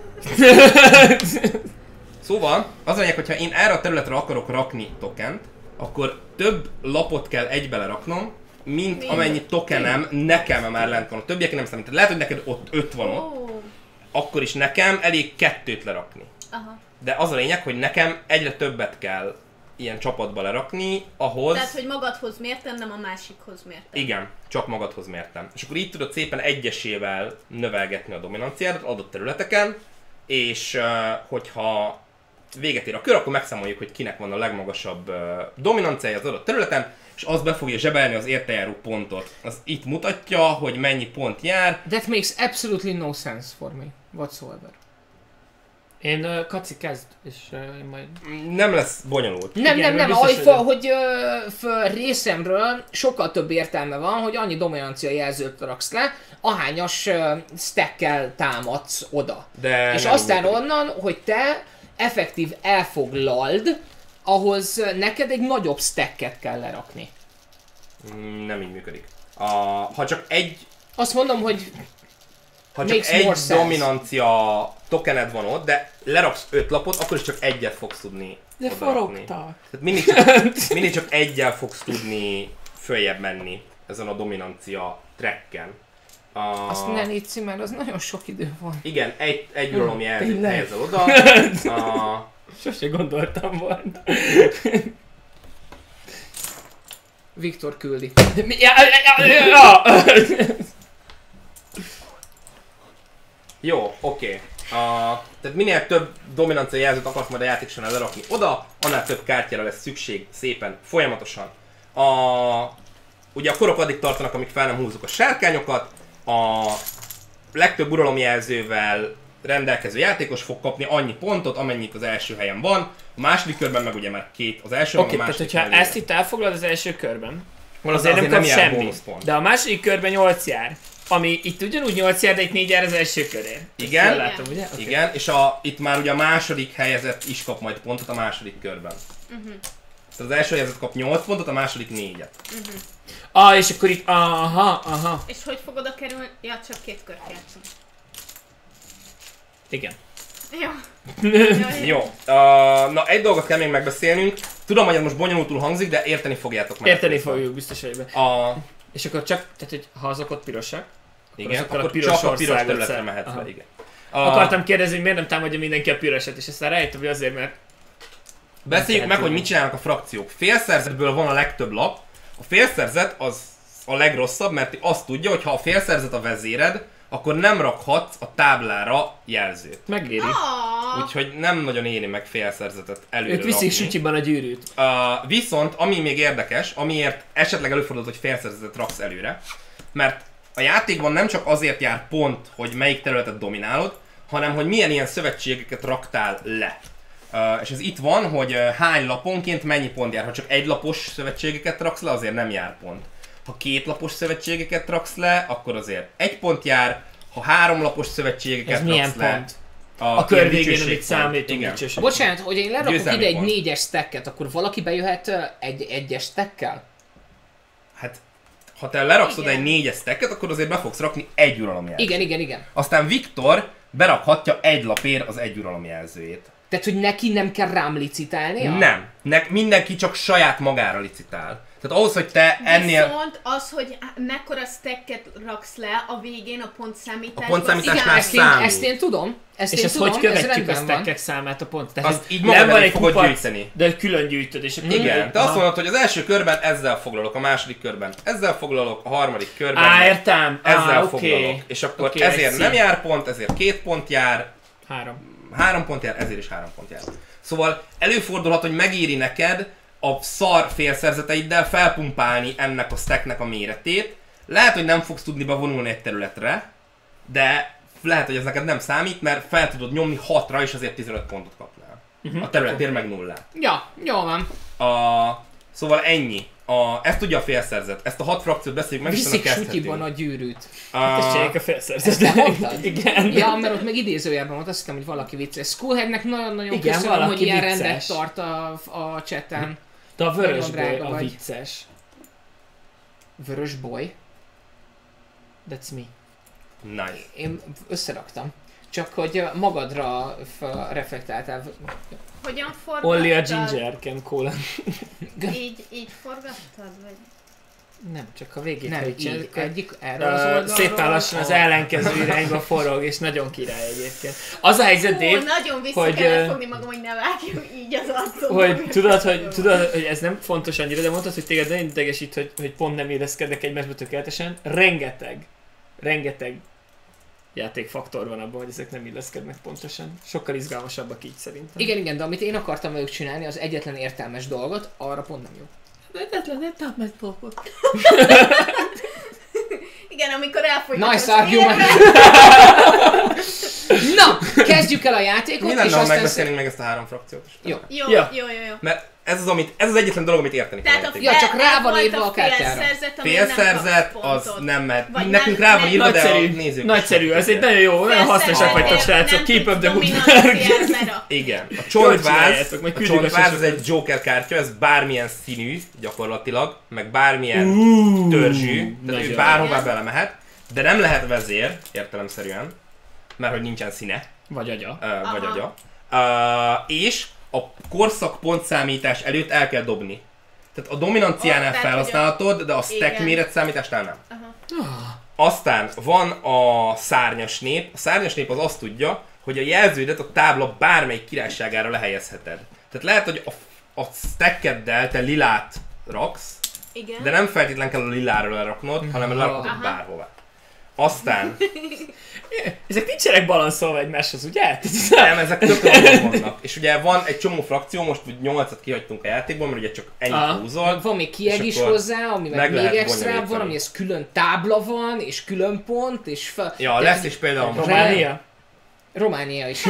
Szóval, az a lényeg, hogyha én erre a területre akarok rakni tokent, akkor több lapot kell egybe leraknom, mint amennyi tokenem nekem már lent van. A többiek nem számít. Lehet, hogy neked ott 5 van ott, akkor is nekem elég 2-t lerakni. Aha. De az a lényeg, hogy nekem egyre többet kell ilyen csapatba lerakni, ahhoz... Tehát, hogy magadhoz mértem, nem a másikhoz mértem. Igen, csak magadhoz mértem. És akkor így tudod szépen egyesével növelgetni a dominanciádat adott területeken, és hogyha véget ér a kör, akkor megszámoljuk, hogy kinek van a legmagasabb dominanciája az adott területen, és az be fogja zsebelni az értejáró pontot. Az itt mutatja, hogy mennyi pont jár. That makes absolutely no sense for me, whatsoever. Én Kaci kezd, és én majd... Nem lesz bonyolult. Nem, Igen, nem, biztos, hogy részemről sokkal több értelme van, hogy annyi dominancia jelzőt raksz le, ahányas stackkel támadsz oda. De És nem aztán működik. onnan, hogy te effektív elfoglald, ahhoz neked egy nagyobb stacket kell lerakni. Nem így működik. Ha csak egy Azt mondom, hogy makes more sense. dominancia tokened van ott, de leraksz 5 lapot, akkor is csak egyet fogsz tudni De odarakni. forogtak. Tehát mindig csak egyel fogsz tudni följebb menni ezen a dominancia tracken. azt ne légy, mert az nagyon sok idő van. Igen, egy rolom jelzőt tényleg? helyezel oda. Sose gondoltam volna. Viktor küldi. Ja. Jó, oké. Tehát minél több dominancia jelzőt akarsz majd a játék során lerakni oda, annál több kártyára lesz szükség szépen, folyamatosan. Ugye a korok addig tartanak, amíg fel nem húzzuk a sárkányokat. A legtöbb uralomjelzővel rendelkező játékos fog kapni annyi pontot, amennyit az első helyen van. A második körben meg ugye már az első Oké, meg a tehát második hogyha helyen ezt itt elfoglalod az első körben, Az azért nem azért kap nem jár semmi. bónuszpont. De a második körben 8 jár. Ami itt ugyanúgy 8 jár, de itt 4 jár az első körén. Igen. Jól látom, ugye? Okay. Igen, és itt már ugye a második helyezett is kap majd pontot a második körben. Tehát az első helyezett kap 8 pontot, a második 4-et. És akkor itt, aha. És hogy fog oda kerülni? Ja, csak 2 kört játszunk. Igen. Jó. Jó, na egy dolgot kell még megbeszélnünk. Tudom, hogy ez most bonyolultul hangzik, de érteni fogjátok meg. Érteni fogjuk, biztos vagyok benne. És akkor csak, tehát hogy ha azok ott pirosak, Igen, azokkal akkor a piros csak a piros országot területre szer- mehetsz Aha. be, igen. Akartam kérdezni, hogy miért nem támadja mindenki a pirosat, és aztán rájöttem, hogy azért, mert... Beszéljük meg, hogy mit csinálnak a frakciók. Félszerzetből van a legtöbb lap. A félszerzet az a legrosszabb, mert azt tudja, hogy ha a félszerzet a vezéred, akkor nem rakhatsz a táblára jelzőt. Megéri. Úgyhogy nem nagyon éri meg félszerzetet előre Ők viszik rakni. sütyiban a gyűrűt. Viszont, ami még érdekes, amiért esetleg előfordult, hogy félszerzetet raksz előre, mert a játékban nem csak azért jár pont, hogy melyik területet dominálod, hanem hogy milyen ilyen szövetségeket raktál le. És ez itt van, hogy hány laponként mennyi pont jár. Ha csak egy lapos szövetségeket raksz le, azért nem jár pont. Ha 2 lapos szövetségeket raksz le, akkor azért 1 pont jár. Ha 3 lapos szövetségeket Ez milyen raksz le, pont? A kör végén, amit számítunk. Igen. dicsőség. Bocsánat, hogy én lerakok Győzelmi ide egy pont. 4-es stacket, akkor valaki bejöhet egy 1-es stackkel? Hát, ha te leraksz oda Igen. egy 4-es stacket, akkor azért be fogsz rakni egy uralomjelzőt. Igen. Aztán Viktor berakhatja egy lapér az egy uralomjelzőjét. Tehát, hogy neki nem kell rám licitálnia? Nem. Mindenki csak saját magára licitál. Tehát ahhoz, hogy te ennél... Viszont az, hogy mekkora stacket raksz le a végén a pontszámításban. A pontszámítás- Igen, már számít. ezt én tudom. Ezt És én ezt tudom, hogy követjük a rendben van. stackek számát a pont? Tehát Azt így nem magad van elé egy fogod kupac, gyűjteni. de külön gyűjtöd, és akkor... Igen, te azt Aha. mondod, hogy az első körben ezzel foglalok, a második körben ezzel foglalok, a harmadik körben Á, értem. ezzel oké. foglalok. És akkor Oké, ezért I nem see. jár pont, ezért 2 pont jár, 3 pont jár, ezért is 3 pont jár. Szóval előfordulhat, hogy megéri neked a szar félszerzeteiddel felpumpálni ennek a stacknek a méretét. Lehet, hogy nem fogsz tudni bevonulni egy területre, de lehet, hogy ez neked nem számít, mert fel tudod nyomni 6-ra, és azért 15 pontot kapnál. A területért meg 0-át. Ja, jó van. Szóval ennyi. Ezt tudja a félszerzet. Ezt a 6 frakciót beszéljük meg, és utána Viszik kezdhetünk. sutyiban a gyűrűt. Ezt csinálják a Ezt te felszerzést. mondtad? Igen. Ja, mert ott meg idézőjelben volt, azt hittem, hogy valaki vicces. Skullheadnek nagyon-nagyon Igen, köszönöm, valaki hogy ilyen vicces. rendet tart a chaten. De a vörös Nagyon boly drága a vagy. vicces. Vörös boly. That's me. Nice. Én összeraktam. Csak hogy magadra reflektáltál. Hogyan forgattad? Only a ginger can cola. Így forgattad? Vagy? Nem, csak a végét Nem, hogy így csináljuk. egyik erről az oldalról. Szépen lassan az ellenkező irányba forog, és nagyon király egyébként. Az a helyzet, Dave, Nagyon vissza hogy, kellett fogni magam, hogy ne vágjam így az arcomba. hogy tudod, hogy ez nem fontos annyira, de mondtad, hogy téged nagyon idegesít, hogy pont nem érezkednek egymásba tökéletesen. Rengeteg játékfaktor van abban, hogy ezek nem illeszkednek pontosan. Sokkal izgalmasabbak így szerintem. Igen, de amit én akartam velük csinálni, az egyetlen értelmes dolgot, arra pont nem jó. Nem dolgok. Igen, amikor elfogynak Nice az argument! érvek. Na, kezdjük el a játékot, Mi és lenne, ha aztán... megbeszélnénk meg ezt a 3 frakciót? Jó. Jó. Mert ez az egyetlen dolog, amit érteni kell. Tehát a Ja, csak rá van volt írva a kártyára. félszerzet, amire nem Félszerzet, kapsz az pontot. nem mehet. Vagy Nekünk nem- rá van nem- írva, de a Nagyszerű, nézők nagyszerű, ez egy nagyon jó, nagyon Félszerzet, hasznosak vagytok, srácok, nem keep up the tudsz good work. dominanciát lerakni. Igen. A Jól csontváz, csináljátok, majd a küldjük a csontváz az sosokat. egy Joker kártya, ez bármilyen színű gyakorlatilag, meg bármilyen törzsű, tehát ő nagyon bárhová jó. belemehet, de nem lehet vezér, értelemszerűen, mert hogy nincsen színe, Vagy agya. vagy Aha. agya. És a korszak pontszámítás előtt el kell dobni. Tehát a dominanciánál Tehát, felhasználhatod, de a stack Igen. méretszámításnál nem. Aha. Aztán van a szárnyas nép. A szárnyas nép az azt tudja, hogy a jelződet a tábla bármelyik királyságára lehelyezheted. Tehát lehet, hogy a stackeddel te lilát raksz, Igen. de nem feltétlen kell a lilára leraknod, hanem lerakod Aha. bárhová. Aztán, Ezek nincsenek balanszolva egymáshoz, ugye? nem, ezek tökéletesen vannak. És ugye van egy csomó frakció, most úgy 8-at kihagytunk a játékból, mert ugye csak ennyit Aha. húzol. Van még kieg és is akkor hozzá, ami meg meg még lehet extra van, bonyolítani. ami ez külön tábla van, és külön pont, és fel... Ja, lesz is például most. Románia? Románia is.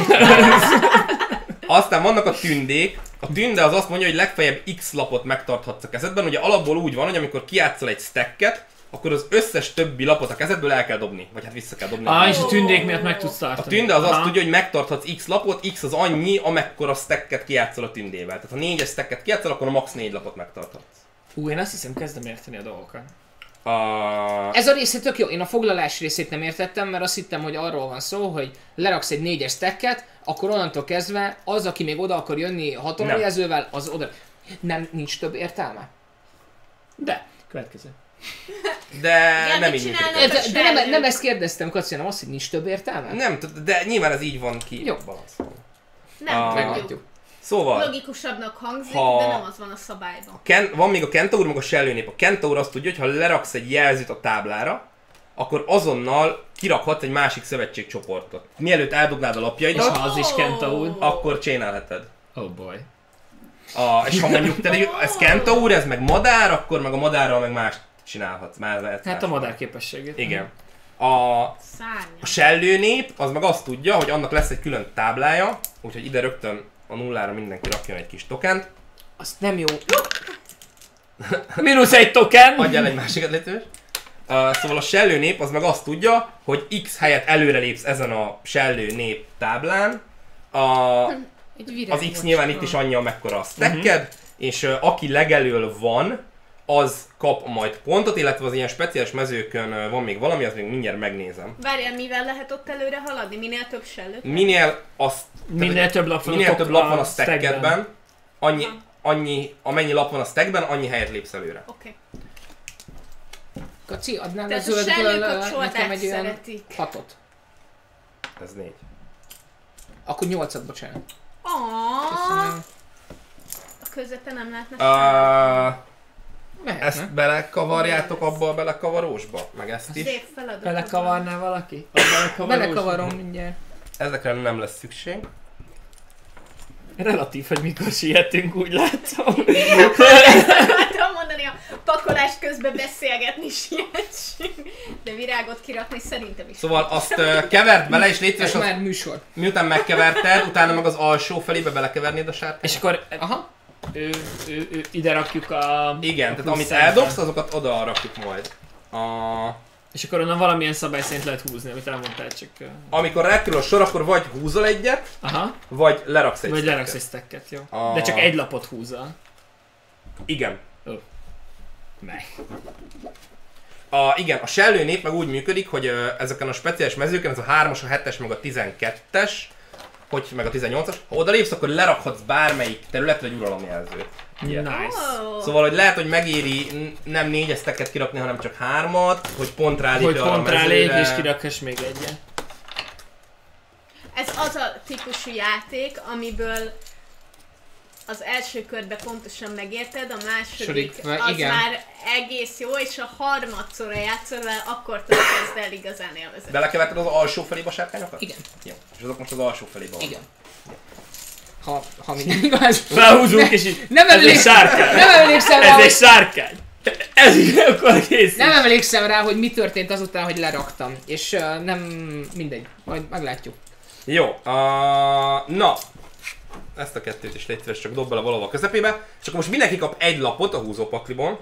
Aztán vannak a tündék. A tünde az azt mondja, hogy legfeljebb X lapot megtarthatsz a kezedben. Ugye alapból úgy van, hogy amikor kijátszol egy stacket, akkor az összes többi lapot a kezedből el kell dobni. Vagy hát vissza kell dobni. És a tündék miatt meg tudsz tartani. A tünde az azt Aha. tudja, hogy megtarthatsz X lapot, X az annyi, amekkora stacket kijátszol a tündével. Tehát ha 4-es stacket kijátszol, akkor a max 4 lapot megtarthatsz. Én azt hiszem kezdem érteni a dolgokat. Ez a része tök jó. Én a foglalás részét nem értettem, mert azt hittem, hogy arról van szó, hogy leraksz egy 4-es stacket, akkor onnantól kezdve az, aki még oda akar jönni hatalomjelzővel, az oda... Nem, nincs több értelme? De, következő. De Ja, nem mit így csinálnak működik. a De nem ezt kérdeztem, Kaci, hanem azt, hogy nincs több értelme? Nem, de nyilván ez így van ki. Jó. balanszolva. Nem Ah. tudjuk. Szóval, Logikusabbnak hangzik, Ha- de nem az van a szabályban. van még a Kentaur, meg a Sellőnép. A Kentaur azt tudja, hogy ha leraksz egy jelzőt a táblára, akkor azonnal kirakhatsz egy másik szövetségcsoportot. Mielőtt eldobnád a És lapjaidat, ha az is Kentaur. akkor csinálheted. Oh boy. És ha mondjuk ez Kentaur, ez meg madár, akkor meg a madárral meg más csinálhatsz. Már lehet Hát a más. madár képességét. Igen. A Szárnyas. Sellőnép az meg azt tudja, hogy annak lesz egy külön táblája, úgyhogy ide rögtön a nullára mindenki rakjon egy kis tokent. Azt nem jó. -1 token! Adjál egy másikat, létős. Szóval a sellőnép az meg azt tudja, hogy X helyett előrelépsz ezen a sellőnép táblán. Egy virág Az X volt. nyilván itt is annyi, amekkora a stacked, és aki legelől van, az kap majd pontot, illetve az ilyen speciális mezőkön van még valami, az még mindjárt megnézem. Várjál, mivel lehet ott előre haladni? Minél több sellőt? Minél több lap van a stackedben, amennyi lap van a stackben, annyi helyet lépsz előre. Oké. Kaci, adnál a Tehát a zöldből nekem sellőkapcsolatát egy olyan szeretik. 6-ot. Ez 4. Akkor 8-at, bocsánat. A közete nem lehetne Mehetne. Ezt belekavarjátok abba a belekavarósba? Meg ezt is? szép feladat. Belekavarná valaki? Belekavarom mindjárt. Ezekre nem lesz szükség. Relatív, hogy mikor sietünk, úgy látom. Akartam mondani, a pakolás közben beszélgetni sietsünk. De virágot kirakni szerintem is. Szóval azt kevert bele, és légy Ez szíves, már műsor. miután megkeverted, utána meg az alsó felébe belekevernéd a sárkányt. És akkor Aha. ide rakjuk a... Igen, tehát amit plusz eldobsz, azokat oda rakjuk majd. És akkor onnan valamilyen szabály szerint lehet húzni, amit elmondtál, csak... Amikor elkerül a sor, akkor vagy húzol egyet, Aha. vagy leraksz egy Vagy stacket. leraksz egy stacket, jó. A- De csak egy lapot húzzal. Igen. Meg. Igen, a sellőnép meg úgy működik, hogy ezeken a speciális mezőken, ez a 3-as, a 7-es, meg a 12-es, meg a 18-as, ha oda lépsz, akkor lerakhatsz bármelyik területre egy uralomjelzőt. Ilyet. Nice. Oh. Szóval, hogy lehet, hogy megéri nem 4 stacket kirakni, hanem csak 3-at, hogy pont rálépj Hogy arra a pont rálép mezőre. és kirakhass még egyet. Ez az a típusú játék, amiből az első körben pontosan megérted, a második az igen. már egész jó, és a harmadszorra játszol vele, akkor kezd el igazán élvezetni. Belekeverted az alsó felébe a sárkányokat? Igen. Jó. És azok most az alsó felébe vannak. Igen. Ha minden igaz. Felhúzunk és így... Nem Ez egy emlékszem, sárkány! nem emlékszem rá, Ez egy hogy, sárkány! Ez így akkor kész. nem emlékszem rá, hogy mi történt azután, hogy leraktam. És nem mindegy, majd meglátjuk. Jó, na, ezt a kettőt is légy szíves, csak dob bele valahol a közepébe, és akkor most mindenki kap egy lapot a húzópakliból,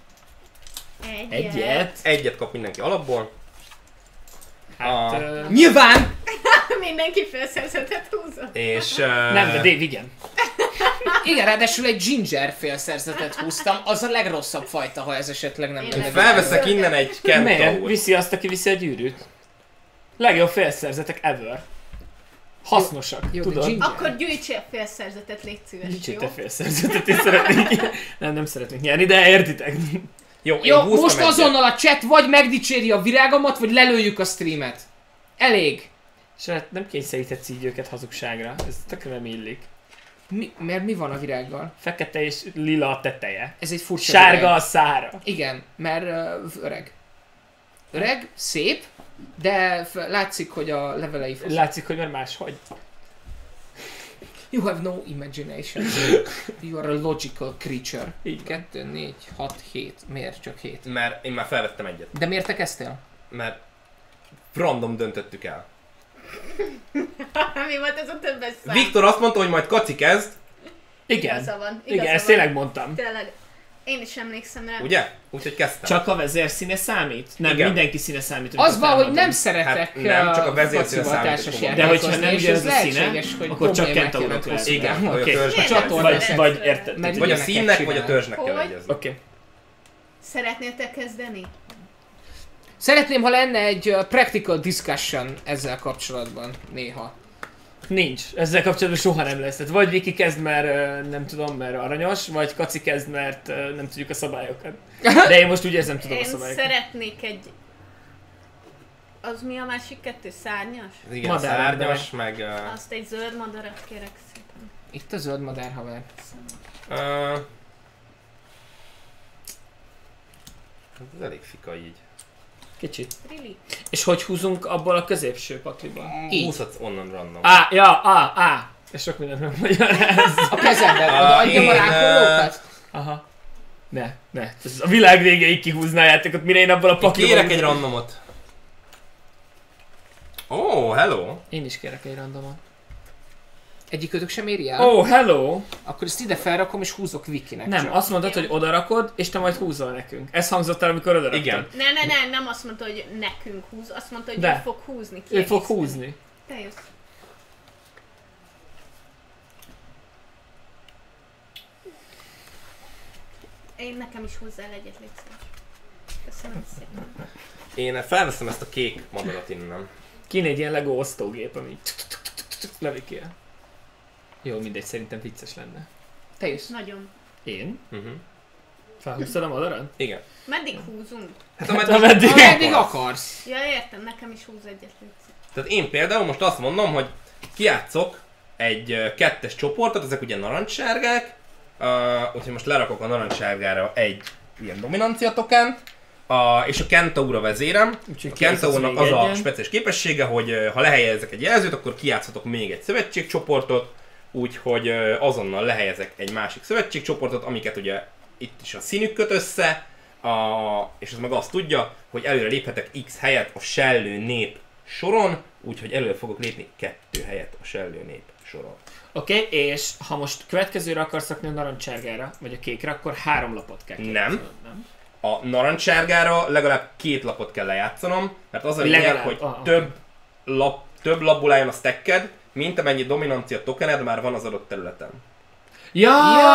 Egyet? egyet kap mindenki alapból. Hát... Nyilván! Mindenki felszerzetett húzott. És... nem, de Dave, igen. Igen, ráadásul egy ginger félszerzetet húztam, az a legrosszabb fajta, ha ez esetleg nem Én lenne. felveszek innen egy Miért? kentaur. Viszi azt, aki viszi a gyűrűt. Legjobb félszerzetek ever. Hasznosak, Jó, de tudod? ginger. Akkor gyűjtsél félszerzetet, légy szíves, Nincs jó? itt a félszerzetet, és szeretnénk. Nem szeretnénk nyerni, de értitek. Jó, én Jó, húztam most egyet. azonnal a chat vagy megdicséri a virágomat, vagy lelőjük a streamet. Elég. És hát nem kényszeríthetsz így őket hazugságra, ez tökre nem illik. Mert mi van a virággal? Fekete és lila a teteje. Ez egy furcsa Sárga virág. a szára. Igen, mert öreg. Öreg, szép, de látszik, hogy a levelei foszik. Látszik, hogy már máshogy. You have no imagination. You are a logical creature. Így. 2, 4, 6, 7. Miért csak 7? Mert én már felvettem egyet. De miért te kezdtél? Mert random döntöttük el. Mi volt ez a többes szám? Viktor azt mondta, hogy majd Kaci kezd, Igen. Igaza van. Igen, igaza ezt van. tényleg mondtam. Tényleg. Én is emlékszem rá. ugye? Úgyhogy kezdtem. Csak a vezér színe számít? Nem, Igen. mindenki színe számít. Az amikor van, hogy felmondom. nem szeretek Hát nem, csak a vezérszíne focival számít, társas hogy De hogyha játékozni, nem és ugyanaz ez a színe, lehetséges, hogy akkor csak problémák kentaurok jönnek lehet. hozzá. Igen, vagy a Oké. törzsnek. Miért nem Csatornán szereted? Vagy érted. Mert Vagy a ilyeneket színnek, vagy a csinál. törzsnek kell Hogy? egyezni. Oké. Szeretnél te kezdeni? Szeretném, ha lenne egy practical discussion ezzel kapcsolatban néha. Nincs. Ezzel kapcsolatban soha nem lesz. Tehát vagy Viki kezd, mert nem tudom, mert aranyos, vagy Kaci kezd, mert nem tudjuk a szabályokat. De én most úgy érzem, tudom a Én szabályokat. szeretnék egy... Az mi a másik kettő? Szárnyas? Igen, Madár szárnyas, meg... Azt egy zöld madarat kérek szépen. Itt a zöld madár haver. Ez elég fika így. Kicsit. Really? És hogy húzunk abból a középső pakliban? Így. Húzhatsz onnan random. Ez sok mindent megmagyaráz. A kezemben, Ah, odaadjam a én, rákolókat? Aha. Ne. Ez a világ végéig kihúzná a játékot, mire én abból a Én pakliban... kérek egy randomot. Oh, hello! Én is kérek egy randomot. Egyikötök sem éri el? Oh, hello! Akkor ezt ide felrakom és húzok Vikinek. Nem, csak. azt mondod, hogy odarakod, és te majd húzol nekünk. Ez hangzott el, amikor odaraktad. Igen. Nem azt mondta, hogy nekünk húz, azt mondta, hogy De. ő fog húzni. Ő fog húzni. Te jössz. Én nekem is hozzá egyet, légy szíves. Köszönöm szépen. Én felveszem ezt a kék madarat innen. Kéne egy ilyen Lego osztógép, ami lövik el. Jó, mindegy, szerintem vicces lenne. Te jössz. Nagyon. Én? Uh-huh. Felhúztad a madarat? Igen. Meddig húzunk? Hát Ameddig akarsz. Ja, értem, nekem is húz egyet, légy szíves. Tehát én például most azt mondom, hogy kijátszok egy kettes csoportot, ezek ugye narancssárgák, úgyhogy most lerakok a narancssárgára egy ilyen dominancia tokent, és a Kentaura vezérem. Úgyhogy A Kentaurnak az a egyen. speciális képessége, hogy ha lehelyezek egy jelzőt, akkor kijátszhatok még egy szövetségcsoportot, úgyhogy azonnal lehelyezek egy másik szövetségcsoportot, amiket ugye itt is a színük köt össze, és ez meg azt tudja, hogy előre léphetek X helyet a sellő nép soron, úgyhogy előre fogok lépni 2 helyet a sellő nép soron. Oké, és ha most következőre akarsz rakni a narancsárgára, vagy a kékre, akkor 3 lapot kell kijátszanod, nem? A narancssárgára legalább 2 lapot kell lejátszanom, mert az a lényeg, Legalább, hogy aha, több lapból álljon a stacked, mint amennyi dominancia tokened már van az adott területen. Ja!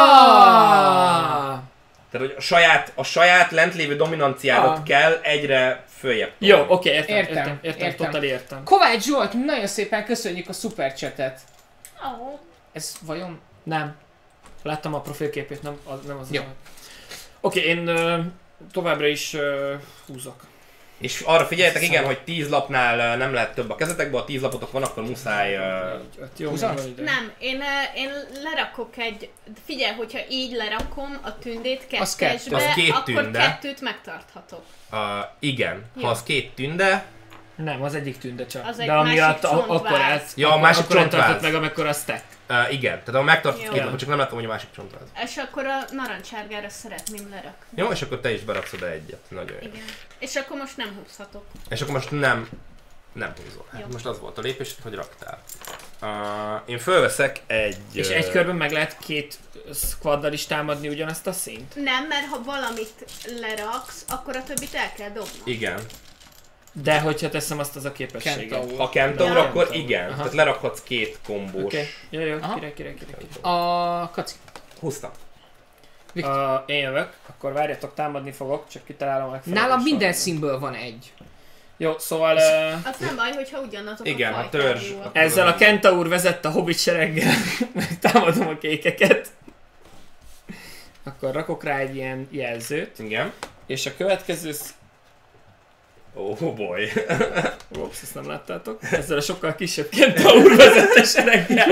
Tehát, hogy a saját lent lévő dominanciádat kell egyre följebb Jó, tolni. oké, értem, totál értem. Kovács Zsolt, nagyon szépen köszönjük a superchatet. Ó, Ez vajon... Nem. Láttam a profilképét, nem az. Jó. Oké, én továbbra is húzok. És arra figyeljetek, igen, hogy 10 lapnál nem lehet több a kezetekbe, ha 10 lapotok van, akkor muszáj... 4, 5, jó, Húzol? van ide. nem, én lerakok egy... Figyelj, hogyha így lerakom a tündét Az kettő. kettesbe, Az 2 akkor tünde. 2-t megtarthatok. Igen, Jó. ha az 2 tünde, Nem, az egyik tünde csak. Az egy de amiatt másik akkor csontváz. Ja, a másik akkor nem tartott csontváz. meg, amikor a stack. igen, tehát ha megtartod Jó. 2 lapot, csak nem láttam, hogy a másik csontváz. És akkor a narancsárgára szeretném lerakni. Jó, és akkor te is beraksz oda egyet. Nagyon jó. Igen. És akkor most nem húzhatok. És akkor most nem húzol. Hát Jó. most az volt a lépés, hogy raktál. Én fölveszek egy... És egy körben meg lehet 2 squaddal is támadni ugyanazt a színt? Nem, mert ha valamit leraksz, akkor a többit el kell dobnom. Igen. De hogyha teszem azt, az a képességet. Kentaur. Ha Kentaur, Ja. akkor Kentaur. igen. Aha. Tehát lerakhatsz 2 kombós. Oké, jó, Aha. király. A Kaci. Húztam. Én jövök, akkor várjatok, támadni fogok, csak kitalálom meg. Nálam minden színből van egy. Jó, szóval Az nem baj, hogyha ugyanazok Igen, a a fajtájú. törzs. ezzel a Kentaur vezette a hobbit sereggel, megtámadom a kékeket. Akkor rakok rá egy ilyen jelzőt, Igen. és a következő... Oh boy. Ups, ezt nem láttátok. Ezzel a sokkal kisebb Kentaur vezette sereggel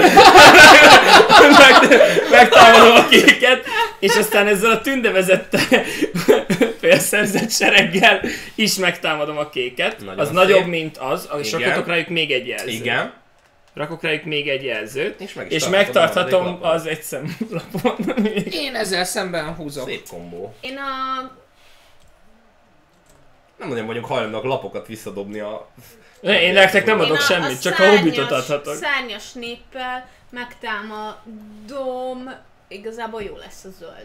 megtámadom a kéket, és aztán ezzel a tünde vezette félszerzett sereggel is megtámadom a kéket. Nagyon Az szép. nagyobb, mint az, és Igen. rakok rájuk még egy jelzőt. Igen. Rakok rájuk még egy jelzőt, És meg is és tarthatod a megtarthatom maradék lapot. az egy szemlapon. Én ezzel szemben húzok. Szép kombó. Én a... Nem nagyon vagyunk hajlandóak lapokat visszadobni a... Én nektek nem adok Én semmit, csak a hobbitot adhatok. Szárnyas néppel megtámadom, igazából jó lesz a zöld.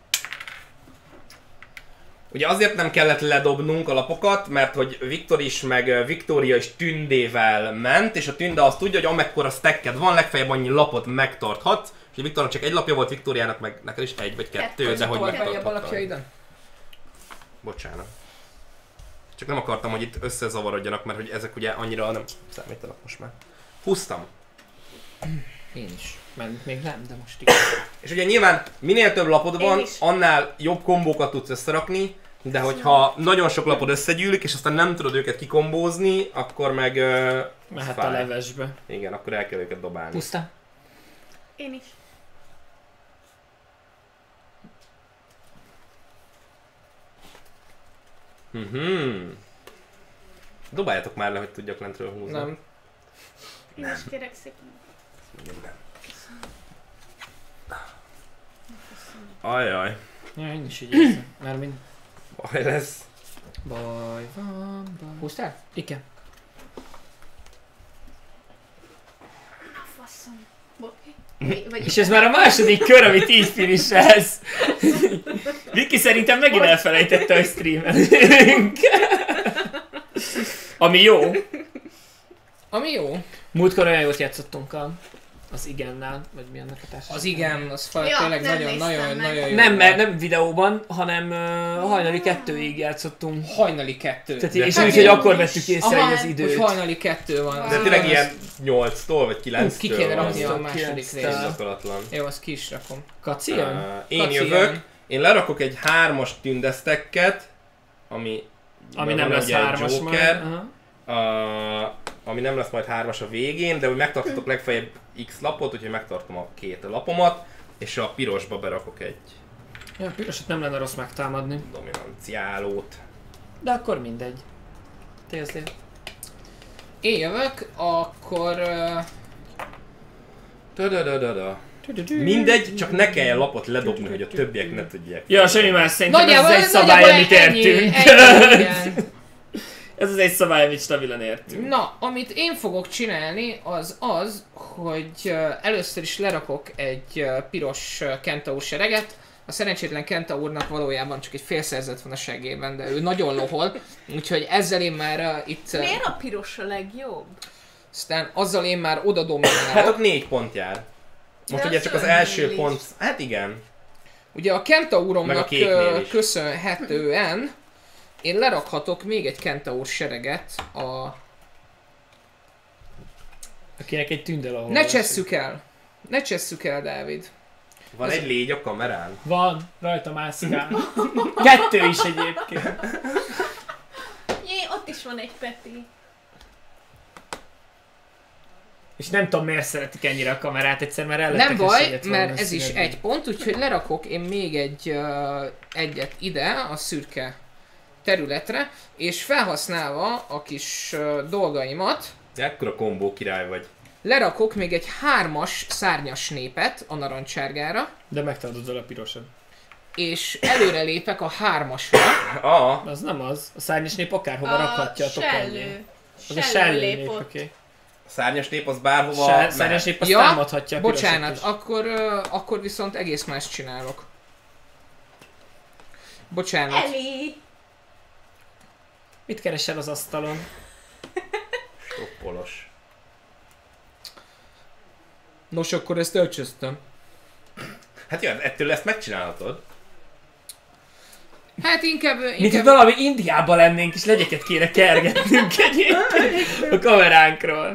Ugye azért nem kellett ledobnunk a lapokat, mert hogy Viktor is, meg Viktória is tündével ment, és a tünde azt tudja, hogy amekkora stacked van, legfeljebb annyi lapot megtarthatsz, és Viktornak csak egy lapja volt, Viktóriának meg neked is 1 vagy 2, de hogy Tovább a megtarthattad. lapjaidon? Bocsánat. Csak nem akartam, hogy itt összezavarodjanak, mert hogy ezek ugye annyira nem számítanak most már. Húztam. Én is. Mert még nem, de most igen. És ugye nyilván minél több lapod Én van, is. annál jobb kombókat tudsz összerakni, de hogyha nagyon sok lapod összegyűlik, és aztán nem tudod őket kikombózni, akkor meg... Mehet a fáj. levesbe. Igen, akkor el kell őket dobálni. Puszta. Én is. Dobáljátok már le, hogy tudjak lentről húzni. Nem. Én is kérek szépen. Nem. Ajaj, Ja, én is így érzem. Mert mind... baj lesz. Baj van, baj. Húztál? Igen. Faszom. Vagy És ez már a második kör, amit így finishelsz. Viki szerintem megint elfelejtette, hogy streamelünk. Ami jó. Ami jó. Múltkor olyan jót játszottunk a Az igennel, vagy mi annak a társaság? Az igen, az Ja, tényleg nem nagyon néztem meg. jó. Nem, mert nem videóban, hanem hajnali 2-ig játszottunk. Hajnali 2. Tehát, De és hát úgy, hogy én akkor is. vettük észre Aha, így az időt. hogy hajnali 2 van. De tényleg ilyen 8-tól vagy 9-től Ki kéne rakni a van. második 9-től. részt. Indokolatlan. Jó, azt ki is rakom. Kaci jön? Én Kaci jövök, jön. én lerakok egy 3-as tündesztekket, ami Nem lesz ugye egy 3-as Joker, majd. Aha. ami nem lesz majd 3-as a végén, de hogy megtartatok legfeljebb X lapot, úgyhogy megtartom a 2 lapomat, és a pirosba berakok egy Ja, pirosat nem lenne rossz megtámadni. dominanciálót. De akkor mindegy. Tézli. Én jövök, akkor... Da-da-da-da-da. Mindegy, csak ne kelljen lapot ledobni, hogy a többiek ne tudják. Ja, semmi más, szerintem ez nagyjából egy szabály, amit ennyi, értünk. igen. Ez az egy szabály, amit stabilan értünk. Na, amit én fogok csinálni, az az, hogy először is lerakok egy piros kentaur sereget. A szerencsétlen kentaurnak valójában csak egy félszerzet van a segében, de ő nagyon lohol, úgyhogy ezzel én már itt... Miért a piros a legjobb? Aztán azzal én már oda Hát dominálok. ott 4 pont jár. Most De ugye az csak az önnél első is. pont, hát igen. Ugye a Meg a kentauromnak kéknél is. köszönhetően én lerakhatok még egy kentaur sereget a... Akinek egy tündel ahol. Ne csesszük el! Ne csesszük el, Dávid. Van egy légy a kamerán? Van, rajta mászkál. 2 is egyébként. Jé, ott is van egy Peti. És nem tudom miért szeretik ennyire a kamerát, egyszer már el Nem baj, mert ez is egy pont, úgyhogy lerakok én még egyet ide, a szürke területre, és felhasználva a kis dolgaimat, De ekkora kombó király vagy. lerakok még egy 3-as szárnyas népet a narancsárgára, De megtartod a pirosat. és előre lépek a 3-asra. Ah, Az nem az. A szárnyas nép akárhova rakhatja a tokányé. sellő. Az a sellő nép, lép ott. oké. a szárnyas nép az bárhova Szárnyas mehet. nép azt Ja, támadhatja a pirosat Bocsánat, is. akkor viszont egész más csinálok. Bocsánat. Eli! Mit keresel az asztalon? Stoppolos. Nos, akkor ezt elcsöztem. Hát jó, ettől ezt megcsinálhatod. Hát inkább... Mint hogy valami Indiában lennénk, és legyeket kéne kergetnünk egyébként a kameránkról.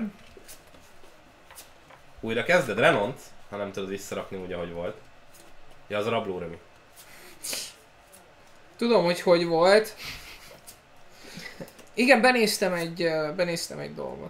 Újra kezded, Renonc? Ha nem tudod visszarakni úgy, ahogy volt. Ja, az a rablóremi. Tudom, hogy volt. Igen, benéztem egy dolgot.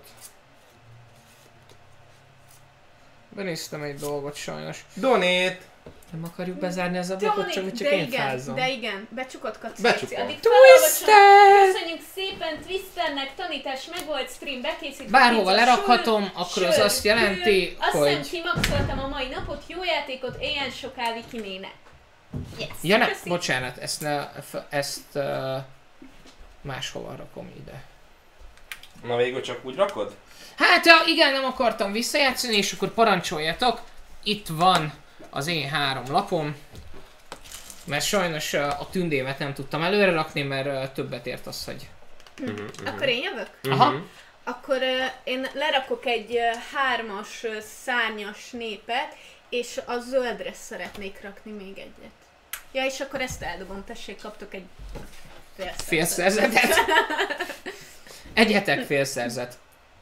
Benéztem egy dolgot sajnos. Donét! Nem akarjuk bezárni az ablakot, csak hogy csak én fázom. de igen, becsukott Kaci. Becsukott. Addig Twister! felolvasom. Köszönjük szépen Twisternek, tanítás megvolt, stream bekészítve. Bárhova pizza, lerakhatom, sör, akkor az azt jelenti, Azt hogy... hiszem kimaxoltam a mai napot, jó játékot, éjjel soká Vikinének. Yes. Ja ne, Köszi. bocsánat, ezt máshova rakom ide. Na végül csak úgy rakod? Hát ja, igen, nem akartam visszajátszani, és akkor parancsoljatok. Itt van az én 3 lapom. Mert sajnos a tündémet nem tudtam előre rakni, mert többet ért az, hogy... Akkor én jövök? Aha. Akkor én lerakok egy 3-as szárnyas népet, és a zöldre szeretnék rakni még egyet. Ja, és akkor ezt eldobom, tessék, kaptok egy Félszerzetet? Egyetek félszerzet.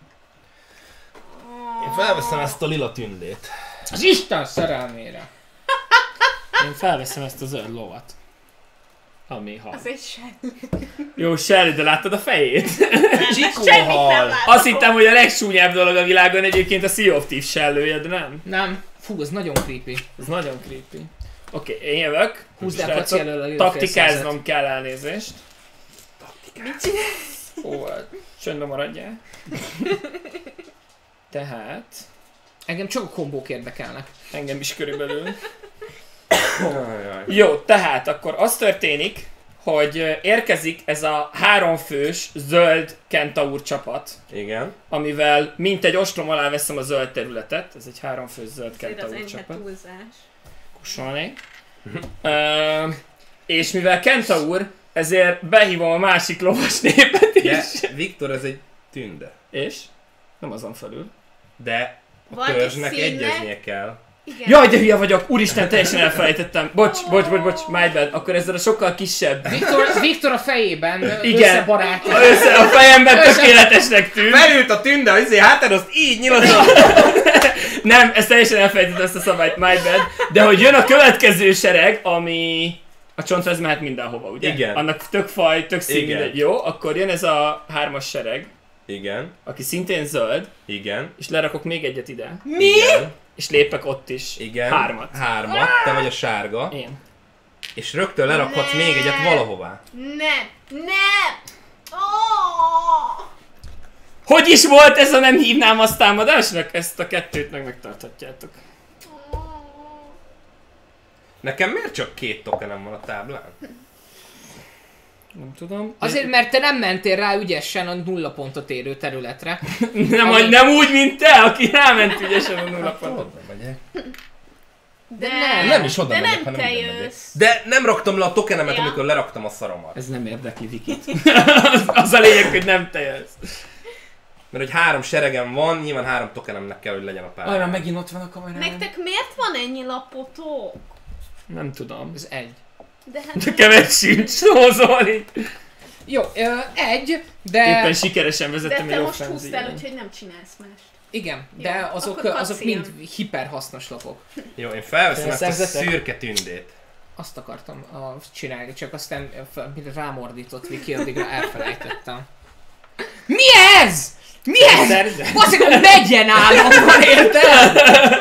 Én felveszem ezt a lila tündét. Az Isten szerelmére. Én felveszem ezt a zöld lovat. Ami hal. Az egy sem. Jó, Shelly, de láttad a fejét? Csikóhal! Azt hittem, hogy a legsúnyább dolog a világon egyébként a Sea of Thieves sellője, de nem. Nem. Fú, ez nagyon creepy. Ez nagyon creepy. Oké, én jövök. Húzd el Srácok, Paci elől a lila taktikáznom kell, elnézést. Mit csinálsz? Ó, csöndben maradjál. Tehát, Engem csak a kombók érdekelnek. engem is körülbelül. Ajaj. Jó, tehát akkor az történik, hogy érkezik ez a 3 fős zöld kentaur csapat, Igen. amivel mint egy ostrom alá veszem a zöld területet. Ez egy 3 fős zöld Ez az kentaur enyhe csapat. túlzás. Kussolni. És mivel kentaur, ezért behívom a másik lovas népet is. Ja, Viktor, ez egy tünde. És? Nem azon felül. De A törzsnek egyeznie kell. Igen. Jaj, de hülye vagyok! Úristen, teljesen elfelejtettem. Bocs, my bad. Akkor ezzel a sokkal kisebb. Viktor a fejében Igen. összebarátja. A fejemben tökéletesnek tűnt. Felült a tünde, hát azt így nyilatod. Nem, ezt teljesen elfelejtettem ezt a szabályt, my bad. De hogy jön a következő sereg, ami... A csontváz mehet mindenhova, ugye? Igen. Annak tök faj, tök szín, Igen. mindegy. Jó, akkor jön ez a 3-as sereg, Igen, aki szintén zöld, igen, és lerakok még egyet ide. Mi? igen, És lépek ott is. igen. 3-at. 3-at, te vagy a sárga. Én. És rögtön lerakhatsz Ne. még egyet valahová. Nem! Oh! Hogy is volt ez, ha nem hívnám azt támadásnak? Ezt a kettőt megtarthatjátok. Nekem miért csak 2 tokenem van a táblán? Nem tudom. Azért, mert te nem mentél rá ügyesen a 0 pontot érő területre. Nem úgy, mint te, aki ráment ügyesen a 0 pontot. De Nem is oda de megyek, nem hanem te ide megyek. jössz. De nem raktam le a tokenemet, Ja. amikor leraktam a szaromat. Ez nem érdekli Vikit. az a lényeg, hogy nem te jössz. Mert hogy 3 seregem van, nyilván 3 tokenemnek kell, hogy legyen a pályán. Arra megint ott van a kamerám. Nektek miért van ennyi lapotok? Nem tudom. Ez egy. De hát De kevet sincs, szóval itt. Jó, egy, de... Éppen sikeresen de vezettem te egy most húztál, offenzívon. úgyhogy nem csinálsz mást. Igen, Jó, de azok akkor mind kacin. hiperhasznos lapok. Jó, én felveszem ezt a Szerzetek? szürke tündét. Azt akartam csinálni, csak aztán mire rámordított Viki, addigra elfelejtettem. Mi ez? Mi ez? Szerzett? Basszak, megyen államban, érted?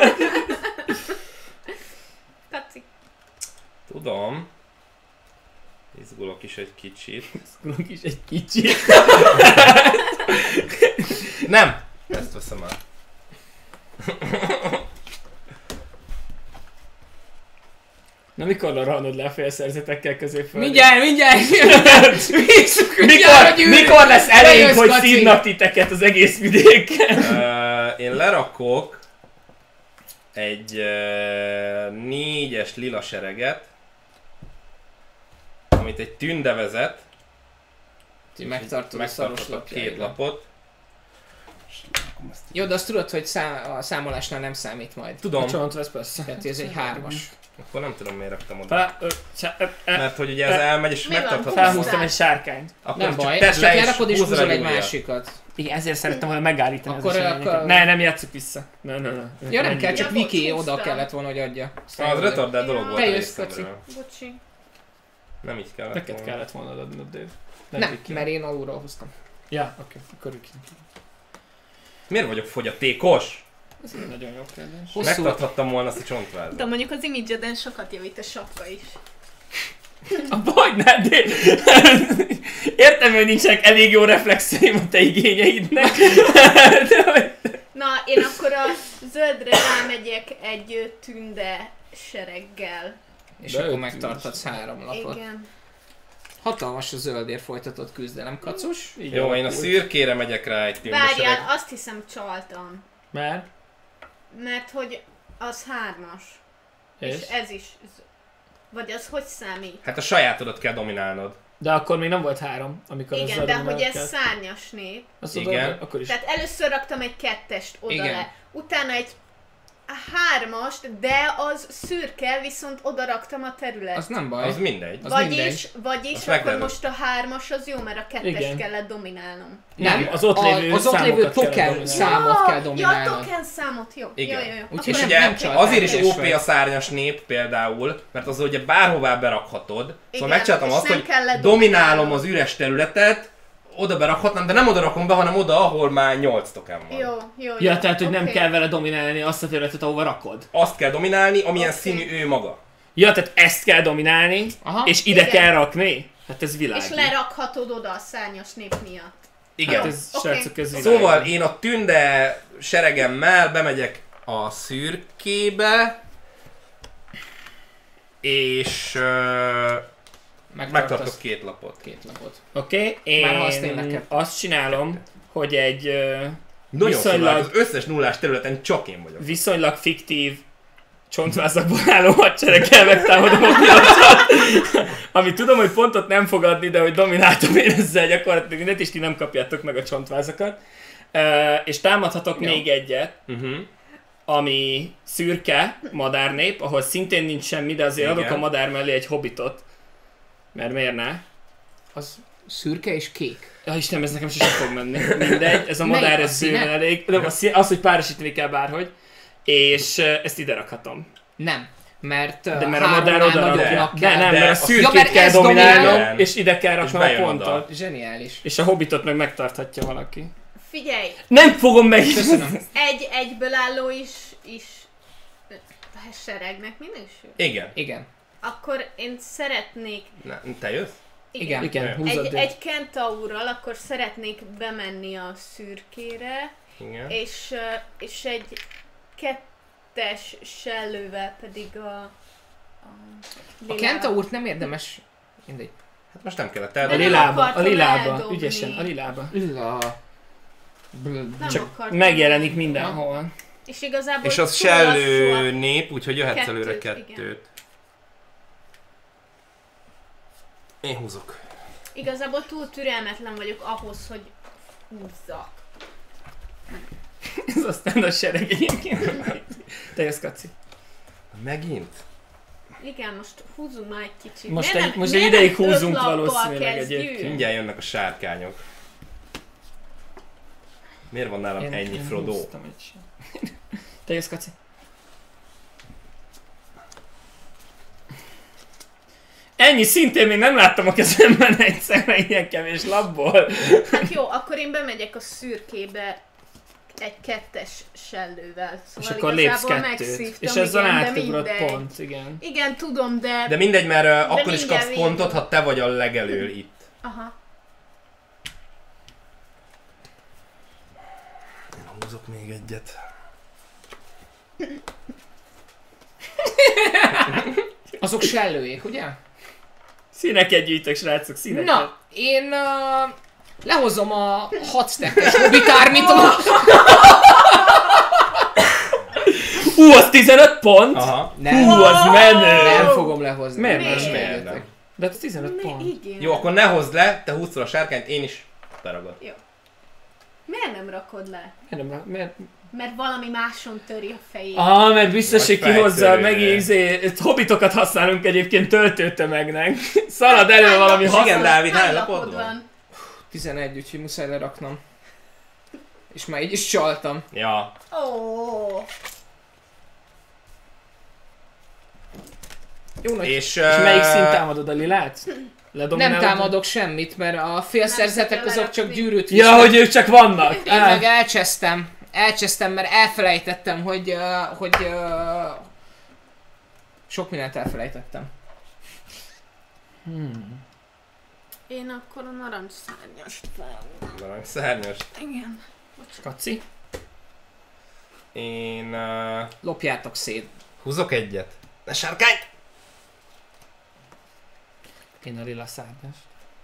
Kaci. Tudom. Izgulok is egy kicsit. Szkulunk is egy kicsit. Nem! Ezt veszem el. Na mikor rohanod le a félszerzetekkel közé föl? Mindjárt! Visszük, Mikor lesz elég, Lejössz, hogy Kaci. szívnak titeket az egész vidéken? Én lerakok egy 4-es lila sereget, amit egy tünde vezet. Megtartod a szaros Megtartottak 2 lapjaidat. lapot. Jó, de azt tudod, hogy a számolásnál nem számít majd. Tudom, A csontváz persze. Tehát ez egy 3-as. akkor nem tudom miért raktam oda. Mert Mert hogy ugye ez elmegy és Mi van? megtartható. felhúztam egy sárkányt. Akkor Nem csak baj, tedd ezt le csak és elrakod és húzd húzol egy újat. másikat. Igen, ezért szerettem volna megállítani Akkor- az eseményeket. akkor- Nem játsszuk vissza. Ne. Ja, nem kell, csak Ja, Viki bocs, oda húztam. kellett volna, hogy adja. Az retardált dolog volt Te a jössz, részemről. Bocsi. Nem így kellett Neked volna. kellett volna adnod, Dave. Nem, mert én alulról húztam. Ja, oké, akkor Viki. Miért vagyok fogyatékos? Ez egy nagyon jó kérdés. Hosszú. Megtarthattam volna azt a csontvázat. De mondjuk az image-eden sokat javít a sapka is. A baj, ne, de... Értem, hogy nincsenek elég jó reflexeim a te igényeidnek. De hogy... Na, én akkor a zöldre rámegyek egy tünde sereggel. És De akkor öt megtarthatsz 3 lapot. Igen. Hatalmas a zöldért folytatott küzdelem, Kacus. Így Jó, én a alakult. szürkére megyek rá egy tünde sereg. Várjál, azt hiszem csaltam. Mert? Mert hogy az 3-as. És ez is. Vagy az hogy számít? Hát a sajátodat kell dominálnod. De akkor még nem volt 3, amikor az Igen, de zöldön hogy ez kellett. szárnyas nép. Azt Igen. igen. Akkor is. Tehát először raktam egy 2-est oda Igen. le. Utána egy 3-ast, de az szürke, viszont oda raktam a terület. Az nem baj. Az mindegy. Az mindegy. Vagyis Azt akkor megvered. most a 3-as az jó, mert a 2-est Igen. kellett dominálnom. Nem, az ott lévő az ott lévő számokat kell token dominálni. számot kell Ja, dominálnod. token számot, jó. Igen. Jó. Úgyhogy És nem- ugye nem csaltál, azért is teljes OP vagy. a szárnyas nép például, mert az ugye bárhová berakhatod. Szóval Igen, megcsináltam és azt, nem hogy kellett dominálom dominálnom. az üres területet, oda berakhatnám, de nem oda rakom be, hanem oda, ahol már 8 token van. Jó. Ja, tehát, hogy nem oké. kell vele dominálni azt a területet, ahova rakod. Azt kell dominálni, amilyen Oké. színű ő maga. Ja, tehát ezt kell dominálni, Aha. és ide Igen. kell rakni? Hát ez világos. És lerakhatod oda a szárnyas nép miatt. Igen. Hát ez, Oké. srácok, ez világos. Szóval én a tünde seregemmel bemegyek a szürkébe, és megtartok 2 lapot. 2 lapot. Oké, Már ha azt én tényleg kell. azt csinálom, hogy egy Nagyon Viszonylag- szólál, az összes nullás területen csak én vagyok. viszonylag fiktív csontvázakból álló hadsereggel megtámadom a piacot, ami tudom, hogy pontot nem fog adni, de hogy domináltam én ezzel gyakorlatilag mindent, és ti nem kapjátok meg a csontvázakat. És támadhatok Jó. még egyet, Uh-huh. ami szürke madárnép, ahol szintén nincs semmi, de azért Igen. adok a madár mellé egy hobbitot. Mert miért ne? Az szürke és kék. Ja Istenem, ez nekem sosem fog menni. Mindegy, ez a Melyik madár, a ez színe? bőven elég. Nem, az, hogy párosítani kell bárhogy. És ezt ide rakhatom. Nem. Mert, De mert a madár oda nagyobbnak De kell. nem, de mert a a- szürkét mert kell ez dominálnom, dominál. és ide kell És raknom a bejön pontot. oda. Zseniális. És a hobbitot meg megtarthatja valaki. Figyelj, Nem fogom meg! Köszönöm. egyből álló is seregnek minősül? Igen. Igen. Akkor én szeretnék... Na, te jössz? Igen. Igen, húzod Egy, egy kentaurral, akkor szeretnék bemenni a szürkére, Igen. és egy kettes sellővel pedig a A kentaurt nem érdemes... Mindegy. Hát most nem kellett De A nem lilába, a akartam lilába, eldobni. ügyesen, a lilába. Nem Csak akartam. megjelenik mindenhol. És igazából És az túl lassú sellő a- nép, úgyhogy jöhetsz Kettőt, előre igen. kettőt. Én húzok. Igazából túl türelmetlen vagyok ahhoz, hogy húzzak. Ez aztán a sereg egyébként. Te jössz, Kaci. Megint? Igen, most húzzunk már egy kicsit. Most Miért egy- nem- most miért egy ideig nem öt húzunk lappal valószínűleg kezdjük? egyébként. Mindjárt jönnek a sárkányok. Miért van nálam ennyi Frodo? húztam egy sem. Te jössz, Kaci. Ennyi szintén még nem láttam a kezemben egyszerre ilyen kevés labból. Hát jó, akkor én bemegyek a szürkébe egy kettes sellővel. És Szóval akkor lépsz igazából kettőt. megszívtam, És ezzel igen, de átugrott mindegy. pont, igen. Igen, tudom, de... De mindegy, mert akkor is mindjárt kapsz pontot, végig. ha te vagy a legelől itt. Aha. Én húzok még egyet. Azok sellőjék, ugye? Színeket gyűjtök, srácok, színeket. Na, én lehozom a 6 stackes hobbitármító. Az 15 pont? Aha. Nem, Az menő! nem fogom lehozni. Miért nem? Most Miért megjöttek. nem? De ez 15 pont. Igen. Jó, akkor ne hozd le, te húzd fel a sárkányt, én is beragad. Miért nem rakod le? Miért? Mert valami máson töri a fejét. Mert biztos, hogy Vagy kihozza, fejtörő. meg hobbitokat használunk egyébként töltőtömegnek. Szalad elő valami Igen, hasznos. Dávid, hány Hány lapod lapod van? van? 11, úgyhogy muszáj leraknom. És már így is csaltam. Ja. Ó, Jó nagy... És melyik szint támadod, a lilát? Nem Ledominálod? támadok semmit, mert a félszerzetek Nem azok csak lerakni. gyűrűt Ja, visznek. hogy ők csak vannak. Én meg elcsesztem. Elcsesztem, mert elfelejtettem, hogy sok mindent elfelejtettem. én akkor a narancsszárnyast fel. Narancsszárnyas. Igen. Kaci? Én Lopjátok szét. húzok egyet. Ne sárkány! Én a lila szárnyast.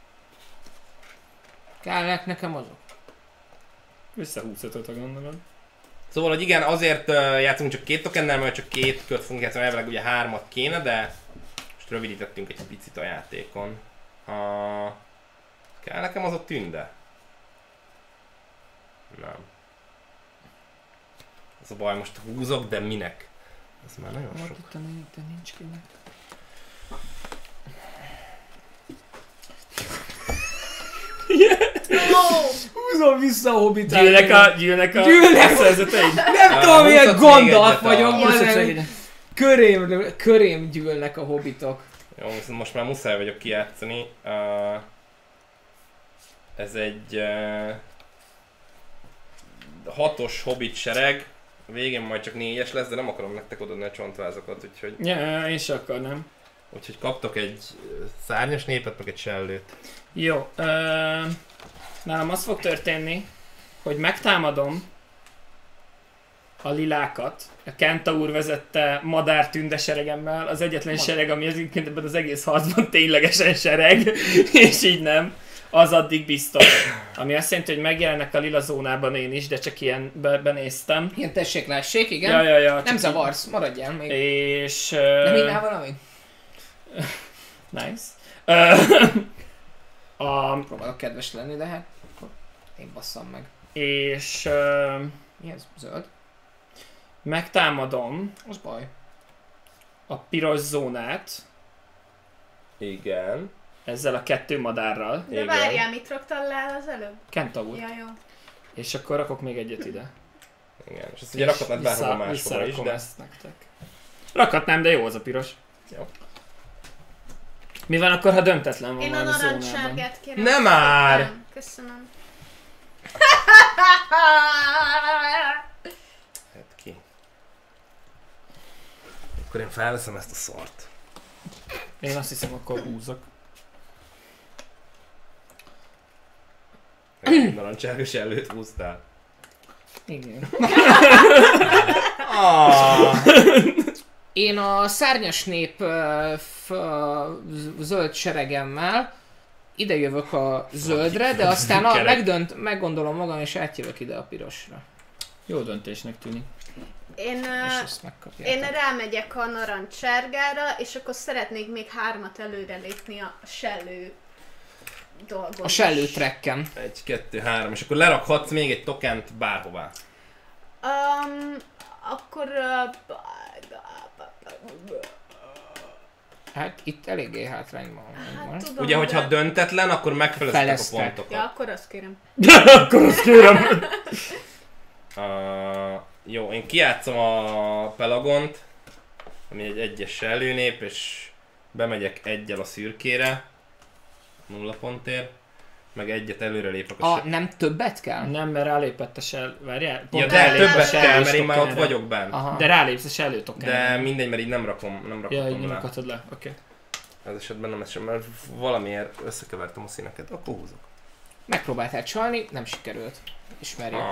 Kellnek nekem azok. Visszahúzhatod, ha gondolod. Szóval, hogy igen, azért játszunk csak 2 tokennel, mert csak 2 kört fogunk játszani, elvileg ugye 3-at kéne, de most rövidítettünk egy picit a játékon. Kell nekem az a tünde? Nem. Az a baj, most húzok, de minek? Ez már nagyon sok. De nincs ki. Húzom vissza a hobbitát. Gyűlnek a Gyűlnek! szerzeteid. Nem tudom, milyen húzhatsz még gondolat egyet a- vagyok, Húzhatsz hanem meg ide. körém gyűlnek a hobbitok. Jó, viszont most már muszáj vagyok kijátszani. Ez egy 6-os hobbit sereg. A végén majd csak 4-es lesz, de nem akarom nektek odaadni a csontvázokat, úgyhogy... Ja, én se akarnám. Úgyhogy kaptok egy szárnyas népet, meg egy sellőt. Jó, nálam az fog történni, hogy megtámadom a lilákat, a Kentaur vezette madár tünde seregemmel, az egyetlen sereg, ami egyébként ebben az egész harcban ténylegesen sereg, és így nem, az addig biztos. Ami azt jelenti, hogy megjelennek a lila zónában én is, de csak ilyen benéztem. Ilyen tessék-lássék, igen? Ja, Nem csak zavarsz, maradjál még. és... Nem innál valami? Nice. Próbálok kedves lenni, de hát akkor én basszam meg. és Mi ez? Zöld? Megtámadom Az baj. a piros zónát Igen. ezzel a 2 madárral. De Igen. várjál, mit raktál le az előbb? Kentaur. Ja, jó. És akkor rakok még egyet ide. Igen. És ezt ugye rakhatnád bárhol máshova is, visszarakom de... ezt nektek. Rakhatnám, de jó az a piros. Jó. Mi van akkor, ha döntetlen van Én a valami zónában? narancssárgát kérem. Nem már! Nem, köszönöm. Hát ki? Akkor én felveszem ezt a szart. Én azt hiszem, akkor húzok. Narancsárgos előtt húztál. Igen. Én a szárnyas nép zöld seregemmel ide jövök a zöldre, de aztán meggondolom magam és átjövök ide a pirosra. Jó döntésnek tűnik. Én, És ezt megkapjátok. én rámegyek a narancssárgára, és akkor szeretnék még 3 előrelépni a sellő dolgon. A sellő trekken. 1, 2, 3, és akkor lerakhatsz még egy tokent bárhová. Akkor... Hát itt eléggé hátrányban van. hát tudom, Ugye, hogyha de- döntetlen, akkor megfeleztek a Feleztek. pontokat. Ja, akkor azt kérem. Akkor azt kérem. Jó, én kijátszom a Pelagont, ami egy egyes előnép, és bemegyek egyel a szürkére, 0 pontért, meg egyet előrelépek a Nem többet kell? Nem, mert rálépett a sell... Várjál? Ja, Pont de rálép a többet sellős kell, mert én már ott tokenre. vagyok benne. Aha. De rálépsz a sellő tokenre. De mindegy, mert így nem rakom Ja, így nem le. akadod le. Oké. Ez esetben nem esem, mert valamiért összekevertem a színeket, akkor húzok. Megpróbáltál csalni, nem sikerült. Ismerjük.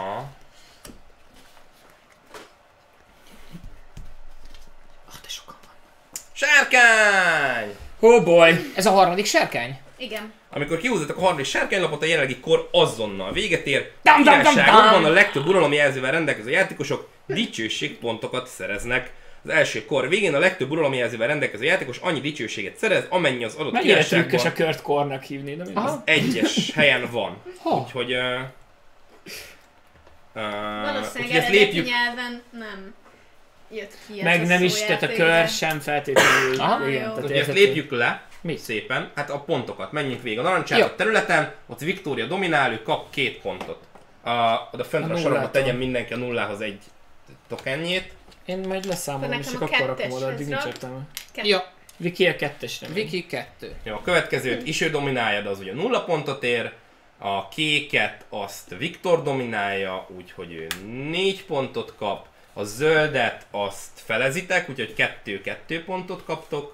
De sokan van. Sárkány! Oh boy! Ez a harmadik sárkány? Igen. Amikor kihúzzátok a harmadik sárkánylapot, a jelenlegi kor azonnal véget ér. Dam, dam, dam, Királyságokban dam! a legtöbb uralom jelzővel rendelkező játékosok dicsőségpontokat szereznek. Az első kor végén a legtöbb uralom jelzővel rendelkező játékos annyi dicsőséget szerez, amennyi az adott Mennyire trükkös a királyságban Kurt Kornak hívni, de mi Aha. az? egyes helyen van. Ha. Úgyhogy... Valószínűleg úgyhogy ezt eredeti lépjük. nyelven nem jött ki ez Meg a nem szó is, tehát a játékban. kör sem feltétlenül. Aha. Igen, Jó. tehát Úgyhogy ezt érted, lépjük le. Mi? Szépen. Hát a pontokat. Menjünk végig. A narancsárga Jó. területen, ott Victoria dominál, ő kap 2 pontot. Oda föntre A a sorokba nullától. tegyen mindenki a nullához egy tokenjét. Én majd leszámolom, Akkor és nekem csak a akkor rakom oda, addig nincs ketteshez értelme. Jó, Viki a 2-esre. Viki 2. Jó, a következőt is ő dominálja, de az ugye 0 pontot ér. A kéket azt Viktor dominálja, úgyhogy ő 4 pontot kap. A zöldet azt felezitek, úgyhogy 2 pontot kaptok.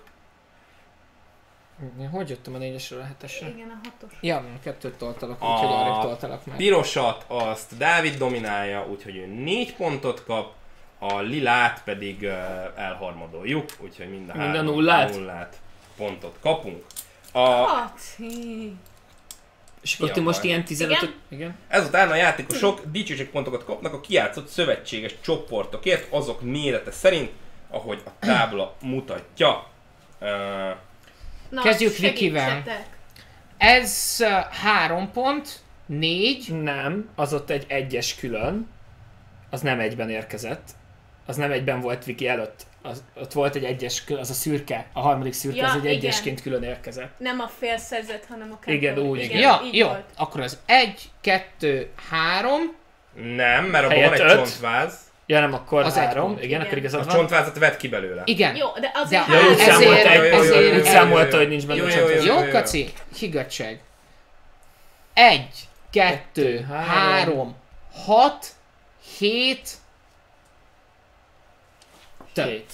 Én hogy jöttem a 4-esről a 7-esre? Igen, a 6-os. Ja, 2-t toltalak, úgyhogy arra toltalak meg. Pirosat azt Dávid dominálja, úgyhogy ő 4 pontot kap. A lilát pedig elharmadoljuk, úgyhogy mind a Mind a hárman nullát? pontot kapunk. Haci. És akkor Ja, ti most baj. ilyen 15 Igen? Igen? Ezután a játékosok dicsőségpontokat kapnak a kijátszott szövetséges csoportokért, azok mérete szerint, ahogy a tábla mutatja. Na, Kezdjük Vikivel. segítsetek. Ez 3 pont, 4, Nem, az ott egy 1-es külön. Az nem egyben érkezett. Az nem egyben volt Viki előtt. Ott volt egy 1-es külön, az a szürke. A harmadik szürke, Ja, az egy igen. 1-esként külön érkezett. Nem a félszerzet, hanem a Igen, kettő. úgy. Igen, ja, így jó, volt. akkor az 1, 2, 3, Nem, mert abban van Helyett egy öt. csontváz. Ja nem, akkor Az egy 3. pont. Igen, akkor Igen. igazad A van. csontvázat vedd ki belőle. igen. Jó, de azért De- Ja, úgy Ezért- számolta, ezért- úgy számolta, hogy nincs benne Jó, a jó, csontvázat. Jó, jó. Kaci, higgadság. 1, 2, 3, 6, 7, 7.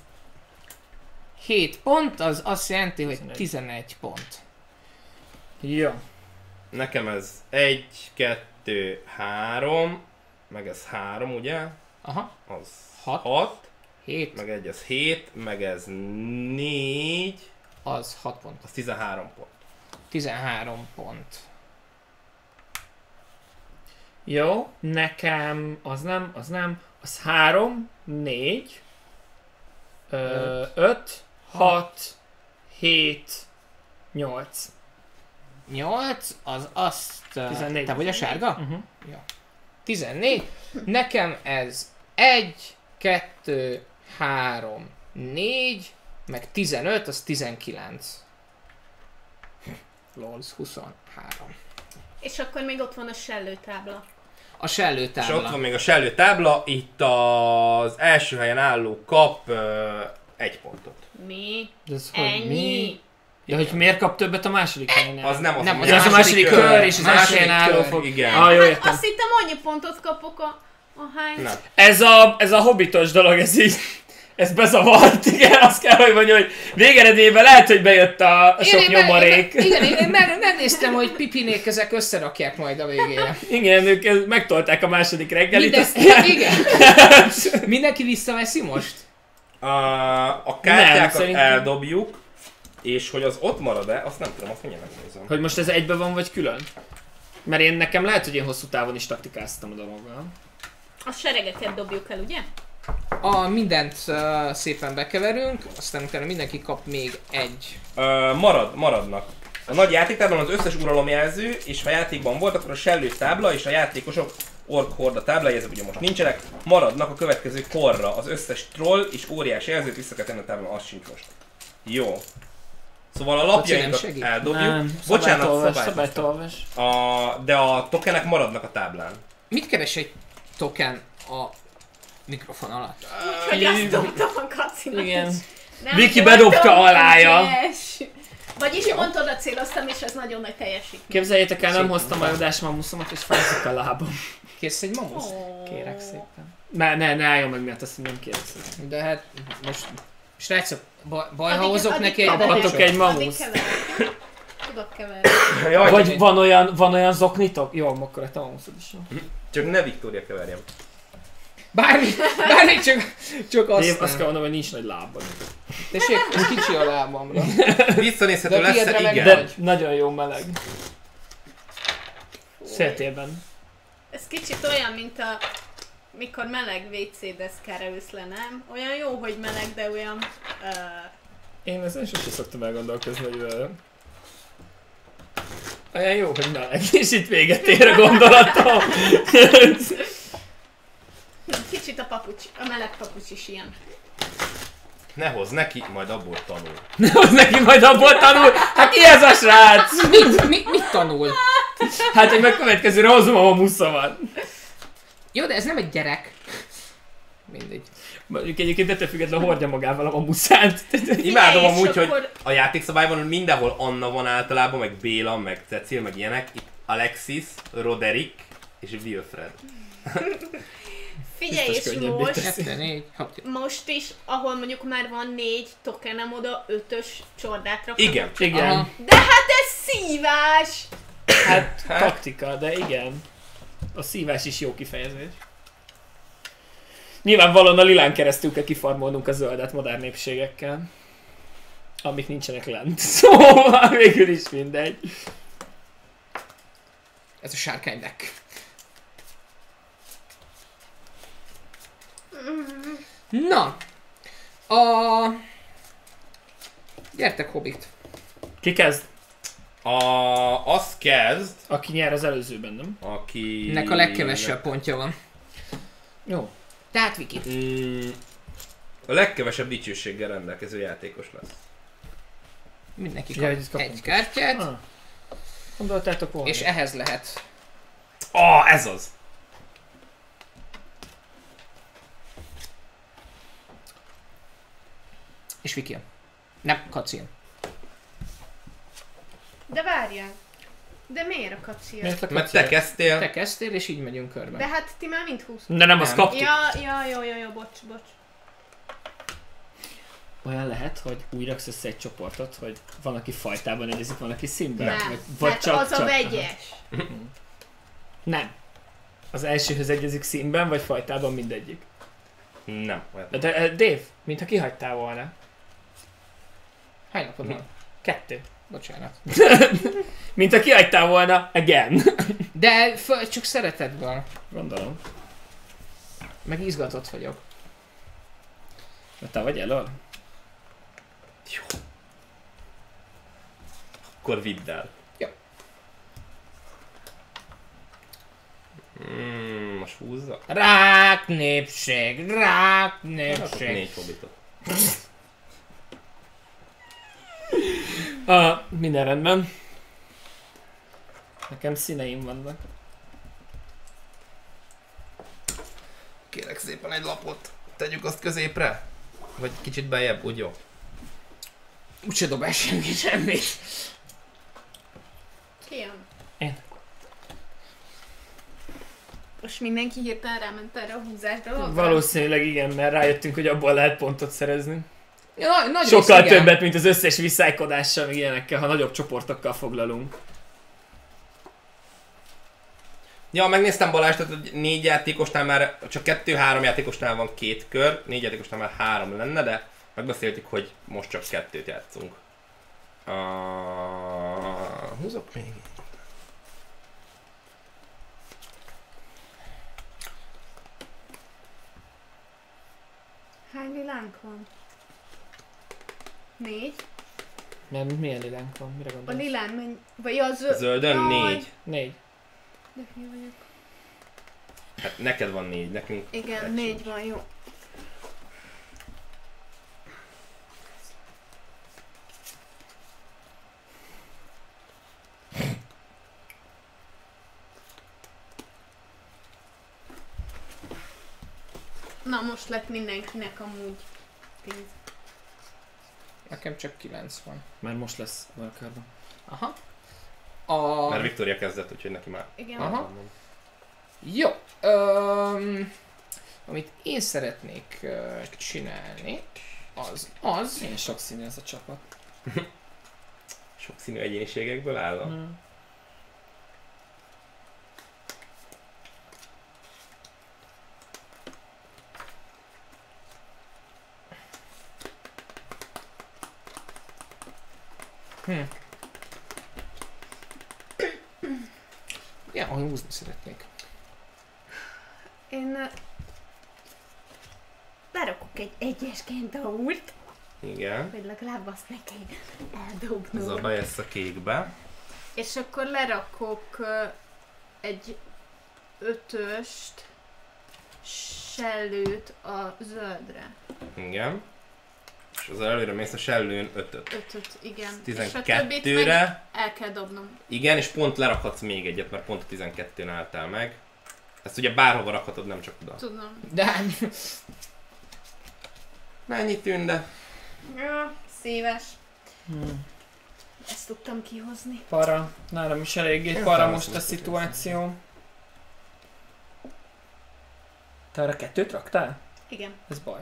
7 pont, az azt jelenti, hogy 11. 11 pont. Jó. Nekem ez 1, 2, 3, meg ez 3, ugye? Aha, Az Hat. 6, 7, meg egy ez 7, meg ez 4, az 6 pont. az 13 pont. 13 pont. Jó, nekem az nem, az 3, 4, 5, 6, 7, 8. 8, az azt... 14. Te vagy a sárga? Uh-huh. 14. Nekem ez 1, 2, 3, 4, meg 15, az 19. Lolz, 23. És akkor még ott van a sellőtábla. A És sellőtábla. ott van még a sellő tábla, itt az első helyen álló kap 1 pontot. Mi? De ez hogy Ennyi? mi? Ja, hogy miért kap többet a második helyen? Az nem az, Nem, Ja, az a második kör, és az első Második helyen álló kör. fog. Igen. Ah, jó, Hát értem. azt hittem, annyi pontot kapok a hány. Nem. Ez a hobbitos dolog, ez így, ez bezavart, igen, azt kell, hogy mondjam, hogy végeredményben lehet, hogy bejött a sok nyomorék. Igen, én megnéztem, hogy Pipinék ezek összerakják majd a végére. Igen, ők megtolták a második reggelit, Minden, aztán... igen. Mindenki visszaveszi most? A kártyákat szerintem- eldobjuk, és hogy az ott marad-e, azt nem tudom, azt mindjárt megnézem. Hogy most ez egybe van, vagy külön? Mert én nekem lehet, hogy én hosszú távon is taktikáztam a dologgal. A seregeket dobjuk el, ugye? Mindent szépen bekeverünk, aztán utána mindenki kap még egy. Maradnak. A nagy játéktáblán az összes uralomjelző, és ha játékban volt, akkor a sellő tábla és a játékosok ork horda táblái, ezek ugye most nincsenek, maradnak a következő korra. Az összes troll és óriás jelzőt vissza kell tenni a táblán, az sincs most. Jó. Szóval a lapjainkat segít? eldobjuk. Nem, Bocsánat, szabályt olvas. de a tokenek maradnak a táblán. Mit keres egy token a mikrofon alatt? Hogy azt dobtam a kacinak. Igen. Nem Viki voltam bedobta alája. ügyes. Vagyis pont oda céloztam, és ez nagyon nagy teljesítmény. Képzeljétek el, nem Szépen hoztam a van. jodás mamuszomat, és fázik a lábam. Kész egy mamusz? Kérek szépen. Ne álljon meg miatt, azt nem kérek szépen. De hát most... Srácok, baj, ha Addig- hozok addig neki egy keverek. Kaphatok egy Addig mamuszt. keverek. Tudok keverni. Jaj, Vagy van olyan zoknitok? Jó, akkor a te mamuszod is jó. csak ne Viktória keverjem. Bármi, csak Dév, azt azt kell nem. mondom, hogy nincs nagy lábad. Tessék, ez kicsi a lábamra. Visszanézhető De a tiédre lesz-e? meg Igen. De nagyon jó meleg. Széltében. Ez kicsit olyan, mint a... mikor meleg WC deszkára ülsz le, nem? Olyan jó, hogy meleg, de olyan... Én ezen sosem szoktam elgondolkozni, hogy olyan jó, hogy meleg, és itt véget ér a gondolatom. Kicsit a meleg papucs is ilyen. Ne hozz neki, majd abból tanul. Az neki majd abból tanul. Hát ki ez a srác? Mit tanul? Hát én meg következőre hozom a mamuszomat. Jó, de ez nem egy gyerek. Mindegy. Mondjuk egyébként ettől függetlenül hordja magával a mamuszát. Imádom és amúgy, hogy akkor- a játékszabályban hogy mindenhol Anna van általában, meg Béla, meg Cecil, meg ilyenek. Itt Alexis, Roderick és Wilfred. Figyelj, Biztos és könnyebbé most, teszi. 2, 4, 6. most is, ahol mondjuk már van 4 tokenem, oda 5-ös csordát rakhatok. Igen. Igen. Aha. De hát ez szívás! Hát taktika, de igen. A szívás is jó kifejezés. Nyilvánvalóan a lilán keresztül kell kifarmolnunk a zöldet modern népségekkel. Amik nincsenek lent. Szóval végül is mindegy. Ez a sárkány deck. Na. Gyertek, Hobbit. Ki kezd? Az kezd, Aki nyer az előzőben, nem? aki... Nek a legkevesebb pontja van. Jó. Tehát Viki. A legkevesebb dicsőséggel rendelkező játékos lesz. Mindenki Ja, kap hogy itt kapunk. egy kártyát, Ah. Gondoltátok volna? és ehhez lehet. Ez az! És Viki jön. Nem, Kaci jön. De várjál. De miért a kacia? Miért a Mert kacér? te kezdtél. Te kezdtél, és így megyünk körbe. De hát ti már mind 20. De nem, azt Nem. kaptuk. Ja, bocs. Olyan lehet, hogy úgy raksz össze egy csoportot, hogy van, aki fajtában egyezik, van, aki színben. Nem. Vagy Hát csak, az a csak. vegyes. Nem. Az elsőhöz egyezik színben, vagy fajtában mindegyik. Nem. De Dave, mintha kihagytál volna. Hány napod van? 2. Bocsánat. Mintha kihagytál volna, again. De csak szeretetből. Gondolom. Meg izgatott vagyok. De te vagy elől? Akkor vidd el. Most húzza. Rák népség, rák Hát, népség. 4 hobbitot. Minden rendben. Nekem színeim vannak. Kérek szépen egy lapot. Tegyük azt középre? Vagy kicsit beljebb, úgy jó? Úgyse dobál semmit. Ki jön? Én. Most mindenki hirtelen ráment erre a húzásra. Valószínűleg igen, mert rájöttünk, hogy abból lehet pontot szerezni. Ja, nagy Sokkal rész, igen. többet, mint az összes viszálykodással, meg ilyenekkel, ha nagyobb csoportokkal foglalunk. Ja, megnéztem Balázs, tehát hogy 4 játékosnál már, csak 2-3 játékosnál van 2 kör, 4 játékosnál már 3 lenne, de megbeszéltük, hogy most csak 2-t játszunk. Húzok még. Hány lilánk van? 4. Nem, milyen lilánk van? Mire A gondolsz? lilán menj... Vagy a zöld... Zöldön Jaj, 4. 4. De hülye vagyok. Hát neked van 4, nekünk... Igen, egy 4 sincs. van, jó. Na most lett mindenkinek amúgy 10. Nekem csak 9 van. Már most lesz a wildcardban. Aha. Mert Viktória kezdett, úgyhogy neki már... Igen. Aha. Jó. Amit én szeretnék csinálni, az... Milyen sokszínű ez a csapat. Sokszínű egyéniségekből áll. Ja, ahogy húzni szeretnék. Én... berakok egy egyes kentaurt, Igen. hogy legalább azt ne kell Ez a eldobnom. bejesz a kékbe. És akkor lerakok egy 5-öst sellőt a zöldre. Igen. És az előre mész a sellőn 5-öt. 5-öt, igen. És a többit meg 12-re. el kell dobnom. Igen, és pont lerakhatsz még egyet, mert pont a 12-n álltál meg. Ezt ugye bárhova rakhatod, nem csak oda. Tudom. De Mennyi tűnde? Ja, szíves. Ezt tudtam kihozni. Para. Nálam is eléggé Én para talán most a azt nem szituáció. Te arra 2-t raktál? Igen. Ez baj.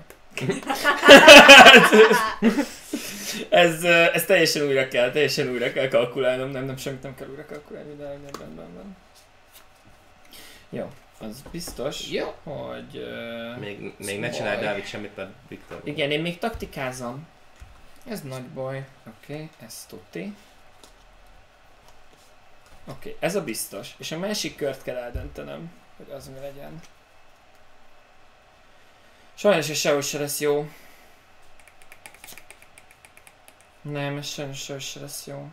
ez teljesen újra kell kalkulálnom, nem semmit nem kell újra kalkulálni, de rendben van. Jó, az biztos, jó. hogy... Még ne csinálj Dávid semmit, mert Viktor. Igen, én még taktikázom. Ez nagy baj. Oké, ez tuti. Oké, ez a biztos. És a másik kört kell eldöntenem, hogy az mi legyen. Sajnos ez sehogy se lesz jó. Nem, ez sajnos sehogy se lesz jó.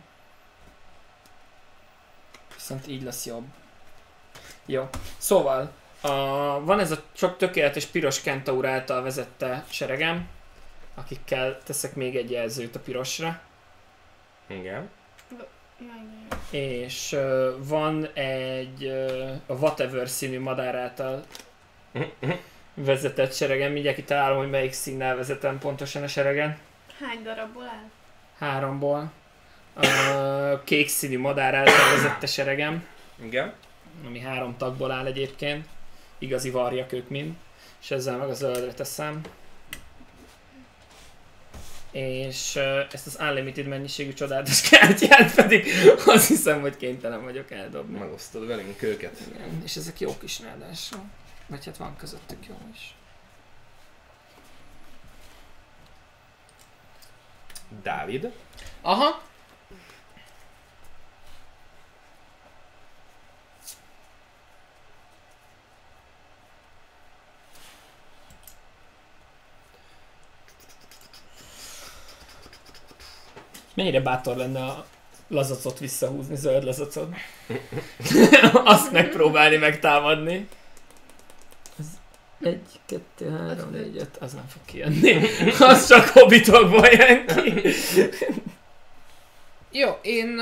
Viszont így lesz jobb. Jó. Szóval, van ez a csak tökéletes piros kentaur által vezette seregem, akikkel teszek még egy jelzőt a pirosra. Igen. Jaj, És van egy a Whatever színű madár által vezetett seregem. Mindjárt kitalálom, hogy melyik színnel vezetem pontosan a seregen. hány darabból áll? 3-ból. Kék színű madár által vezette seregem, Igen. ami 3 tagból áll egyébként. Igazi varjak ők mind. És ezzel meg a zöldre teszem. És ezt az unlimited mennyiségű csodálatos kártyát pedig azt hiszem, hogy kénytelen vagyok eldobni. Megosztod velünk őket. Igen, és ezek jók is ráadásul. Vagy hát van közöttük jó is. Dávid. Aha. Mennyire bátor lenne a lazacot visszahúzni, zöld lazacot. Azt megpróbálni megtámadni. Az 1, 2, 3, 4, 5, az nem fog kijönni. Az csak hobbitokból jön ki. Jó, én...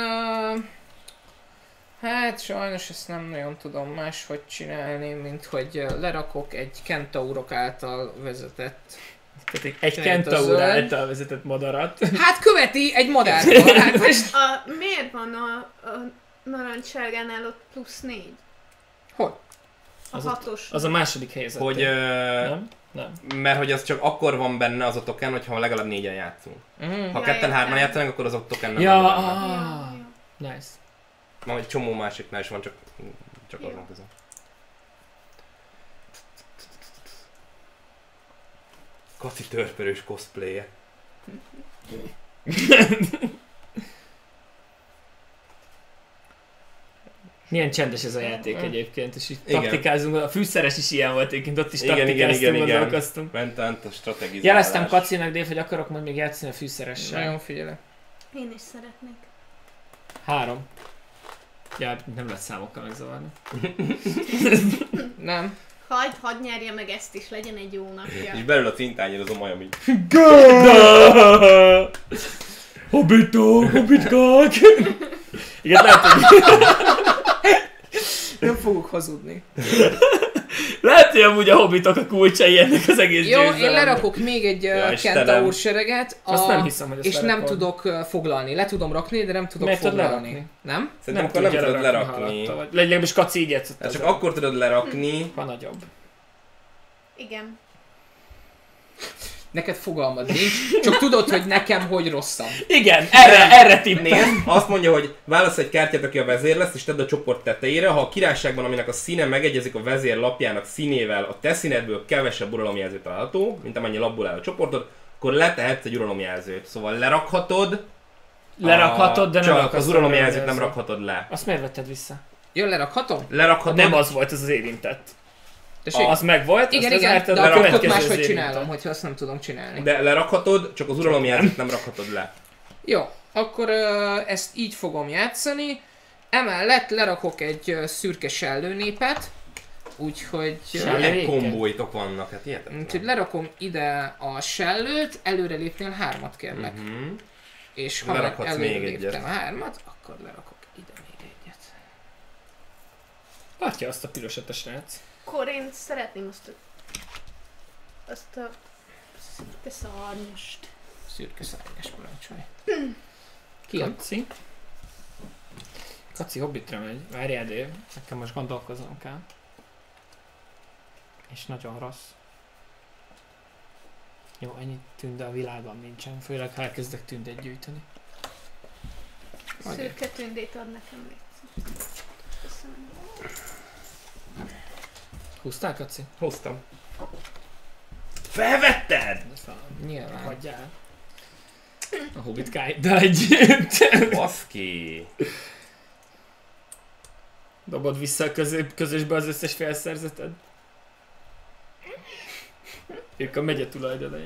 hát sajnos ezt nem nagyon tudom máshogy csinálni, mint hogy lerakok egy kentaurok által vezetett... Tehát egy kentaur által vezetett madarat. Hát követi egy madártól, hát most... Miért van a narancssárgánál ott +4? Hol? A 6-os. Az a második helyzet. Hogy... Nem? Nem. Mert hogy az csak akkor van benne az a token, hogyha legalább 4-en játszunk. Ha Ja, 2-3-an értem. játszanak, akkor az a token nem Ja, van benne. nice. Ma egy csomó másiknál is van, csak Jó. azon közön. Kaci törpörős cosplay-je. Milyen csendes ez a játék egyébként, és így Igen. taktikázunk, a fűszeres is ilyen volt egyébként, ott is Igen, taktikáztunk, gondolkoztunk. Ment a strategizálás. Jeleztem Kacinak, Dave, hogy akarok majd még játszani a fűszeressel. Nagyon figyelek. Én is szeretnék. 3. Ja, nem lehet számokkal megzavarni. Nem. Hadd nyerje meg ezt is, legyen egy jó napja. És belül a cintányérozom olyan, mint... Hobbitok, hobbitkák! Igen, lehet, hogy... Nem fogok hazudni. Lehet, hogy amúgy a hobbitok a kulcsai ennek az egész Jó, győzelemnek. én lerakok még egy Istenem. kentaur sereget. Azt nem hiszem, hogy ezt és nem lerakom. tudok foglalni. Le tudom rakni, de nem tudok Miért tudod foglalni. lerakni? Nem? Szerintem akkor nem tudja tudod lerakni. halatta, vagy legalábbis Kaci így játszott. Hát csak akkor tudod lerakni, Ha nagyobb. Igen. Neked fogalmad nincs, csak tudod, hogy nekem hogy rosszam. Igen, erre tippelem. azt mondja, hogy válasz egy kártyát, aki a vezér lesz, és tedd a csoport tetejére. Ha a királyságban, aminek a színe megegyezik a vezér lapjának színével, a te színedből kevesebb uralomjelző található, mint amennyi lapból áll a csoportod, akkor letehetsz egy uralomjelzőt. Szóval lerakhatod, Lerakhatod, de nem csak akarsz az uralomjelzőt nem uralomjelzőt. rakhatod le. Azt miért vetted vissza? Jön, lerakhatom? Lerakhatod, Nem az volt, az érintett. Tessék? Az meg volt, Igen, azt igen, lezártad, de a akkor ott következő az máshogy érintett. csinálom, hogyha azt nem tudom csinálni. de lerakhatod, csak az uralomjelzőt nem rakhatod le. Jó, akkor ezt így fogom játszani. Emellett lerakok egy szürke sellőnépet, úgyhogy... Sellő? Milyen kombóitok vannak, hát Úgyhogy hihetetlen. lerakom ide a sellőt, előrelépnél 3-at kérlek. És ha meg Lerakhatsz még előreléptem egyet. 3-at, akkor lerakok ide még egyet. Látja azt a pirosat a srác. Akkor én szeretném azt a szinte szárnyast. Szürke szárnyas parancsolj. Ki a... Kaci. Kaci hobbitra megy. Várjál, Dave. Nekem most gondolkoznom kell. És nagyon rossz. Jó, ennyi tünde a világon nincsen. Főleg ha elkezdek tündet gyűjteni. Szürke tündét ad nekem, légy. Köszönöm. Húztál, Kaci? Hoztam. Felvetted? Nyilván. Hagyjál. A hobbitkáiddal együtt. Baszki. Dobod vissza a közösbe az összes felszerzeted. Ők a megye tulajdonai.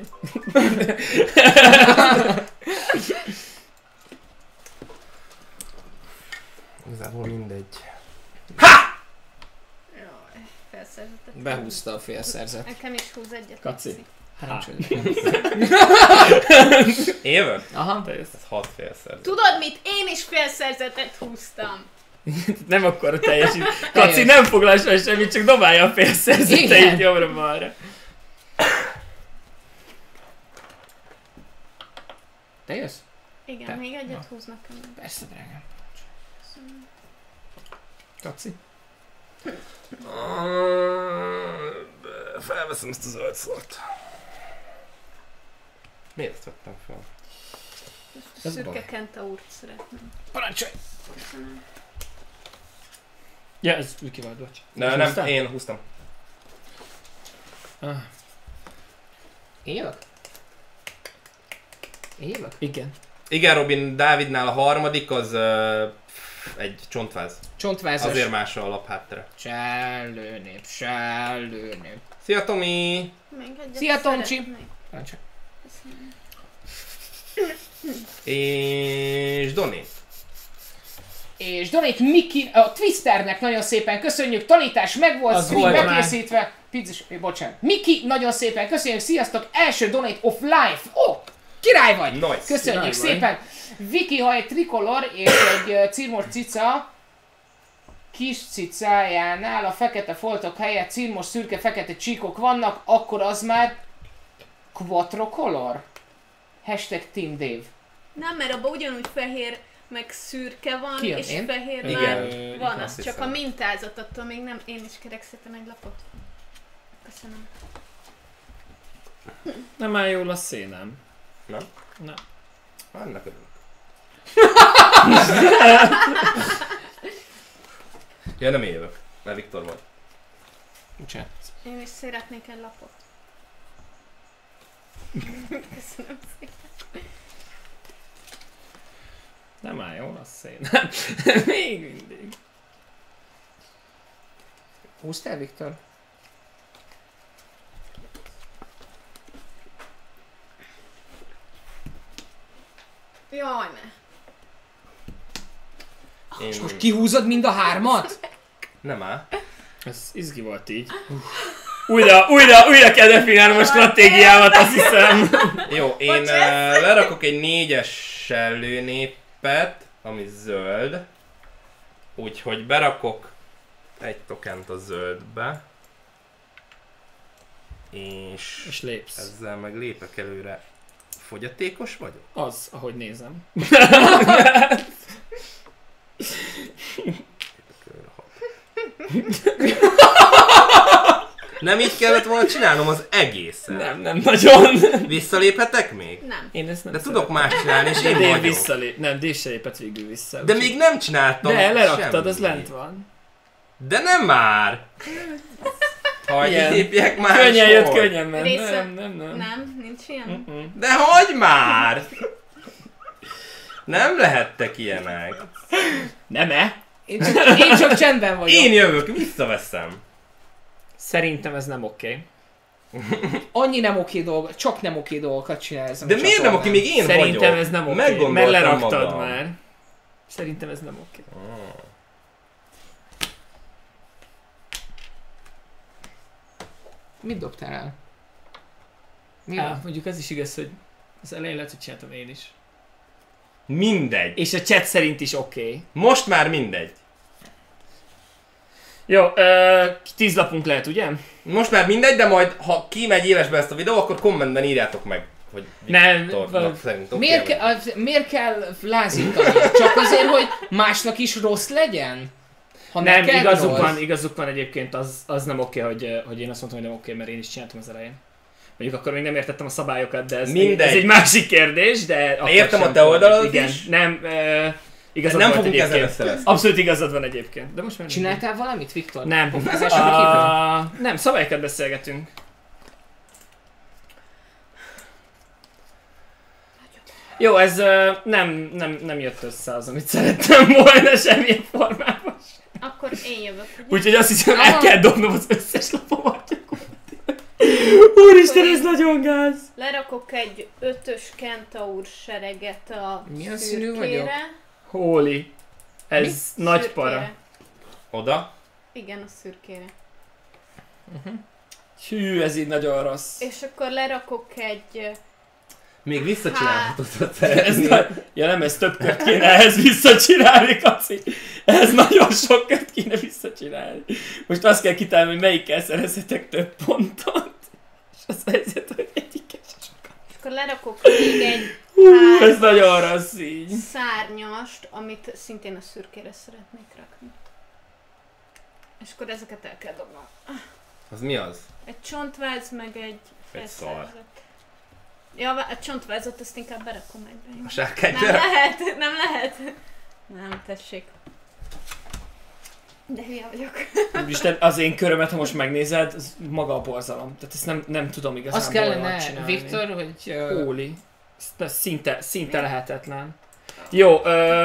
Igazából mindegy. Jaj, felszerzetet. Behúzta a félszerzet. Nekem is húz egyet. Kaci. Évő? Aha. Te jössz. Ez 6 félszerzet. Tudod mit? Én is félszerzetet húztam. Nem akkor teljesít. Kaci nem foglal soha semmit, csak dobálja a félszerzeteit Igen. jobbra-balra. Te jössz? Igen, Te? még egyet Na. húz nekem. Persze, drágám. Köszönöm. Kaci. Felveszem ezt a zöld szót. Miért ezt vettem fel? Ezt a Ez szürke baj. kentaurt szeretném. Parancsolj! Köszönöm. Ja, ez ő kivált, bocs. De nem, én húztam. Ah, Én jövök? Én jövök? igen. Igen, Robin, Dávidnál a harmadik az egy csontváz. Csontvázas. Azért más a lapháttere. Sellőnép, sellőnép. Szia Tomi! Még egyet Szia, Tomcsi! szeretnék. Parancsolj. Köszönöm. És Doni. És donate Miki, a Twisternek nagyon szépen köszönjük, tanítás megvolt, Az stream volt megkészítve. Bocsánat. Miki, nagyon szépen köszönjük, sziasztok, első donate of life. Király vagy! Nice. Köszönjük Király szépen. Viki, ha egy trikolor és egy cirmos cica kis cicájánál a fekete foltok helyett cirmos szürke-fekete csíkok vannak, akkor az már quattrocolor? Hashtag Team Dave. Nem, mert abban ugyanúgy fehér meg szürke van, Ki jön, és én? fehér Igen, már van, azt az csak hiszem. a mintázat, attól még nem, én is kerekszettem egy lapot. Köszönöm. Nem áll jól a szénem. Nem? Nem. Annak örülök. Ja, nem én jövök, mert Viktor volt. Bocsánat. Én is szeretnék egy lapot. Köszönöm szépen. Nem áll jól a szénem. Még mindig. Húztál, Viktor? Jaj, ne. És Én... most kihúzod mind a hármat? Nem áll. Ez izgi volt így. Újra kell definiálnom a stratégiámat, azt hiszem. Jó, én lerakok egy 4-es sellőnépet, ami zöld. Úgyhogy berakok egy tokent a zöldbe. És És lépsz. ezzel meg lépek előre. Fogyatékos vagyok? Az, ahogy nézem. Nem így kellett volna csinálnom az egészet. Nem nagyon. Visszaléphetek még? Nem. Én ezt nem De tudok más csinálni, és én Dave vagyok. visszalép. Nem, Dave se lépett végül vissza. De még nem csináltam De leraktad, semmit. az lent van. De nem már! Hagyj Igen. lépjek már Könnyen jött, sor. könnyen ment. Része- Nem. Nem, nincs ilyen. De hagyd már! Nem lehettek ilyenek. Nem-e? Én csak csendben vagyok. Én jövök, visszaveszem. Szerintem ez nem oké. Annyi nem oké dolgot, csak nem oké dolgokat csinál ezen De a miért nem oké, még én vagyok? Szerintem ez nem oké, mert Meggondoltam leraktad magam. már. Szerintem ez nem oké. Mit dobtál el? Mi Á, van? mondjuk az is igaz, hogy az elején lehet, hogy csináltam én is. Mindegy. És a chat szerint is oké. Most már mindegy. Jó, 10 lapunk lehet, ugye? Most már mindegy, de majd, ha kimegy élesbe ezt a videó, akkor kommentben írjátok meg, hogy Nem, Viktornak szerint oké Miért kell lázítani? Csak azért, hogy másnak is rossz legyen? Ha Nem, neked igazuk van egyébként, az nem oké, hogy én azt mondtam, hogy nem oké, mert én is csináltam az elején. Mondjuk akkor még nem értettem a szabályokat, de ez egy másik kérdés, de... akkor Értem sem a te oldalad igen. is. Nem, igazad Nem volt fogunk ezzel egyébként. összeveszni. Abszolút igazad van egyébként. De most már Csináltál valamit, Viktor? Nem. Pofázásra kívül? Nem, szabályokat beszélgetünk. Jó, ez nem jött össze az, amit szerettem volna semmilyen formában. Akkor én jövök, ugye? Úgyhogy azt hiszem, el kell dobnom az összes lapomat. Úristen, ez nagyon gáz! Lerakok egy 5-ös kentaur sereget a Milyen színű szürkére. vagyok? Holy. Ez nagy Szürkére. para. Oda. Igen, a szürkére. Hű, ez így nagyon rossz. És akkor lerakok egy... Még visszacsinálhatod, ha Ez szeretnél. ja nem, ez több kört kéne ehhez visszacsinálni, Kaci. Ez nagyon sok kört kéne visszacsinálni. Most azt kell kitalálni, hogy melyikkel szerezhetek több pontot. És az helyzet, hogy egyikkel sem sokat. És akkor lerakok még egy Hú, ez nagyon rossz így. szárnyast, amit szintén a szürkére szeretnék rakni. És akkor ezeket el kell dobnom. Az mi az? Egy csontváz, meg egy Egy szar. felszerzet. Ja, a csontvázat azt inkább berakom egybe. A sárkányt Nem le- lehet, nem lehet. Nem, tessék. De hülye vagyok. Úristen, az én körömet, ha most megnézed, az maga a borzalom. Tehát ezt nem tudom igazán Azt jól kellene, csinálni. Viktor, hogy... Holy. Ez szinte lehetetlen. Jó,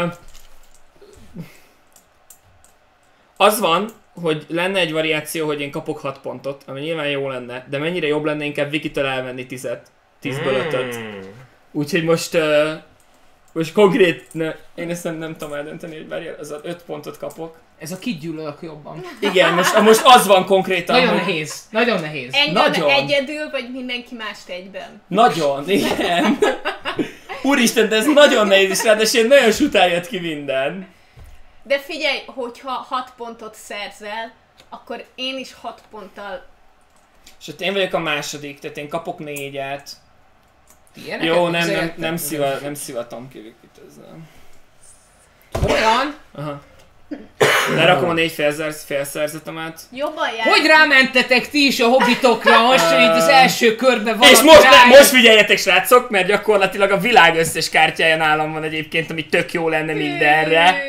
az van, hogy lenne egy variáció, hogy én kapok 6 pontot, ami nyilván jó lenne, de mennyire jobb lenne inkább Vikitől elvenni 10-et. 10-ből 5-öt. Úgyhogy most Most konkrét, én ezt nem tudom eldönteni, hogy várjál, az 5 pontot kapok. Ez a kit gyűlölök jobban. Igen, most az van konkrétan, Nagyon hogy... nehéz. Nagyon nehéz. Engem Nagyon. egyedül, vagy mindenki mást egyben? Nagyon, igen. Úristen, de ez nagyon nehéz, és ráadásul nagyon sután jött ki minden. De figyelj, hogyha 6 pontot szerzel, akkor én is 6 ponttal... És ott én vagyok a második, tehát én kapok 4-et. Ilyeneket Jó, nézegettek? nem szivatom ki ezzel. Olyan? Aha. Lerakom a 4 félszerzetemet. Jobban jár. Hogy rámentetek ti is a hobbitokra, most hogy itt az első körben valaki És most rájön? figyeljetek, srácok, mert gyakorlatilag a világ összes kártyája nálam van egyébként, ami tök jó lenne mindenre.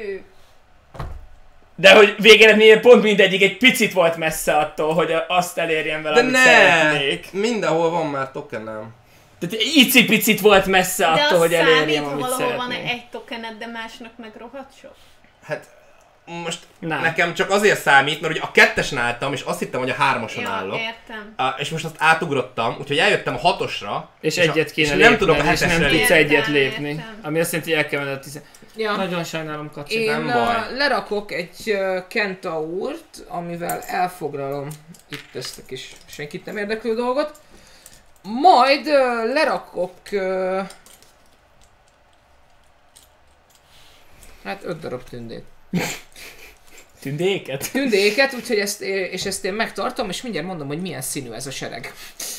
De hogy végeredményben pont mindegyik egy picit volt messze attól, hogy azt elérjem vele, De amit ne! szeretnék. Mindenhol van már tokenem. Tehát icipicit volt messze De attól, az hogy számít, elérjem, ha amit valahol van szeretnék. egy tokened, de másnak meg rohadt sok? Hát most Nem. nekem csak azért számít, mert ugye a 2-esen álltam, és azt hittem, hogy a 3-oson Ja, állok. értem. És most azt átugrottam, úgyhogy eljöttem a 6-osra. És egyet kéne és lépned, nem tudok a és nem 7-esre tudsz lépni. egyet Értem, lépni. értem. Ami azt jelenti, hogy el kell menned a 10. Ja. Nagyon sajnálom, Kaci. Én nem baj. lerakok egy kentaurt, amivel elfoglalom itt ezt a kis senkit nem érdeklő dolgot. Majd lerakok... hát 5 darab tündét. Tündéket? Tündéket, úgyhogy ezt én megtartom, és mindjárt mondom, hogy milyen színű ez a sereg.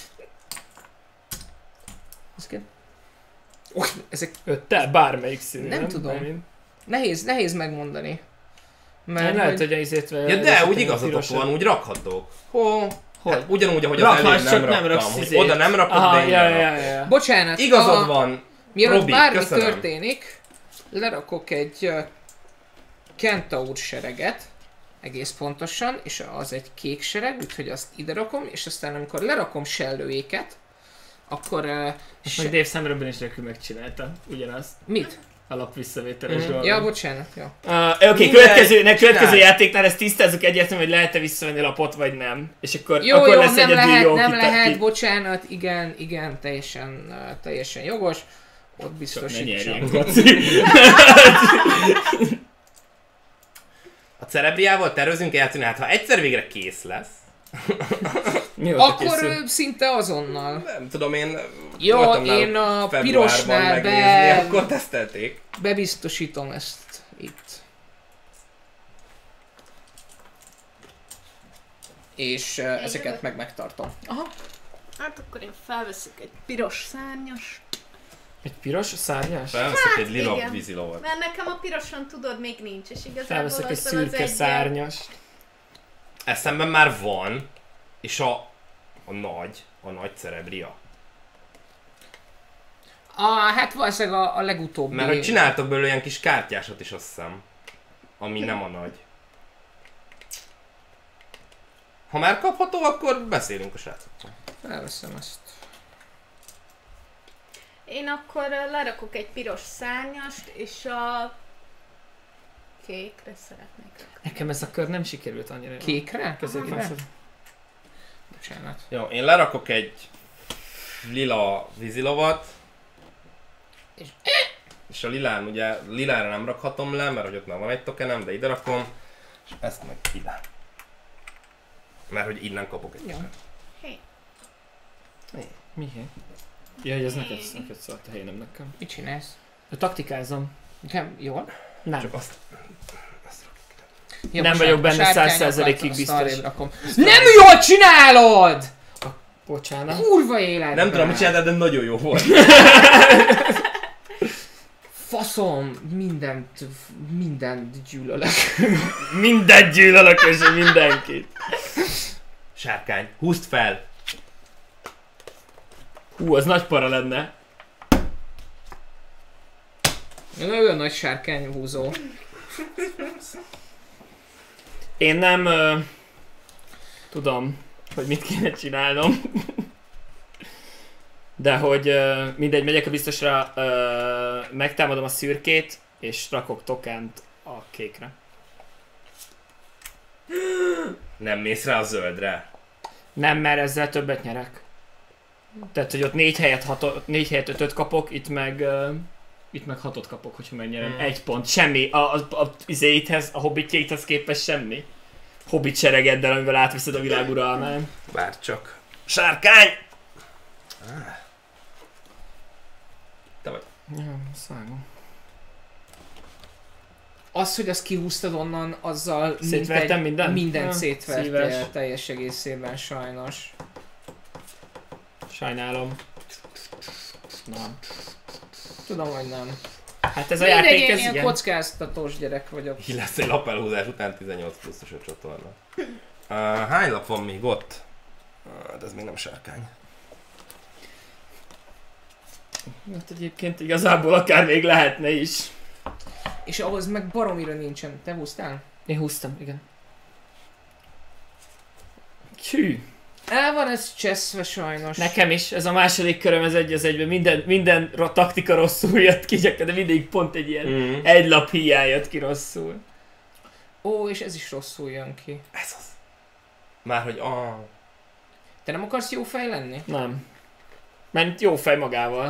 Ezek Öttel? Bármelyik színű, Nem tudom. Bármint. nehéz megmondani. Mert lehet, hogy azért Ja, de úgy igazatok van, úgy rakhatok. Hogy? Hát ugyanúgy, ahogy az Rakhatsz, előbb csak nem nem raktam. raksz Hogy izét. oda nem rakod, Aha, de én ja, nem ja, raktam. ja. Bocsánat, Igazad van. mielőtt Robi, bármi köszönöm. történik, lerakok egy kentaur sereget, egész pontosan, és az egy kék sereg, úgyhogy azt ide rakom, és aztán amikor lerakom sellőéket, akkor... Meg Dave Summerben is rökül megcsinálta ugyanazt. mit? Alap visszavételes dolgot. Ja, bocsánat, jó. Oké, következő játéknál ezt tisztázzuk egyértelműen, hogy lehet-e visszavenni a lapot, vagy nem. És akkor Jó, lesz nem egyedül lehet, jó nem ki- lehet, ki- bocsánat, igen, teljesen jogos. Ott Csak ne biztosítsam. nyerjen, Kaci. A Cerebriával tervezünk játszani, hát ha egyszer végre kész lesz, Mióta Akkor készül? szinte azonnal. nem tudom, én Jó, voltam náluk én a februárban pirosnál megnézni, akkor tesztelték. bebiztosítom ezt itt. És ezeket megtartom. Aha. Hát akkor én felveszek egy piros szárnyas. Egy piros szárnyas? Felveszek egy lila igen. vízilovat. Mert nekem a piroson tudod még nincs, és igazából Felveszek egy azzal az szürke egyen- szárnyas. Eszemben már van, és a nagy Cerebria. Hát valószínűleg a legutóbbi. Mert hogy csináltak belőle ilyen kis kártyásot is, azt hiszem. Ami nem a nagy. Ha már kapható, akkor beszélünk a srácokkal. Elveszem ezt. Én akkor lerakok egy piros szárnyast, és a kékre szeretnék rakni. Nekem ez a kör nem sikerült annyira. jól. Kékre? Középfászod. Bocsánat. Jó, én lerakok egy lila vízilovat. És a lilán, ugye lilára nem rakhatom le, mert hogy ott már van egy tokenem, de ide rakom. És ezt meg ide. Mert hogy innen kapok egy token. Hé, Miért? Ja, hogy ez neked szólt a hely, nem nekem. Mit csinálsz? Taktikázom. Nekem jól? Nem. Csak azt... Ja, Nem most vagyok a benne sárkányokat 100%-ig azt biztos. arrébb rakom. Nem jól csinálod! Bocsánat. Kurva életben! Nem tudom, mit csináltál, de nagyon jó volt. Faszom, mindent gyűlölök. Mindent gyűlölök és mindenkit. Sárkány, húzd fel! Hú, az nagy para lenne. Olyan nagy sárkányhúzó. Én nem tudom, hogy mit kéne csinálnom. De hogy mindegy, megyek a biztosra, megtámadom a szürkét, és rakok tokent a kékre. Nem mész rá a zöldre. Nem, mert ezzel többet nyerek. Tehát, hogy ott 4 helyet 5-öt kapok, itt meg Itt meg 6-ot kapok, hogyha megnyerem. 1 pont, semmi. A hobbitjaithez képest semmi. Hobbit seregeddel, amivel átviszed a világ uralmán. Bárcsak. Sárkány! Te vagy. Ja, szágom. Az, hogy azt kihúztad onnan, azzal Szétvertem mindent? Mindent Ja, szétvertél szíves. teljes egészében sajnos. Sajnálom. Na. Tudom, hogy nem. Hát ez a Mindegy, játék, én ez ilyen igen. kockáztatós gyerek vagyok. Így lesz egy lapelhúzás után 18 pluszos a csatorna. Hány lap van még ott? De ez még nem sárkány. Hát egyébként igazából akár még lehetne is. És ahhoz meg baromira nincsen. Te húztál? Én húztam, igen. Hű. El van ez cseszve sajnos. Nekem is, ez a második köröm, ez egy az egyben. Minden taktika rosszul jött ki, de mindig pont egy ilyen egy lap hiány jött ki rosszul. Ó, és ez is rosszul jön ki. Ez az. Márhogy Te nem akarsz jó fej lenni? Nem. Ment jó fej magával.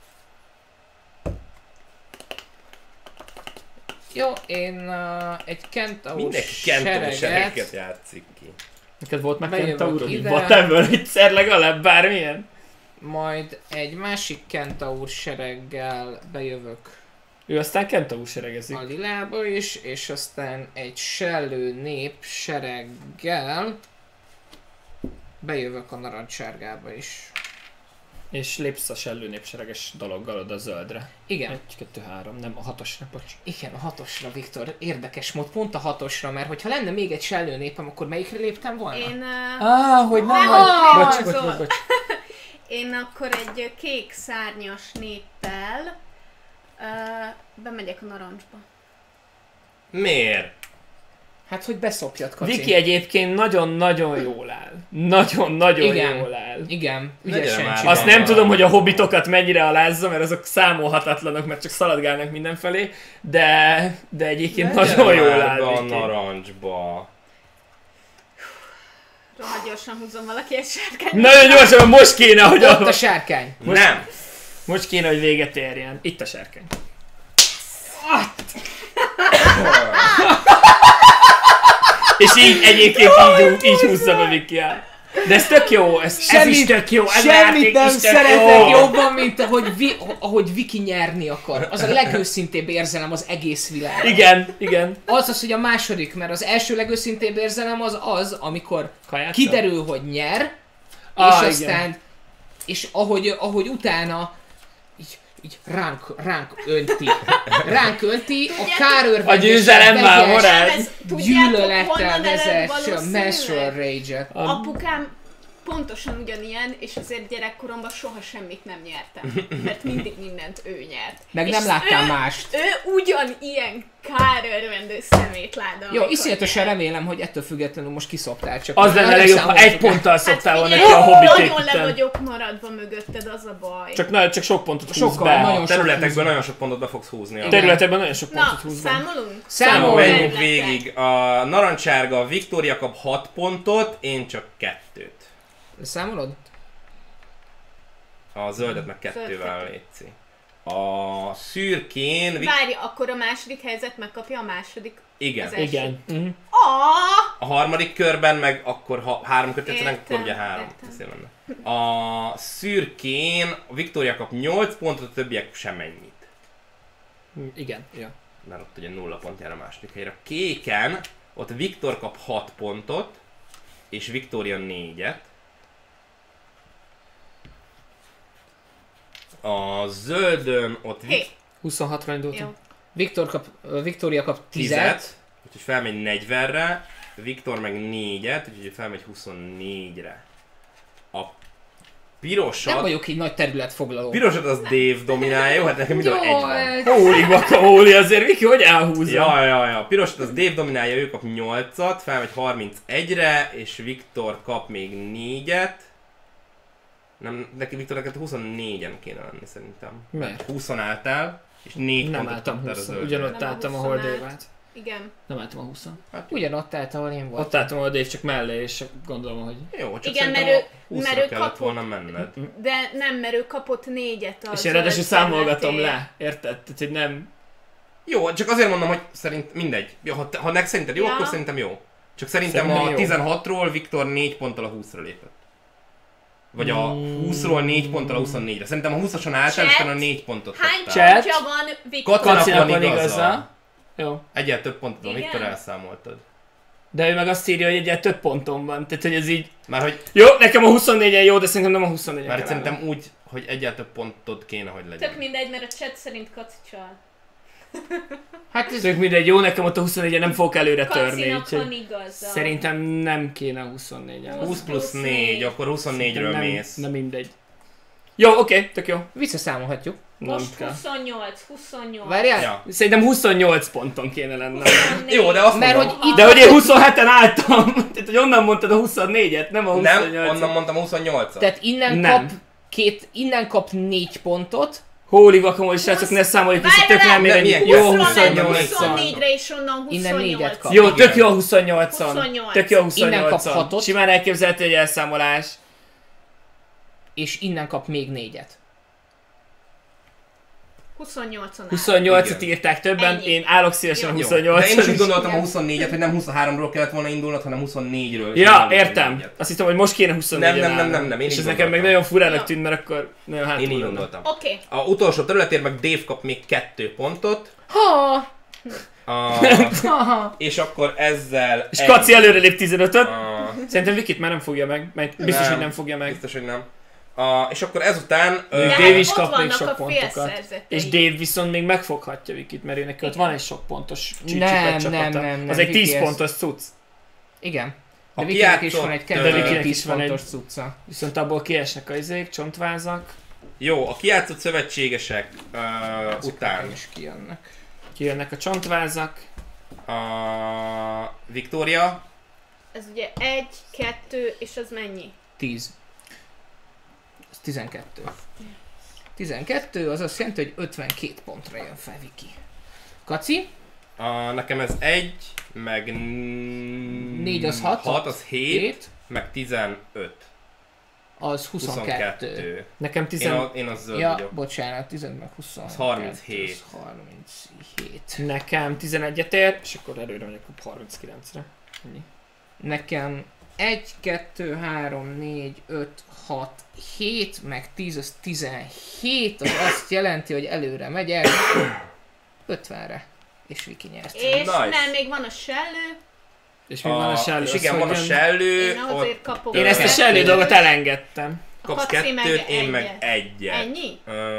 Jó, én egy Kentaur mindenki Kentaur sereget sereget játszik ki. Neked volt meg Bejövök Kentaurod? ide. Whatever, egyszer legalább bármilyen. majd egy másik Kentaur sereggel bejövök Ő aztán Kentaur seregezik. a lilába is, és aztán egy sellő nép sereggel bejövök a narancssárgába is. És lépsz a sellő népsereges dologgal oda a zöldre. Igen. 1, 2, 3, nem a 6-osra, bocs. Igen, a 6-osra, Viktor. Érdekes mód, pont a 6-osra, mert hogyha lenne még egy sellő népem, akkor melyikre léptem volna? Én, Hogy nem vagy. vagy. Bocs. én akkor egy kék szárnyas néppel bemegyek a narancsba. Miért? Hát, hogy beszopjad, Kaci. Viki egyébként nagyon-nagyon jól áll. Nagyon-nagyon Igen. jól áll. Igen, Legyen ügyesen már. csinálja. Azt nem tudom, hogy a hobbitokat mennyire alázza, mert azok számolhatatlanok, mert csak szaladgálnak mindenfelé, de egyébként nagyon jól áll a Viki. narancsba. Rohadt gyorsan húzom valaki egy sárkányt. Nagyon gyorsan, most kéne, hogy Ott a sárkány. Nem! most kéne, hogy véget érjen. Itt a sárkány. És így egyébként így húzza be Viki el. De ez tök jó, ez is tök jó, ez a Semmit játék nem is tök szeretek jó. jobban, mint ahogy Viki nyerni akar. Az a legőszintébb érzelem az egész világon. Igen. Az, hogy a második, mert az első legőszintébb érzelem az, amikor Kajácsa? kiderül, hogy nyer, Ah, és igen. aztán, és ahogy utána így ránk önti a kárőrvendés A győzelem már morál. gyűlölettel vezesse Menstrual Rage-et. Apukám pontosan ugyanilyen, és azért gyerekkoromban soha semmit nem nyertem. Mert mindig mindent ő nyert. Meg És nem láttál ő- mást. Ő ugyanilyen kárörvendő szemétláda. Jó, amikor iszonyatosan nyer. remélem, hogy ettől függetlenül most kiszoptál. Csak Az lenne legjobb, ha egy ponttal szoptál volna ki a figyelj, Hobbit nagyon le után. vagyok maradva mögötted, az a baj. Csak sok pontot húz Sokkal, be. nagyon A területekből nagyon sok pontot be fogsz húzni. Igen. Területekben nagyon sok Na, pontot húz be. számolunk? Számolj! Menjünk Területek. végig. A narancsárga Viktória kap 6 pontot, én csak 2-t. Számolod? A zöldet meg 2-vel Zöld létszi. A szürkén... Várj, akkor a második helyzet megkapja a második. Igen. Az első. Igen. Mhm. Ah! A harmadik körben meg akkor, ha 3 kötet Értem, akkor ugye 3 értem. beszél lenne. A szürkén a Viktória kap 8 pontot, a többiek semennyit. Igen. Ja. Mert ott ugye 0 pont jár a második helyre. A kéken ott Viktor kap 6 pontot, és Viktória 4-et. A zöldön ott Hé, 26-ra indultam. jó. Viktória kap 10-et. 10-et, úgyhogy felmegy 40-re, Viktor meg 4-et, úgyhogy felmegy 24-re. A pirosat... Nem vagyok így nagy területfoglaló. Pirosat az Dave dominálja, jó? Hát nekem mindenhol egy van. Holy guacamole, azért Viki, hogy elhúzza? Ja. Pirosat az Dave dominálja, ő kap 8-at, felmegy 31-re, és Viktor kap még 4-et. Nem, neki Viktornak 24-en kéne lenni szerintem. Miért? 20-on álltál, és 4 Nem pontot álltam kaptál a 20, zöldre. ugyanott Nem a álltam, 20-on ahol állt. Dave állt. Igen. Nem álltam a 20. Ugyanott állt, ahol én Ott voltam. álltam a Dave csak mellé, és gondolom, hogy... Jó, csak Igen, szerintem mert a ő 20-ra kellett kapott. volna menned. De nem, mert ő kapott 4-et az. És én ráadásul zöld számolgatom területén. le, érted? Tehát, hogy nem... Jó, csak azért mondom, hogy szerint mindegy. Jó, ha nek szerinted jó, Ja. akkor szerintem jó. Csak szerintem Szerintem a jó. 16-ról Viktor 4 ponttal a 20-ra lépett. Vagy a 20-ról 4 ponttal a 24-re. Szerintem a 20-ason álltál, és Chat. utána 4 pontot Hány kaptál. Chat. pontja van Viktor? Kocinak Kacinak van van igaza. igaza. Jó. Egyel több pontot van, Igen. Viktor, elszámoltad. De ő meg azt írja, hogy egyel több ponton van. Tehát, hogy ez így... Már hogy Jó, nekem a 24-en jó, de szerintem nem a 24-en Már kell szerintem állnom. úgy, hogy egyáltalán több pontot kéne, hogy legyen. Tök mindegy, mert a chat szerint Kaci csal. Hát ez Tök mindegy, jó, nekem ott a 24-en nem fogok előre törni. Kacinak van Úgyhogy igaza. szerintem nem kéne a 24-en. 20 plusz 4, akkor 24-ről nem, mész. nem mindegy. Jó, oké, tök jó. visszaszámolhatjuk. Nem Most kell. 28. Várjál? Ja. Szerintem 28 ponton kéne lennem. 24. Jó, de azt Mert mondom, hogy itt De hogy én 27-en álltam. Tehát, hogy onnan mondtad a 24-et, nem a 28-et. nem, onnan mondtam a 28-at. Tehát Nem. innen kap 4 pontot, Holy guacamole, srácok, ne számoljuk vissza, tök nem Nem, ér milyen? Jó, 28. 28-an. 24-re és onnan Innen 28. négyet kap. Jó, Igen. tök jó a 28-on. 28. Tök jó a Innen kap 28-on. hatot. Simán elképzelhető egy elszámolás. és innen kap még 4-et. 28-on 28-at Igen. írták többen, Ennyi. én állok szívesen a Jó. 28-on. De én is úgy gondoltam a Igen. 24-et, hogy nem 23-ról kellett volna indulnod, hanem 24-ről. Ja, értem. Azt hittem, hogy most kéne 24-en Nem, állnom. én És így ez nekem meg gondoltam. nagyon furának Ja. tűnt, mert akkor nagyon hátul Én így lenne. gondoltam. Oké. A utolsó területért meg Dave kap még 2 pontot. Ha! És akkor ezzel... És Kaci előre lép 15-öt. A, Szerintem Vikit már nem fogja meg, mert biztos, Nem. hogy nem fogja meg. biztos, hogy nem. És akkor ezután... Ő De Dave is ott kap még vannak sok a pontokat. félszerzetei. És Dave viszont még megfoghatja Vikit, mert ő neki ott van egy sok pontos Nem, csapata. nem, Az egy Viki 10 ezt- pontos cucc. Igen. Ha De Vikinek is kijátszott, van egy de kedvenc Vikinek 10 is van egy- pontos cucca. Viszont abból kiesnek a izék, csontvázak. Jó, a kijátszott szövetségesek után is kijönnek. Kijönnek a csontvázak. a Viktória, Ez ugye 1, 2, és az mennyi? 10. Ez 12. 12, az azt jelenti, hogy 52 pontra jön fel Viki. Kaci? nekem ez 1, meg 4 az 6, 6 az 7, 7, meg 15. az 22. 22. Nekem 10... Én az zöld Ja, vagyok. bocsánat, 10 meg 22. Az 37. Az 37. Nekem 11-et ér, és akkor előre megyek a 39-re. Ennyi. Nekem 1, 2, 3, 4, 5, 6, 7, meg 10 az 17, az azt jelenti, hogy előre megyek 50-re. És Viki nyert. És Nice. nem, még van a sellő. És még van a sellő. És az igen, van a hogyan- sellő, Én ott azért kapok. Én ezt a Kettő. sellő dolgot elengedtem. kapsz Kaci meg 2-t, én meg egyet. 1-et. Ennyi?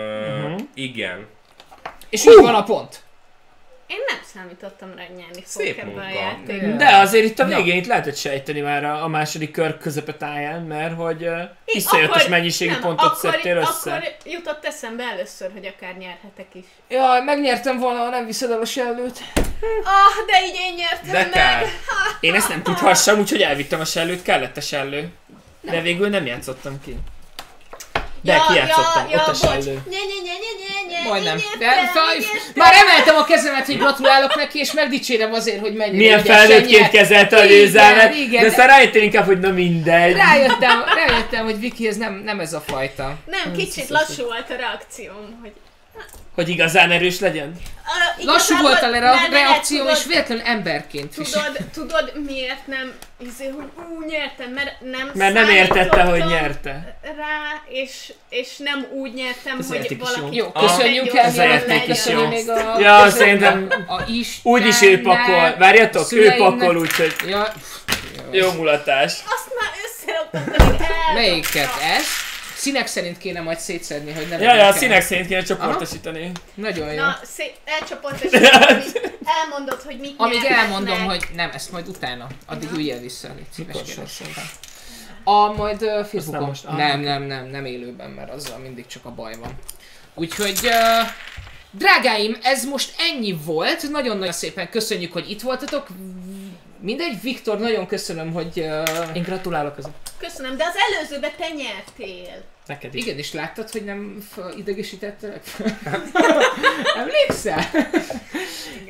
Igen. És így van a pont. Én nem számítottam rá, hogy nyerni Szép fogok ebben a munka. játékban. De azért itt a Ja. végén itt lehetett sejteni már a második kör közepetáján, mert hogy Így, iszonyatos akkor- mennyiségű nem, pontot szedtél össze. Akkor jutott eszembe először, hogy akár nyerhetek is. Jaj, megnyertem volna, ha nem viszed el a sellőt. De így én nyertem De meg! kár. Én ezt nem tudhassam, úgyhogy elvittem a sellőt, kellett a sellő. De végül nem játszottam ki. De kijátszottam, ott a bocs. sellő. Majdnem. Így De értem, faj, így értem. már emeltem a kezemet, hogy gratulálok neki, és megdicsérem azért, hogy mennyire Milyen ügyesen felnőttként nyert. kezelte a Igen, győzelmet, igen. de aztán rájöttél inkább, hogy na mindegy. Rájöttem, hogy Viki, ez nem ez a fajta. Nem, kicsit lassú volt a reakcióm, hogy... Hogy igazán erős legyen. Lassú Igazából- volt a ne, reakció, tudod- és véletlenül emberként is. Tudod miért nem hogy nyertem, Mert nem értette, hogy számítottam nyerte. rá, és nem úgy nyertem, Ez hogy játék is valaki... Jó, köszönjük nagyon el, Ez a mielőtt játék is megköszönni jó. még a... Ja, köszönjük szerintem a Istennek, Úgyis ő pakol. Várjatok, ő szüleimnek. pakol, úgyhogy Ja, jó mulatás. Azt már összeraktam, hogy melyiket? Ez? Színek szerint kéne majd szétszedni, hogy ne Ja, a legyen színek szerint kéne csoportosítani. Nagyon jó. Na, elcsoportosítani, amíg elmondod, hogy mit Amíg nyerhetnek. elmondom, hogy nem, ezt majd utána. Addig üljél vissza, légy szíves, Mikor kérlek szól? szépen. Majd Facebookon. nem most- Nem élőben, mert azzal mindig csak a baj van. Úgyhogy, drágáim, ez most ennyi volt. Nagyon-nagyon szépen köszönjük, hogy itt voltatok. Mindegy, Viktor, nagyon köszönöm, hogy... Én gratulálok az. Köszönöm, de az előzőben te nyertél. Neked is. Igen, és láttad, hogy nem idegesítettelek? Emlékszel?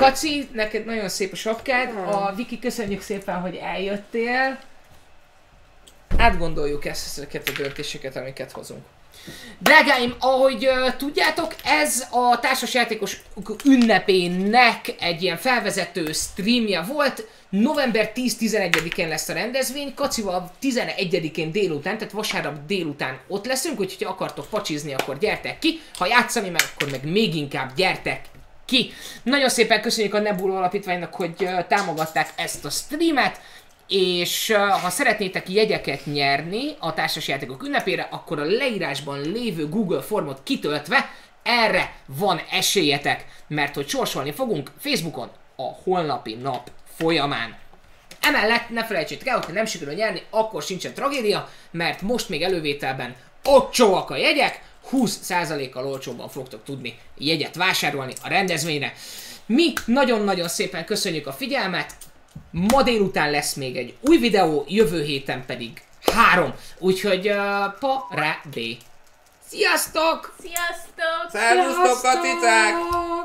Kaci, neked nagyon szép a sapkád. A Viki, köszönjük szépen, hogy eljöttél. Átgondoljuk ezeket a döntéseket, amiket hozunk. Drágáim, ahogy tudjátok, ez a társasjátékos ünnepének egy ilyen felvezető streamje volt. November 10-11-én lesz a rendezvény, Kacival 11-én délután, tehát vasárnap délután ott leszünk, úgyhogy ha akartok pacsizni, akkor gyertek ki, ha játszani meg, akkor meg még inkább gyertek ki. Nagyon szépen köszönjük a Nebula Alapítványnak, hogy támogatták ezt a streamet, és ha szeretnétek jegyeket nyerni a társasjátékok ünnepére, akkor a leírásban lévő Google formot kitöltve erre van esélyetek, mert hogy sorsolni fogunk Facebookon a holnapi nap folyamán. Emellett ne felejtsétek el, hogy nem sikerül nyerni, akkor sincsen tragédia, mert most még elővételben olcsóak a jegyek, 20%-kal olcsóbban fogtok tudni jegyet vásárolni a rendezvényre. Mi nagyon-nagyon szépen köszönjük a figyelmet, ma délután lesz még egy új videó, jövő héten pedig 3, úgyhogy parádé! Sziasztok! Sziasztok! Szervusztok, kacicák!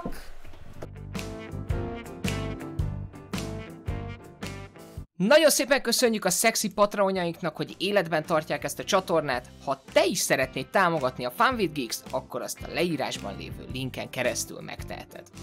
Nagyon szépen köszönjük a szexi patronjainknak, hogy életben tartják ezt a csatornát. Ha te is szeretnéd támogatni a Fun with Geeks, akkor azt a leírásban lévő linken keresztül megteheted.